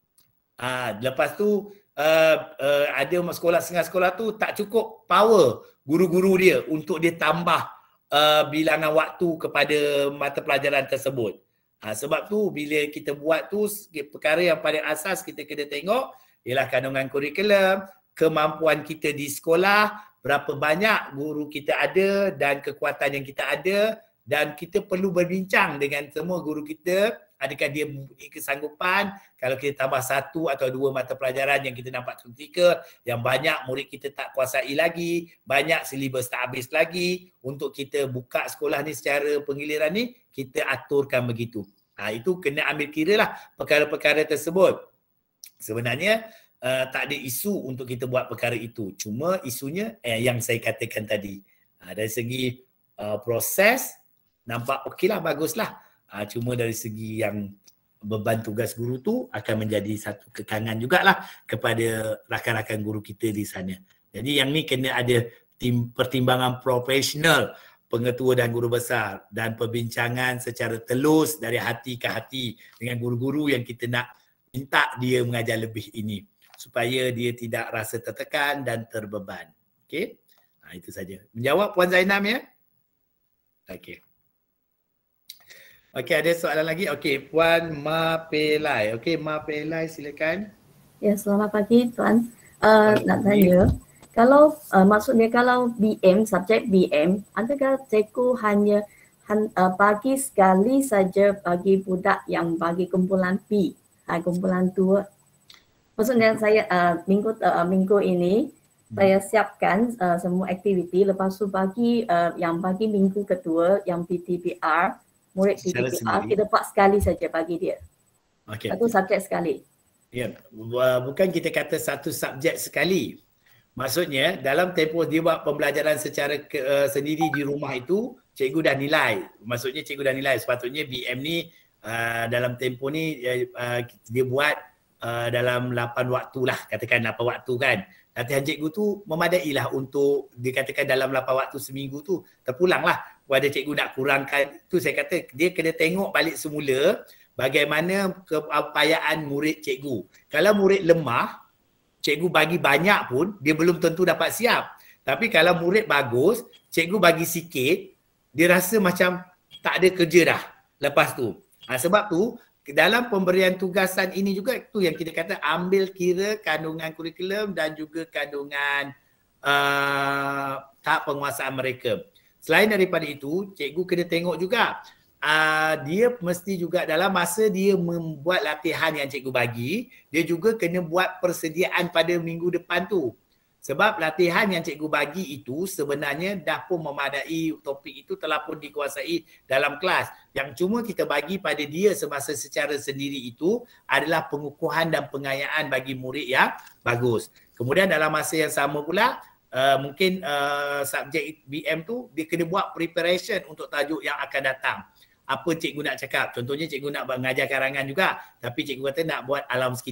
Uh, lepas tu uh, uh, ada sekolah setengah sekolah tu tak cukup power guru-guru dia untuk dia tambah uh, bilangan waktu kepada mata pelajaran tersebut. Ha, sebab tu bila kita buat tu perkara yang paling asas kita kena tengok ialah kandungan kurikulum, kemampuan kita di sekolah, berapa banyak guru kita ada dan kekuatan yang kita ada, dan kita perlu berbincang dengan semua guru kita adakah dia mempunyai kesanggupan kalau kita tambah satu atau dua mata pelajaran yang kita nampak kritikal, yang banyak murid kita tak kuasai lagi, banyak silibus tak habis lagi, untuk kita buka sekolah ni secara penggiliran ni, kita aturkan begitu. Ha, itu kena ambil kira lah perkara-perkara tersebut. Sebenarnya uh, tak ada isu untuk kita buat perkara itu. Cuma isunya eh, yang saya katakan tadi. Ha, dari segi uh, proses, nampak okeylah, baguslah. Ha, cuma dari segi yang beban tugas guru tu akan menjadi satu kekangan jugalah kepada rakan-rakan guru kita di sana. Jadi yang ni kena ada tim pertimbangan profesional, pengetua dan guru besar, dan perbincangan secara telus dari hati ke hati dengan guru-guru yang kita nak minta dia mengajar lebih ini, supaya dia tidak rasa tertekan dan terbeban. Okey? Ha, itu saja. Menjawab Puan Zainam ya? Okey. Okey, ada soalan lagi? Okey, Puan Mapelai. Okey, Mapelai silakan. Ya, selamat pagi Tuan. Uh, nak tanya, kalau uh, maksudnya kalau B M, subjek B M, adakah cikgu hanya han, uh, bagi sekali saja bagi budak yang bagi kumpulan P, uh, kumpulan dua? Maksudnya saya uh, minggu uh, minggu ini hmm. saya siapkan uh, semua aktiviti, lepas tu bagi uh, yang bagi minggu kedua yang P T P R, murid P T P R kita buat sekali saja bagi dia. Okay. Satu subjek sekali. Ya, bukan kita kata satu subjek sekali. Maksudnya dalam tempoh dia buat pembelajaran secara ke, uh, sendiri di rumah itu, cikgu dah nilai. Maksudnya cikgu dah nilai sepatutnya B M ni uh, dalam tempoh ni uh, dia buat uh, dalam lapan waktu lah, katakan lapan waktu kan. Latihan cikgu tu memadailah untuk dikatakan dalam lapan waktu seminggu tu, terpulang lah. Ada cikgu nak kurangkan, tu saya kata dia kena tengok balik semula bagaimana keupayaan murid cikgu. Kalau murid lemah, cikgu bagi banyak pun dia belum tentu dapat siap. Tapi kalau murid bagus, cikgu bagi sikit, dia rasa macam tak ada kerja dah lepas tu. Ha, sebab tu dalam pemberian tugasan ini juga tu yang kita kata ambil kira kandungan kurikulum dan juga kandungan uh, tahap penguasaan mereka. Selain daripada itu, cikgu kena tengok juga uh, dia mesti juga dalam masa dia membuat latihan yang cikgu bagi, dia juga kena buat persediaan pada minggu depan tu. Sebab latihan yang cikgu bagi itu sebenarnya dah pun memadai, topik itu telah pun dikuasai dalam kelas. Yang cuma kita bagi pada dia semasa secara sendiri itu adalah pengukuhan dan pengayaan bagi murid yang bagus. Kemudian dalam masa yang sama pula, Uh, mungkin uh, subjek B M tu dia kena buat preparation untuk tajuk yang akan datang. Apa cikgu nak cakap? Contohnya cikgu nak mengajar karangan juga, tapi cikgu kata nak buat alam sekitar.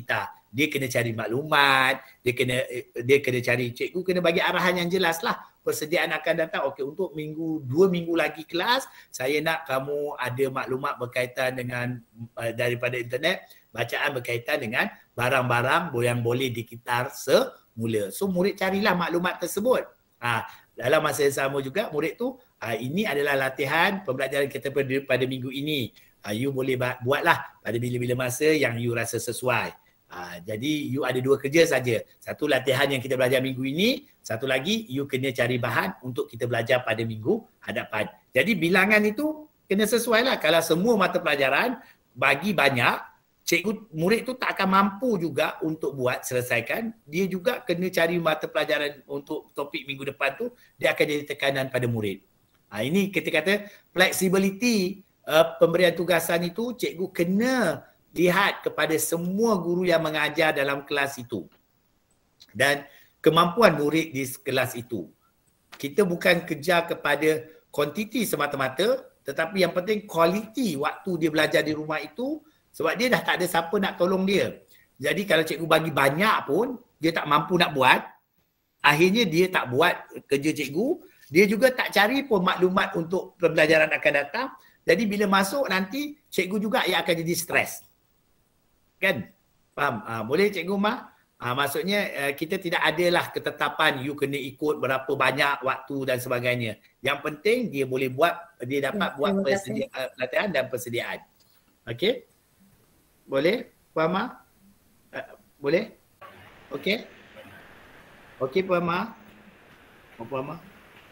dia kena cari maklumat, dia kena dia kena cari, cikgu kena bagi arahan yang jelas lah. Persediaan akan datang, okey untuk minggu, dua minggu lagi kelas, saya nak kamu ada maklumat berkaitan dengan uh, daripada internet, bacaan berkaitan dengan barang-barang yang boleh dikitar semula. So murid carilah maklumat tersebut. Ha, dalam masa yang sama juga murid tu, ha, ini adalah latihan pembelajaran kita pada, pada minggu ini. Ha, you boleh buatlah pada bila-bila masa yang you rasa sesuai. Ha, jadi you ada dua kerja saja. Satu latihan yang kita belajar minggu ini, satu lagi you kena cari bahan untuk kita belajar pada minggu hadapan. Jadi bilangan itu kena sesuai lah. Kalau semua mata pelajaran bagi banyak, cikgu murid tu tak akan mampu juga untuk buat selesaikan. Dia juga kena cari mata pelajaran untuk topik minggu depan tu, dia akan jadi tekanan pada murid. Ha, ini kita kata flexibility uh, pemberian tugasan itu, cikgu kena lihat kepada semua guru yang mengajar dalam kelas itu dan kemampuan murid di kelas itu. Kita bukan kejar kepada kuantiti semata-mata, tetapi yang penting kualiti waktu dia belajar di rumah itu, sebab dia dah tak ada siapa nak tolong dia. Jadi kalau cikgu bagi banyak pun, dia tak mampu nak buat, akhirnya dia tak buat kerja cikgu, dia juga tak cari pun maklumat untuk pembelajaran akan datang. Jadi bila masuk nanti, cikgu juga yang akan jadi stres. Kan? Faham? Ha, boleh cikgu Mak? Ha, maksudnya uh, kita tidak adalah ketetapan you kena ikut berapa banyak waktu dan sebagainya. Yang penting dia boleh buat, dia dapat buat persedi- uh, latihan dan persediaan. Okey? Boleh? Puan Mak? Uh, boleh? Okey? Okey Puan Mak? Oh, Puan Mak?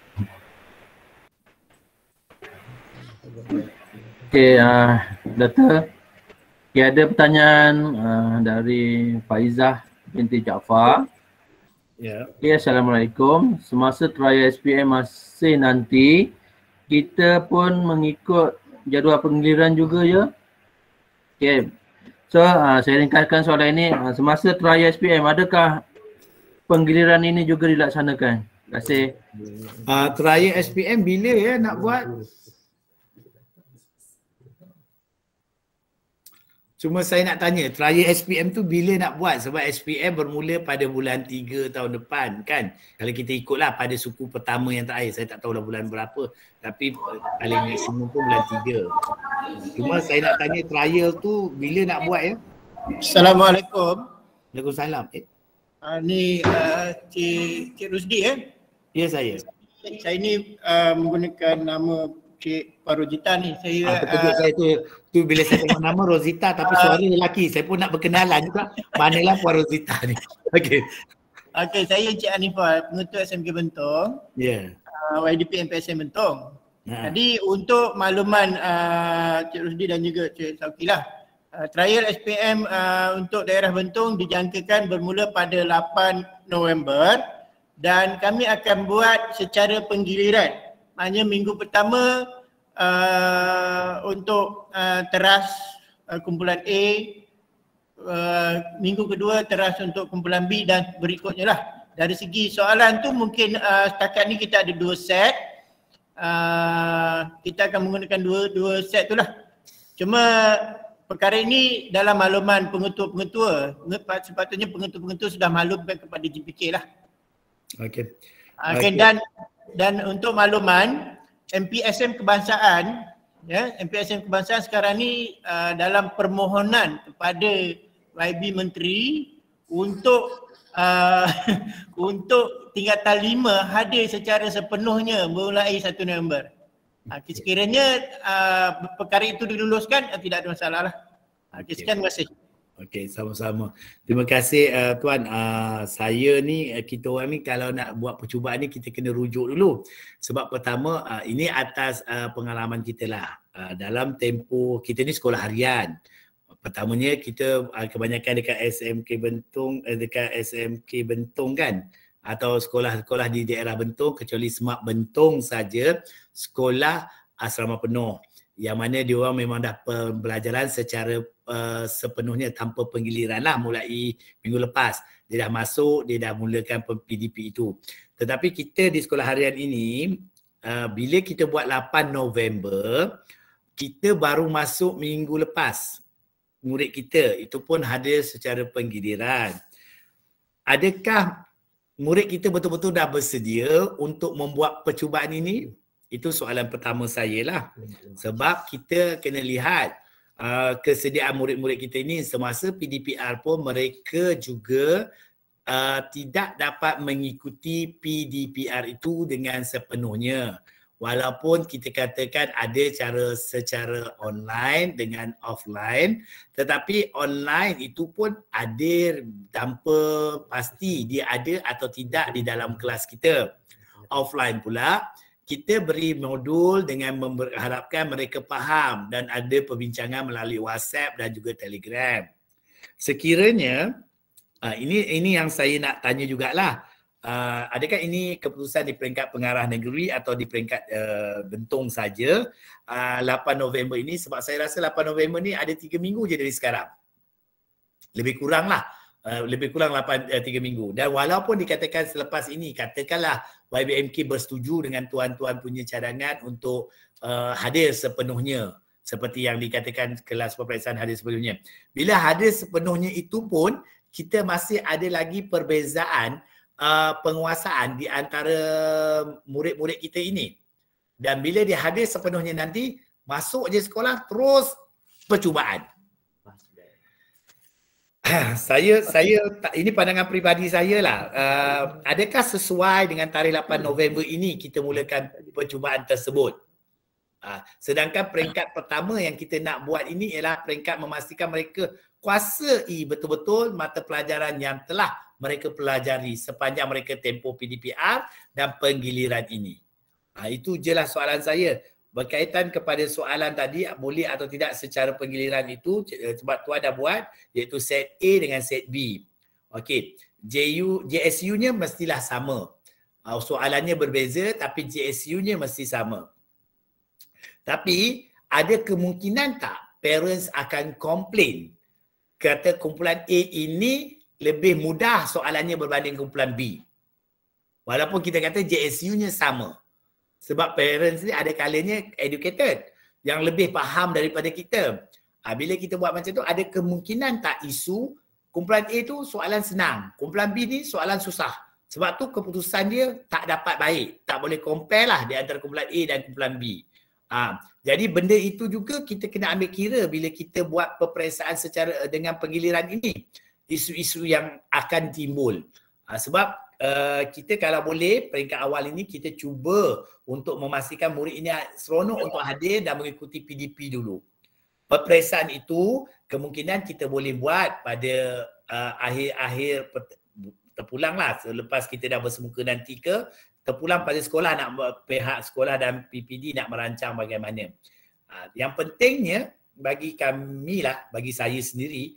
Okey, uh, Doktor. Okay, ada pertanyaan uh, dari Faizah binti Jaafar. Ya. Okay, Assalamualaikum. Semasa trial S P M masih nanti, kita pun mengikut jadual penggiliran juga ya? Okay. So, uh, saya ringkaskan soalan ini. Uh, semasa trial S P M, adakah penggiliran ini juga dilaksanakan? Terima kasih. Uh, trial S P M bila ya nak buat? Cuma saya nak tanya, trial S P M tu bila nak buat? Sebab S P M bermula pada bulan tiga tahun depan kan? Kalau kita ikutlah pada suku pertama yang terakhir, saya tak tahulah bulan berapa. Tapi paling maksimum pun bulan tiga. Cuma saya nak tanya trial tu bila nak buat ya? Assalamualaikum. Waalaikumsalam. Eh. Uh, ni uh, Cik, Cik Rusdi eh? Ya saya. Saya ni uh, menggunakan nama Cik Parojita ni. Saya ah, terkejut uh, saya tu, tu bila saya tengok nama Rosita tapi uh, suara lelaki. Saya pun nak berkenalan juga. Manalah Puan Rosita ni. Okey. Okey, saya Cik Hanifah, pengetua S M K Bentong. Ya. Yeah. Uh, Y D P M P S M Bentong. Nah. Jadi untuk makluman uh, Cik Rusdi dan juga Cik Sauki lah. Uh, trial S P M uh, untuk daerah Bentong dijangkakan bermula pada lapan November dan kami akan buat secara penggiliran. Maknanya minggu pertama uh, untuk uh, teras uh, kumpulan A, uh, minggu kedua teras untuk kumpulan B dan berikutnya lah. Dari segi soalan tu mungkin uh, setakat ni kita ada dua set. Uh, kita akan menggunakan dua dua set tu lah. Cuma perkara ini dalam makluman pengetua-pengetua, sepatutnya pengetua-pengetua sudah maklumkan kepada G P K lah. Okey. Okay, okay. Dan dan untuk makluman M P S M Kebangsaan, ya, M P S M Kebangsaan sekarang ni uh, dalam permohonan kepada Y B Menteri untuk uh, untuk tingkatan lima hadir secara sepenuhnya mulai satu November. Uh, sekiranya uh, perkara itu diluluskan, uh, tidak ada masalah lah. Okay, sekian, terima kasih. Okey, sama-sama. Terima kasih uh, Tuan. Uh, saya ni, uh, kita orang ni kalau nak buat percubaan ni kita kena rujuk dulu. Sebab pertama, uh, ini atas uh, pengalaman kita lah. Uh, dalam tempoh, kita ni sekolah harian. Pertamanya kita uh, kebanyakan dekat S M K Bentong, uh, dekat S M K Bentong kan? Atau sekolah-sekolah di daerah Bentong, kecuali Semak Bentong saja, sekolah asrama penuh. Yang mana dia orang memang dah pembelajaran secara uh, sepenuhnya tanpa penggiliran lah mulai minggu lepas. Dia dah masuk, dia dah mulakan P D P itu. Tetapi kita di sekolah harian ini, uh, bila kita buat lapan November, kita baru masuk minggu lepas. murid kita itu pun hadir secara penggiliran. Adakah murid kita betul-betul dah bersedia untuk membuat percubaan ini? Itu soalan pertama saya lah. Sebab kita kena lihat uh, kesediaan murid-murid kita ini semasa P D P R pun mereka juga uh, tidak dapat mengikuti P D P R itu dengan sepenuhnya. Walaupun kita katakan ada cara secara online dengan offline, tetapi online itu pun ada tanpa pasti dia ada atau tidak di dalam kelas kita. Offline pula, kita beri modul dengan mengharapkan mereka faham dan ada perbincangan melalui WhatsApp dan juga Telegram. Sekiranya, ini ini yang saya nak tanya jugalah. Uh, adakah ini keputusan di peringkat pengarah negeri atau di peringkat uh, Bentong saja uh, lapan November ini? Sebab saya rasa lapan November ni ada tiga minggu je dari sekarang. Lebih kurang lah. Uh, lebih kurang lapan, uh, tiga minggu. Dan walaupun dikatakan selepas ini, katakanlah Y B M K bersetuju dengan tuan-tuan punya cadangan untuk uh, hadir sepenuhnya. Seperti yang dikatakan kelas peperiksaan hadir sepenuhnya. Bila hadir sepenuhnya itu pun, kita masih ada lagi perbezaan Uh, penguasaan di antara murid-murid kita ini. Dan bila dia hadir sepenuhnya nanti, masuk je sekolah terus percubaan. saya saya ini pandangan peribadi saya lah. Uh, adakah sesuai dengan tarikh lapan November ini kita mulakan percubaan tersebut? Uh, sedangkan peringkat pertama yang kita nak buat ini ialah peringkat memastikan mereka kuasai betul-betul mata pelajaran yang telah mereka pelajari sepanjang mereka tempoh P D P R dan penggiliran ini. Ha, itu je lah soalan saya. Berkaitan kepada soalan tadi, boleh atau tidak secara penggiliran itu, sebab tuan dah buat, iaitu set A dengan set B. Okey, J U, J S U-nya mestilah sama. Ha, soalannya berbeza tapi J S U-nya mesti sama. Tapi ada kemungkinan tak parents akan komplain kata kumpulan A ini lebih mudah soalannya berbanding kumpulan B. Walaupun kita kata J S U-nya sama. Sebab parents ni ada kalanya educated yang lebih faham daripada kita. Ha, bila kita buat macam tu, ada kemungkinan tak isu kumpulan A tu soalan senang, kumpulan B ni soalan susah. Sebab tu keputusan dia tak dapat baik. Tak boleh compare lah di antara kumpulan A dan kumpulan B. Ha, jadi benda itu juga kita kena ambil kira bila kita buat peperiksaan secara dengan penggiliran ini. Isu-isu yang akan timbul. Ha, sebab uh, kita kalau boleh peringkat awal ini kita cuba untuk memastikan murid ini seronok untuk hadir dan mengikuti P D P dulu. Peperiksaan itu kemungkinan kita boleh buat pada uh, akhir-akhir terpulanglah selepas kita dah bersemuka nanti ke terpulang pada sekolah, nak pihak sekolah dan P P D nak merancang bagaimana. Uh, yang pentingnya bagi kami lah, bagi saya sendiri,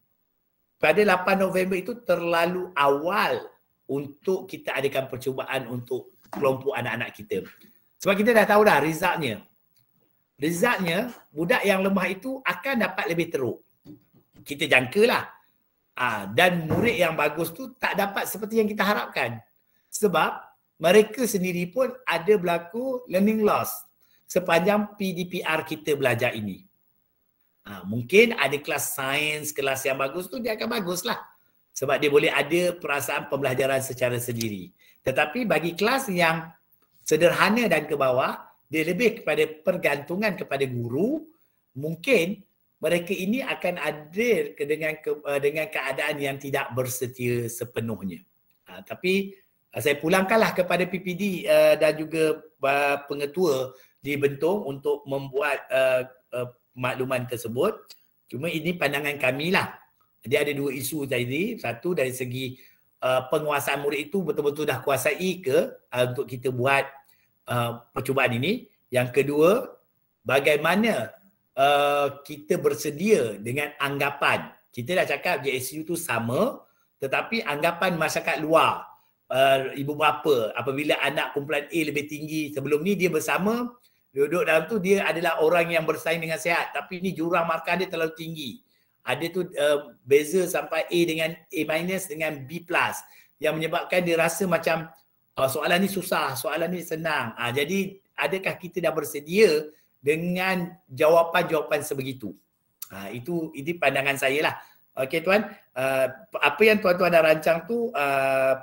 pada lapan November itu terlalu awal untuk kita adakan percubaan untuk kelompok anak-anak kita. Sebab kita dah tahu dah resultnya. Resultnya, budak yang lemah itu akan dapat lebih teruk. Kita jangkalah. Ha, dan murid yang bagus tu tak dapat seperti yang kita harapkan. Sebab mereka sendiri pun ada berlaku learning loss sepanjang P D P R kita belajar ini. Ha, mungkin ada kelas sains, kelas yang bagus tu dia akan baguslah. Sebab dia boleh ada perasaan pembelajaran secara sendiri. Tetapi bagi kelas yang sederhana dan ke bawah, dia lebih kepada pergantungan kepada guru, mungkin mereka ini akan ada dengan ke, dengan keadaan yang tidak bersetia sepenuhnya. Ha, tapi saya pulangkanlah kepada P P D uh, dan juga uh, pengetua di Bentong untuk membuat uh, uh, makluman tersebut. Cuma ini pandangan kami lah. Dia ada dua isu tadi. Satu dari segi uh, penguasaan murid itu betul-betul dah kuasai ke uh, untuk kita buat uh, percubaan ini. Yang kedua, bagaimana uh, kita bersedia dengan anggapan. Kita dah cakap J S U tu sama, tetapi anggapan masyarakat luar, uh, ibu bapa, apabila anak kumpulan A lebih tinggi, sebelum ni dia bersama, duduk dalam tu dia adalah orang yang bersaing dengan sihat, tapi ni jurang markah dia terlalu tinggi. Ada tu uh, beza sampai A dengan A minus dengan B plus yang menyebabkan dia rasa macam uh, soalan ni susah, soalan ni senang. Uh, jadi adakah kita dah bersedia dengan jawapan-jawapan sebegitu? Ha, itu ini pandangan saya lah. Okey tuan, uh, apa yang tuan-tuan dah rancang tu uh,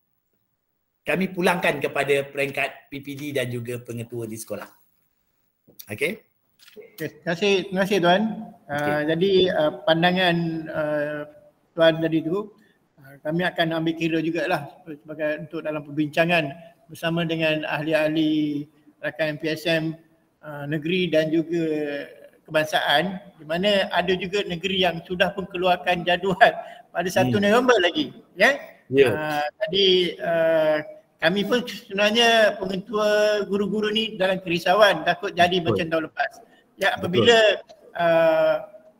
kami pulangkan kepada peringkat P P D dan juga pengetua di sekolah. Okey. Okay, terima kasih, terima kasih tuan. Okay. Uh, jadi uh, pandangan uh, tuan tadi tu uh, kami akan ambil kira jugalah sebagai untuk dalam perbincangan bersama dengan ahli-ahli rakan M P S M uh, negeri dan juga kebangsaan, di mana ada juga negeri yang sudah pun keluarkan jadual pada satu hmm. November lagi, ya. Yeah? Yeah. Uh, tadi uh, kami pun sebenarnya pengetua guru-guru ni dalam kerisauan takut jadi Betul. macam tahun lepas. Ya, apabila uh,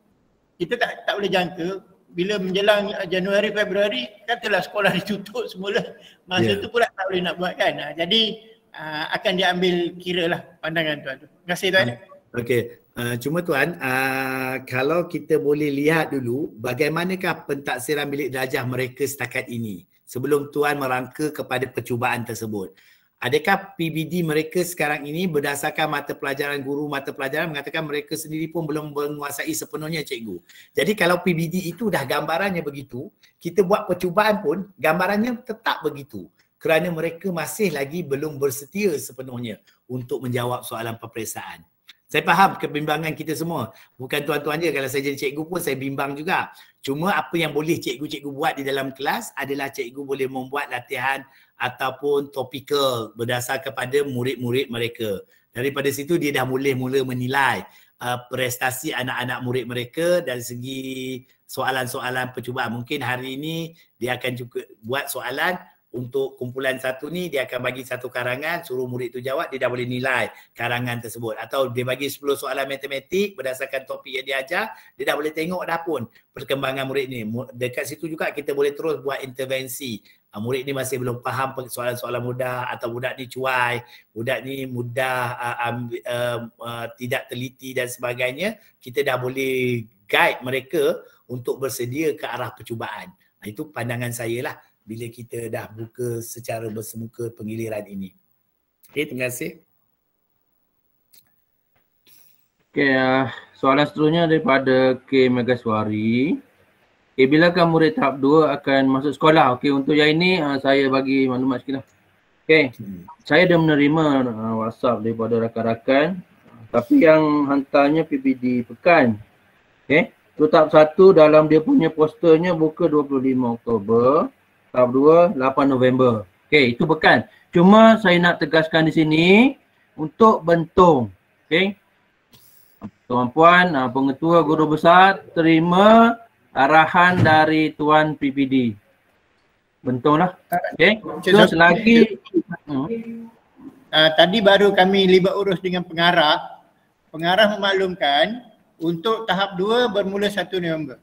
kita tak tak boleh jangka bila menjelang Januari Februari katalah sekolah ditutup semula, masa yeah. tu pula tak boleh nak buat kan. Uh, jadi uh, akan diambil kira lah pandangan tuan tu. Terima kasih tuan. Okey. Uh, cuma tuan, uh, kalau kita boleh lihat dulu bagaimanakah pentaksiran bilik darjah mereka setakat ini sebelum tuan merangka kepada percubaan tersebut. Adakah P B D mereka sekarang ini berdasarkan mata pelajaran guru mata pelajaran mengatakan mereka sendiri pun belum menguasai sepenuhnya cikgu. Jadi kalau P B D itu dah gambarannya begitu, kita buat percubaan pun gambarannya tetap begitu. Kerana mereka masih lagi belum bersetia sepenuhnya untuk menjawab soalan peperiksaan. Saya faham kebimbangan kita semua. Bukan tuan-tuan je, kalau saya jadi cikgu pun saya bimbang juga. Cuma apa yang boleh cikgu-cikgu buat di dalam kelas adalah cikgu boleh membuat latihan ataupun topikal berdasar kepada murid-murid mereka. Daripada situ dia dah boleh mula menilai uh, prestasi anak-anak murid mereka dari segi soalan-soalan percubaan. Mungkin hari ini dia akan juga buat soalan untuk kumpulan satu ni, dia akan bagi satu karangan, suruh murid tu jawab, dia dah boleh nilai karangan tersebut. Atau dia bagi sepuluh soalan matematik berdasarkan topik yang dia ajar, dia dah boleh tengok dah pun perkembangan murid ni. Dekat situ juga kita boleh terus buat intervensi. Murid ni masih belum faham soalan-soalan mudah, atau budak ni cuai, budak ni mudah uh, um, uh, uh, tidak teliti dan sebagainya, kita dah boleh guide mereka untuk bersedia ke arah percubaan. Itu pandangan saya lah bila kita dah buka secara bersemuka penggiliran ini. Okey, terima kasih. Okey, uh, soalan seterusnya daripada K Megaswari. Okay, bilakah murid tahap dua akan masuk sekolah? Okey, untuk yang ini uh, saya bagi maklumat sikit lah. Okey, hmm. saya dah menerima uh, WhatsApp daripada rakan-rakan, uh, tapi yang hantarnya P P D Pekan. Okey, tu tahap satu dalam dia punya posternya buka dua puluh lima Oktober. Tahap dua, lapan November. Okey, itu Pekan. Cuma saya nak tegaskan di sini untuk Bentong. Okey. Tuan-puan, pengetua guru besar terima arahan dari Tuan P P D. Bentong lah. Okey. So, selagi hmm. uh, tadi baru kami libat urus dengan pengarah. Pengarah memaklumkan untuk tahap dua bermula satu November.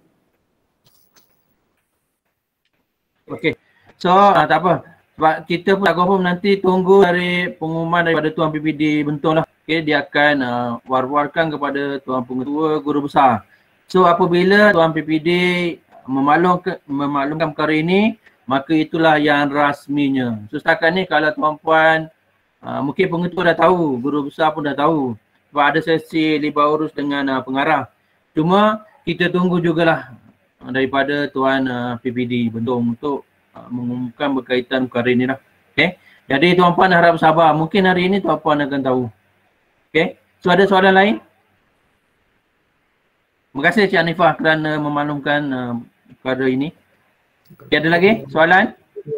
Okey. So, uh, tak apa. Sebab kita pun tak confirm, nanti tunggu dari pengumuman daripada Tuan P P D Bentong lah. Okey, dia akan uh, war-warkan kepada Tuan Pengetua Guru Besar. So, apabila Tuan P P D memaklumkan, memaklumkan perkara ini, maka itulah yang rasminya. So, setakat ni kalau tuan-puan, uh, mungkin pengetua dah tahu, guru besar pun dah tahu. Sebab ada sesi libat urus dengan uh, pengarah. Cuma, kita tunggu jugalah daripada Tuan uh, P P D Bentong untuk uh, mengumumkan berkaitan perkara ini lah. Okay. Jadi tuan-puan harap sabar. Mungkin hari ini tuan-puan akan tahu. Okay. So ada soalan lain? Terima kasih Cik Hanifah kerana memaklumkan uh, perkara ini. Okay, ada lagi soalan?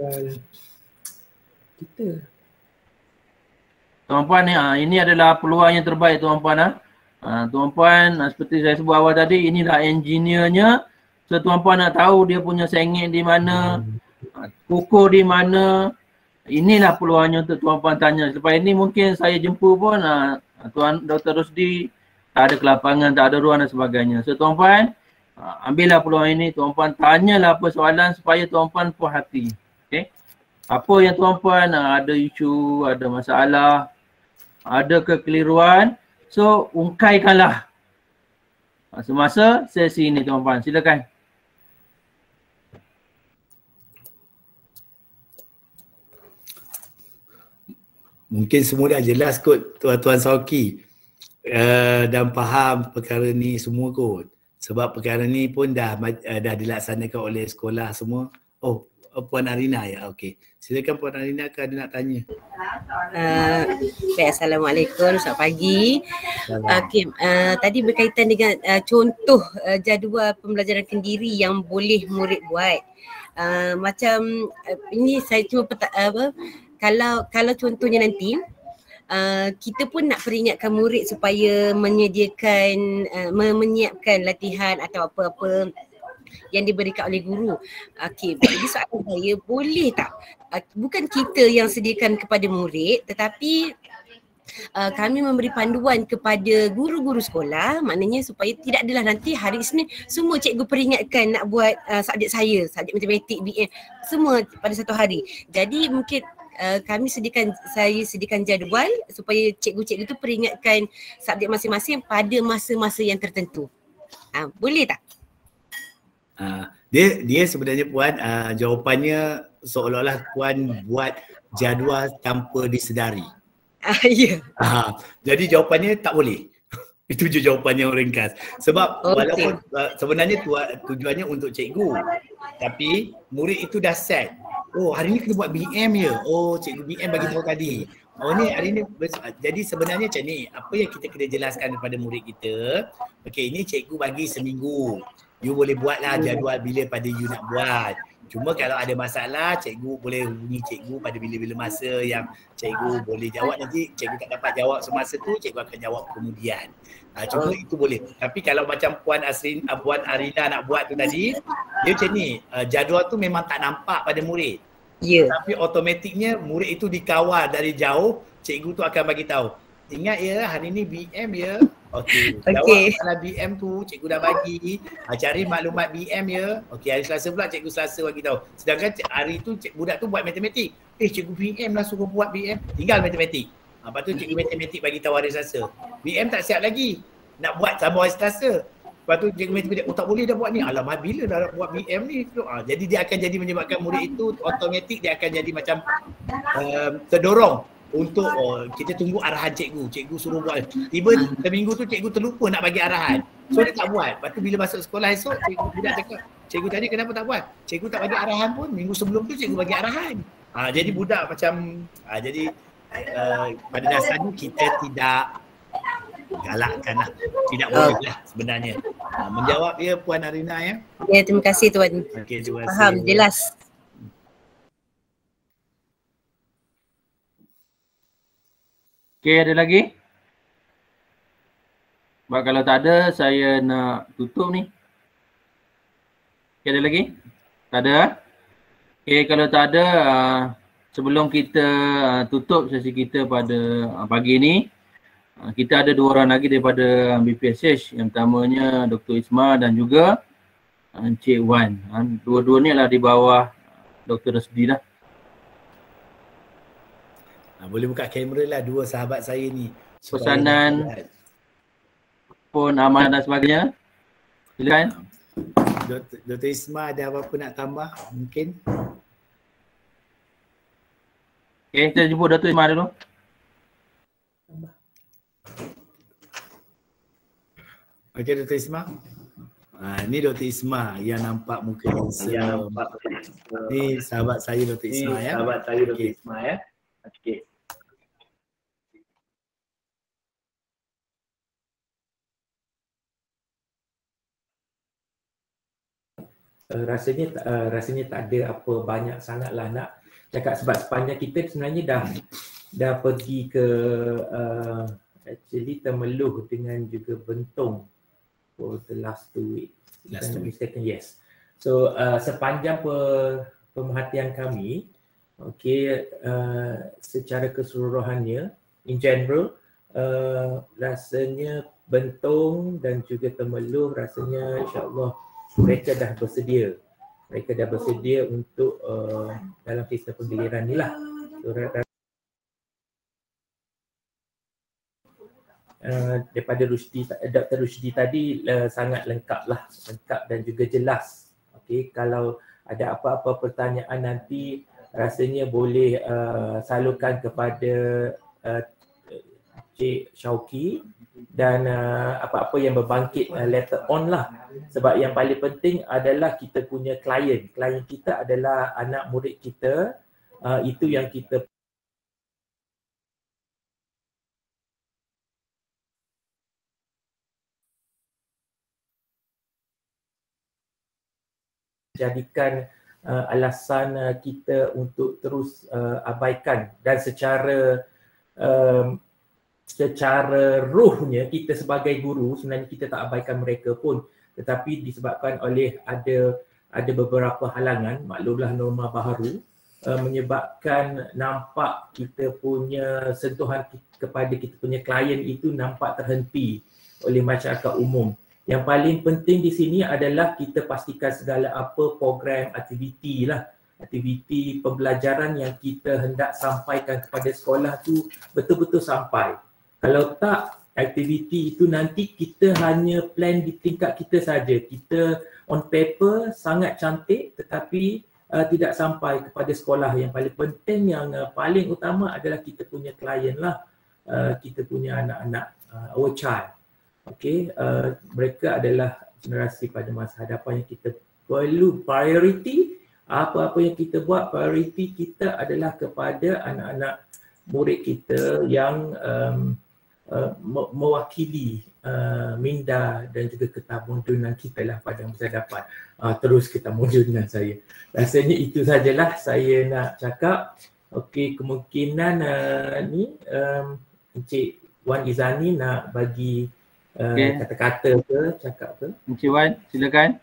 Kita. Tuan-puan ni, uh, ini adalah peluang yang terbaik tuan-puan. Uh. Uh, tuan-puan, uh, seperti saya sebut awal tadi, inilah engineernya. So tuan-puan nak tahu dia punya sengit di mana, kukuh di mana, inilah peluangnya untuk tuan-puan tanya. Selepas ini mungkin saya jumpa pun uh, Tuan Doktor Rosdi tak ada kelapangan, tak ada ruang dan sebagainya. So tuan-puan, uh, ambillah peluang ini, tuan-puan tanyalah apa soalan supaya tuan-puan puas hati. Okay? Apa yang tuan-puan uh, ada isu, ada masalah, ada kekeliruan, so ungkaikanlah uh, semasa sesi ini tuan-puan. Silakan. Mungkin semua dah jelas kot Tuan-Tuan Sauki uh, dan faham perkara ni semua kot. Sebab perkara ni pun dah uh, dah dilaksanakan oleh sekolah semua. Oh, Puan Arina ya. Okey. Silakan Puan Arina, ke ada nak tanya? Uh, okay, Assalamualaikum, selamat pagi. Okey, uh, tadi berkaitan dengan uh, contoh uh, jadual pembelajaran kendiri yang boleh murid buat. Uh, macam uh, ini saya cuma peta, uh, apa, kalau kalau contohnya nanti Uh, kita pun nak peringatkan murid supaya menyediakan, uh, menyiapkan latihan atau apa-apa yang diberikan oleh guru. Okey, jadi soalan saya, boleh tak uh, bukan kita yang sediakan kepada murid, tetapi uh, kami memberi panduan kepada guru-guru sekolah, maknanya supaya tidak adalah nanti hari Isnin semua cikgu peringatkan nak buat uh, subjek saya, subjek matematik, B M, semua pada satu hari. Jadi mungkin Uh, kami sediakan, saya sediakan jadual supaya cikgu-cikgu tu peringatkan subjek masing-masing pada masa-masa yang tertentu. Uh, boleh tak? Uh, dia dia sebenarnya Puan, uh, jawapannya seolah-olah Puan buat jadual tanpa disedari. Uh, ya. Yeah. Uh, jadi jawapannya tak boleh. Itu je jawapannya yang ringkas. Sebab okay. walaupun uh, sebenarnya tu, tujuannya untuk cikgu, tapi murid itu dah set. Oh, hari ni kena buat B M ya. Oh, cikgu B M bagi tahu tadi. Oh ni hari ni, jadi sebenarnya macam ni, apa yang kita kena jelaskan kepada murid kita, okey, ini cikgu bagi seminggu. You boleh buatlah jadual bila pada you nak buat. Cuma kalau ada masalah, cikgu boleh hubungi cikgu pada bila-bila masa yang cikgu boleh jawab. Nanti cikgu tak dapat jawab semasa tu, cikgu akan jawab kemudian. Ha, cuma oh. itu boleh. Tapi kalau macam Puan Asrin, Puan Arina nak buat tu tadi, dia macam ni, uh, jadual tu memang tak nampak pada murid. Ya. Yeah. Tapi automatiknya murid itu dikawal dari jauh, cikgu tu akan bagi tahu. Ingat ya, hari ni B M ya. Okey. Jawab okay. masalah B M tu, cikgu dah bagi. Ha, cari maklumat B M ya. Okey, hari Selasa pula cikgu Selasa bagi tahu. Sedangkan hari tu cik, budak tu buat matematik. Eh, cikgu B M lah suruh buat B M. Tinggal matematik. Ha, lepas tu cikgu matematik bagi tahu hari Selasa. B M tak siap lagi. Nak buat sama hari Selasa. Lepas tu cikgu matematik, oh tak boleh dah buat ni. Alamak, bila dah buat B M ni? Ha, jadi dia akan jadi menyebabkan murid itu automatik dia akan jadi macam uh, terdorong untuk oh, kita tunggu arahan cikgu. Cikgu suruh buat. Tiba seminggu tu cikgu terlupa nak bagi arahan. So dia tak buat. Lepas tu bila masuk sekolah esok, cikgu budak cakap, cikgu tadi kenapa tak buat? Cikgu tak bagi arahan pun. Minggu sebelum tu cikgu bagi arahan. Ha, jadi budak macam, ha, jadi uh, pada dasarnya kita tidak galakkan lah. Tidak boleh lah sebenarnya. Ha, menjawab ya Puan Arina ya. Ya, terima kasih Tuan. Okay, terima kasih. Faham, jelas. Okey, ada lagi? Sebab kalau tak ada, saya nak tutup ni. Okey, ada lagi? Tak ada? Okey, kalau tak ada, uh, sebelum kita uh, tutup sesi kita pada uh, pagi ni, uh, kita ada dua orang lagi daripada B P S H. Yang pertamanya Doktor Isma dan juga uh, Encik Wan. Uh, dua-dua ni adalah di bawah Doktor Rasdi lah. Ha, boleh buka kamera lah dua sahabat saya ni. Pesanan, pun aman dan sebagainya. Silakan. Doktor, Doktor Isma ada apa-apa nak tambah mungkin? Okay, kita jumpa Doktor Isma dulu. Okey, Doktor Isma. Ha, ni Doktor Isma yang nampak muka handsome. Yang nampak. Ni sahabat saya Doktor Isma ya. Sahabat saya Doktor okay. Isma ya. Okey. Uh, rasanya uh, rasanya tak ada apa banyak sangatlah nak cakap sebab sepanjang kita sebenarnya dah dah pergi ke uh, actually Temeloh dengan juga Bentong for the last two weeks. Last two weeks. Yes. So uh, sepanjang pe, pemerhatian kami, okay, uh, secara keseluruhannya in general uh, rasanya Bentong dan juga Temeloh rasanya insya-Allah mereka dah bersedia. Mereka dah bersedia untuk uh, dalam sistem penggiliran ni lah. So, uh, daripada Rusdi, Doktor Rusdi tadi uh, sangat lengkap lah. Lengkap dan juga jelas. Okay, kalau ada apa-apa pertanyaan nanti rasanya boleh uh, salurkan kepada uh, Cik Syauqi dan uh, apa-apa yang berbangkit uh, later on lah. Sebab yang paling penting adalah kita punya klien. Klien kita adalah anak murid kita, uh, itu yang kita jadikan uh, alasan uh, kita untuk terus uh, abaikan, dan secara um, secara ruhnya kita sebagai guru sebenarnya kita tak abaikan mereka pun, tetapi disebabkan oleh ada ada beberapa halangan, maklumlah norma baharu uh, menyebabkan nampak kita punya sentuhan kepada kita punya klien itu nampak terhenti oleh masyarakat umum. Yang paling penting di sini adalah kita pastikan segala apa program aktiviti lah, aktiviti pembelajaran yang kita hendak sampaikan kepada sekolah tu betul-betul sampai. Kalau tak, aktiviti itu nanti kita hanya plan di tingkat kita saja. Kita on paper sangat cantik tetapi uh, tidak sampai kepada sekolah. Yang paling penting, yang uh, paling utama adalah kita punya klien lah, uh, kita punya anak-anak, uh, our child. Okey, uh, mereka adalah generasi pada masa hadapan yang kita perlu priority. Apa-apa yang kita buat, priority kita adalah kepada anak-anak murid kita yang um, uh, mewakili uh, minda dan juga ketamudunan kita lah pada masa hadapan. Uh, terus ketamudunan saya. Rasanya itu sajalah saya nak cakap. Okey, kemungkinan uh, ni um, Encik Wan Izani nak bagi Uh, okay. kata-kata ke, cakap ke? Encik Wan, silakan.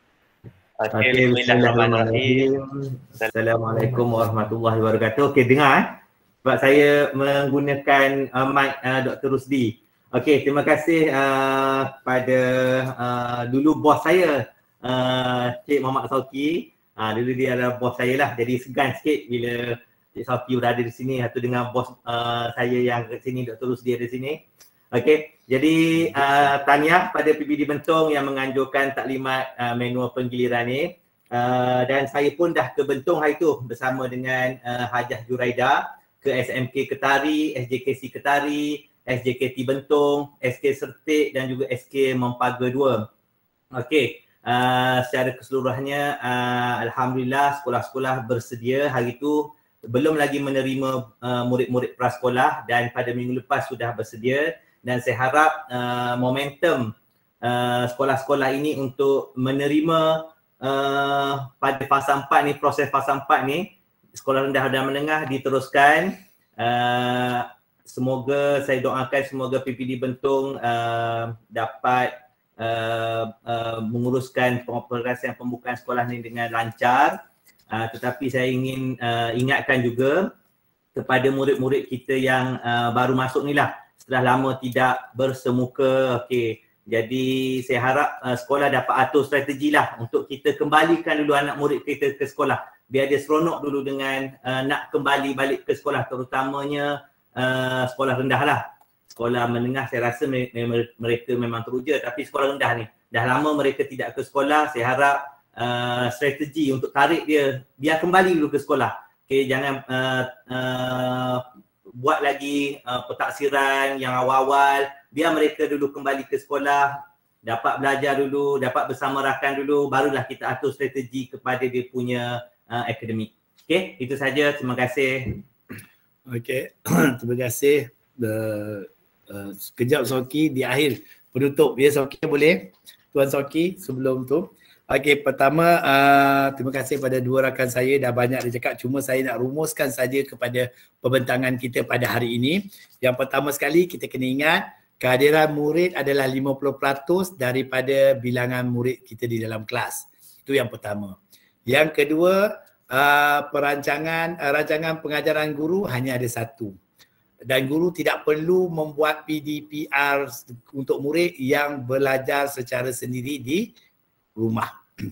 Okay, bismillahirrahmanirrahim. Assalamualaikum warahmatullahi wabarakatuh. Okey, dengar eh? Sebab saya menggunakan uh, mic uh, Doktor Rusdi. Okey, terima kasih uh, pada uh, dulu bos saya, uh, Cik Muhammad Sauki. Uh, dulu dia adalah bos saya lah. Jadi segan sikit bila Cik Sauki berada di sini atau dengan bos uh, saya yang kat sini, Doktor Rusdi ada di sini. Okey, jadi uh, tahniah pada P B D Bentong yang menganjurkan taklimat uh, manual penggiliran ni, uh, dan saya pun dah ke Bentong hari tu bersama dengan uh, Hajah Juraida ke S M K Ketari, S J K C Ketari, S J K T Bentong, S K Sertik dan juga S K Mempaga dua. Okey, uh, secara keseluruhannya uh, Alhamdulillah sekolah-sekolah bersedia hari tu, belum lagi menerima uh, murid-murid prasekolah dan pada minggu lepas sudah bersedia. Dan saya harap uh, momentum uh, sekolah-sekolah ini untuk menerima uh, pada fasa empat ni, proses fasa empat ni, sekolah rendah dan menengah diteruskan. Uh, semoga, saya doakan semoga P P D Bentong uh, dapat uh, uh, menguruskan pengoperasian pembukaan sekolah ni dengan lancar. Uh, tetapi saya ingin uh, ingatkan juga kepada murid-murid kita yang uh, baru masuk ni lah, setelah lama tidak bersemuka. Okey, jadi saya harap uh, sekolah dapat atur strategi lah untuk kita kembalikan dulu anak murid kita ke sekolah. Biar dia seronok dulu dengan uh, nak kembali balik ke sekolah, terutamanya uh, sekolah rendah lah. Sekolah menengah saya rasa me- me- mereka memang teruja, tapi sekolah rendah ni dah lama mereka tidak ke sekolah. Saya harap uh, strategi untuk tarik dia biar kembali dulu ke sekolah. Okey, jangan uh, uh, buat lagi uh, pentaksiran yang awal-awal, biar mereka dulu kembali ke sekolah, dapat belajar dulu, dapat bersama rakan dulu, barulah kita atur strategi kepada dia punya uh, akademik. Okey, itu saja. Terima kasih. Okey, terima kasih. Uh, uh, sekejap Soki di akhir penutup ya Soki, boleh? Tuan Soki sebelum tu. Okey, pertama uh, terima kasih pada dua rakan saya, dah banyak dia cakap, cuma saya nak rumuskan saja kepada pembentangan kita pada hari ini. Yang pertama sekali kita kena ingat kehadiran murid adalah lima puluh peratus daripada bilangan murid kita di dalam kelas. Itu yang pertama. Yang kedua, uh, perancangan uh, rancangan pengajaran guru hanya ada satu. Dan guru tidak perlu membuat P D P R untuk murid yang belajar secara sendiri di rumah.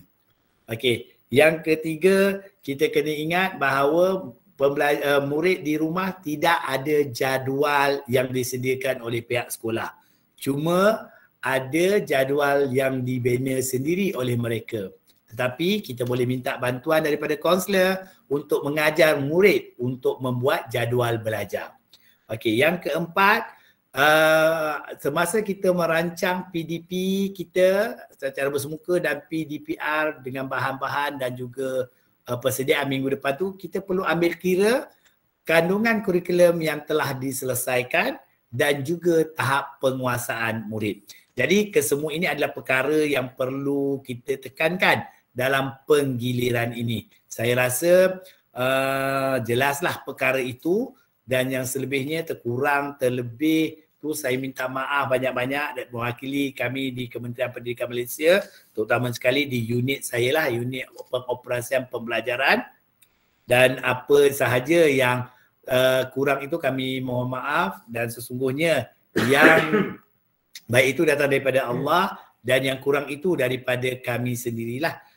Okey, yang ketiga kita kena ingat bahawa pembelajar, uh, murid di rumah tidak ada jadual yang disediakan oleh pihak sekolah. Cuma ada jadual yang dibina sendiri oleh mereka. Tetapi kita boleh minta bantuan daripada kaunselor untuk mengajar murid untuk membuat jadual belajar. Okey, yang keempat, uh, semasa kita merancang P D P kita secara bersemuka dan P D P R dengan bahan-bahan dan juga uh, persediaan minggu depan tu, kita perlu ambil kira kandungan kurikulum yang telah diselesaikan dan juga tahap penguasaan murid. Jadi kesemua ini adalah perkara yang perlu kita tekankan dalam penggiliran ini. Saya rasa uh, jelaslah perkara itu, dan yang selebihnya terkurang terlebih tu saya minta maaf banyak-banyak dan mewakili kami di Kementerian Pendidikan Malaysia, terutama sekali di unit saya lah, unit pengoperasian pembelajaran, dan apa sahaja yang uh, kurang itu kami mohon maaf, dan sesungguhnya yang baik itu datang daripada Allah dan yang kurang itu daripada kami sendirilah.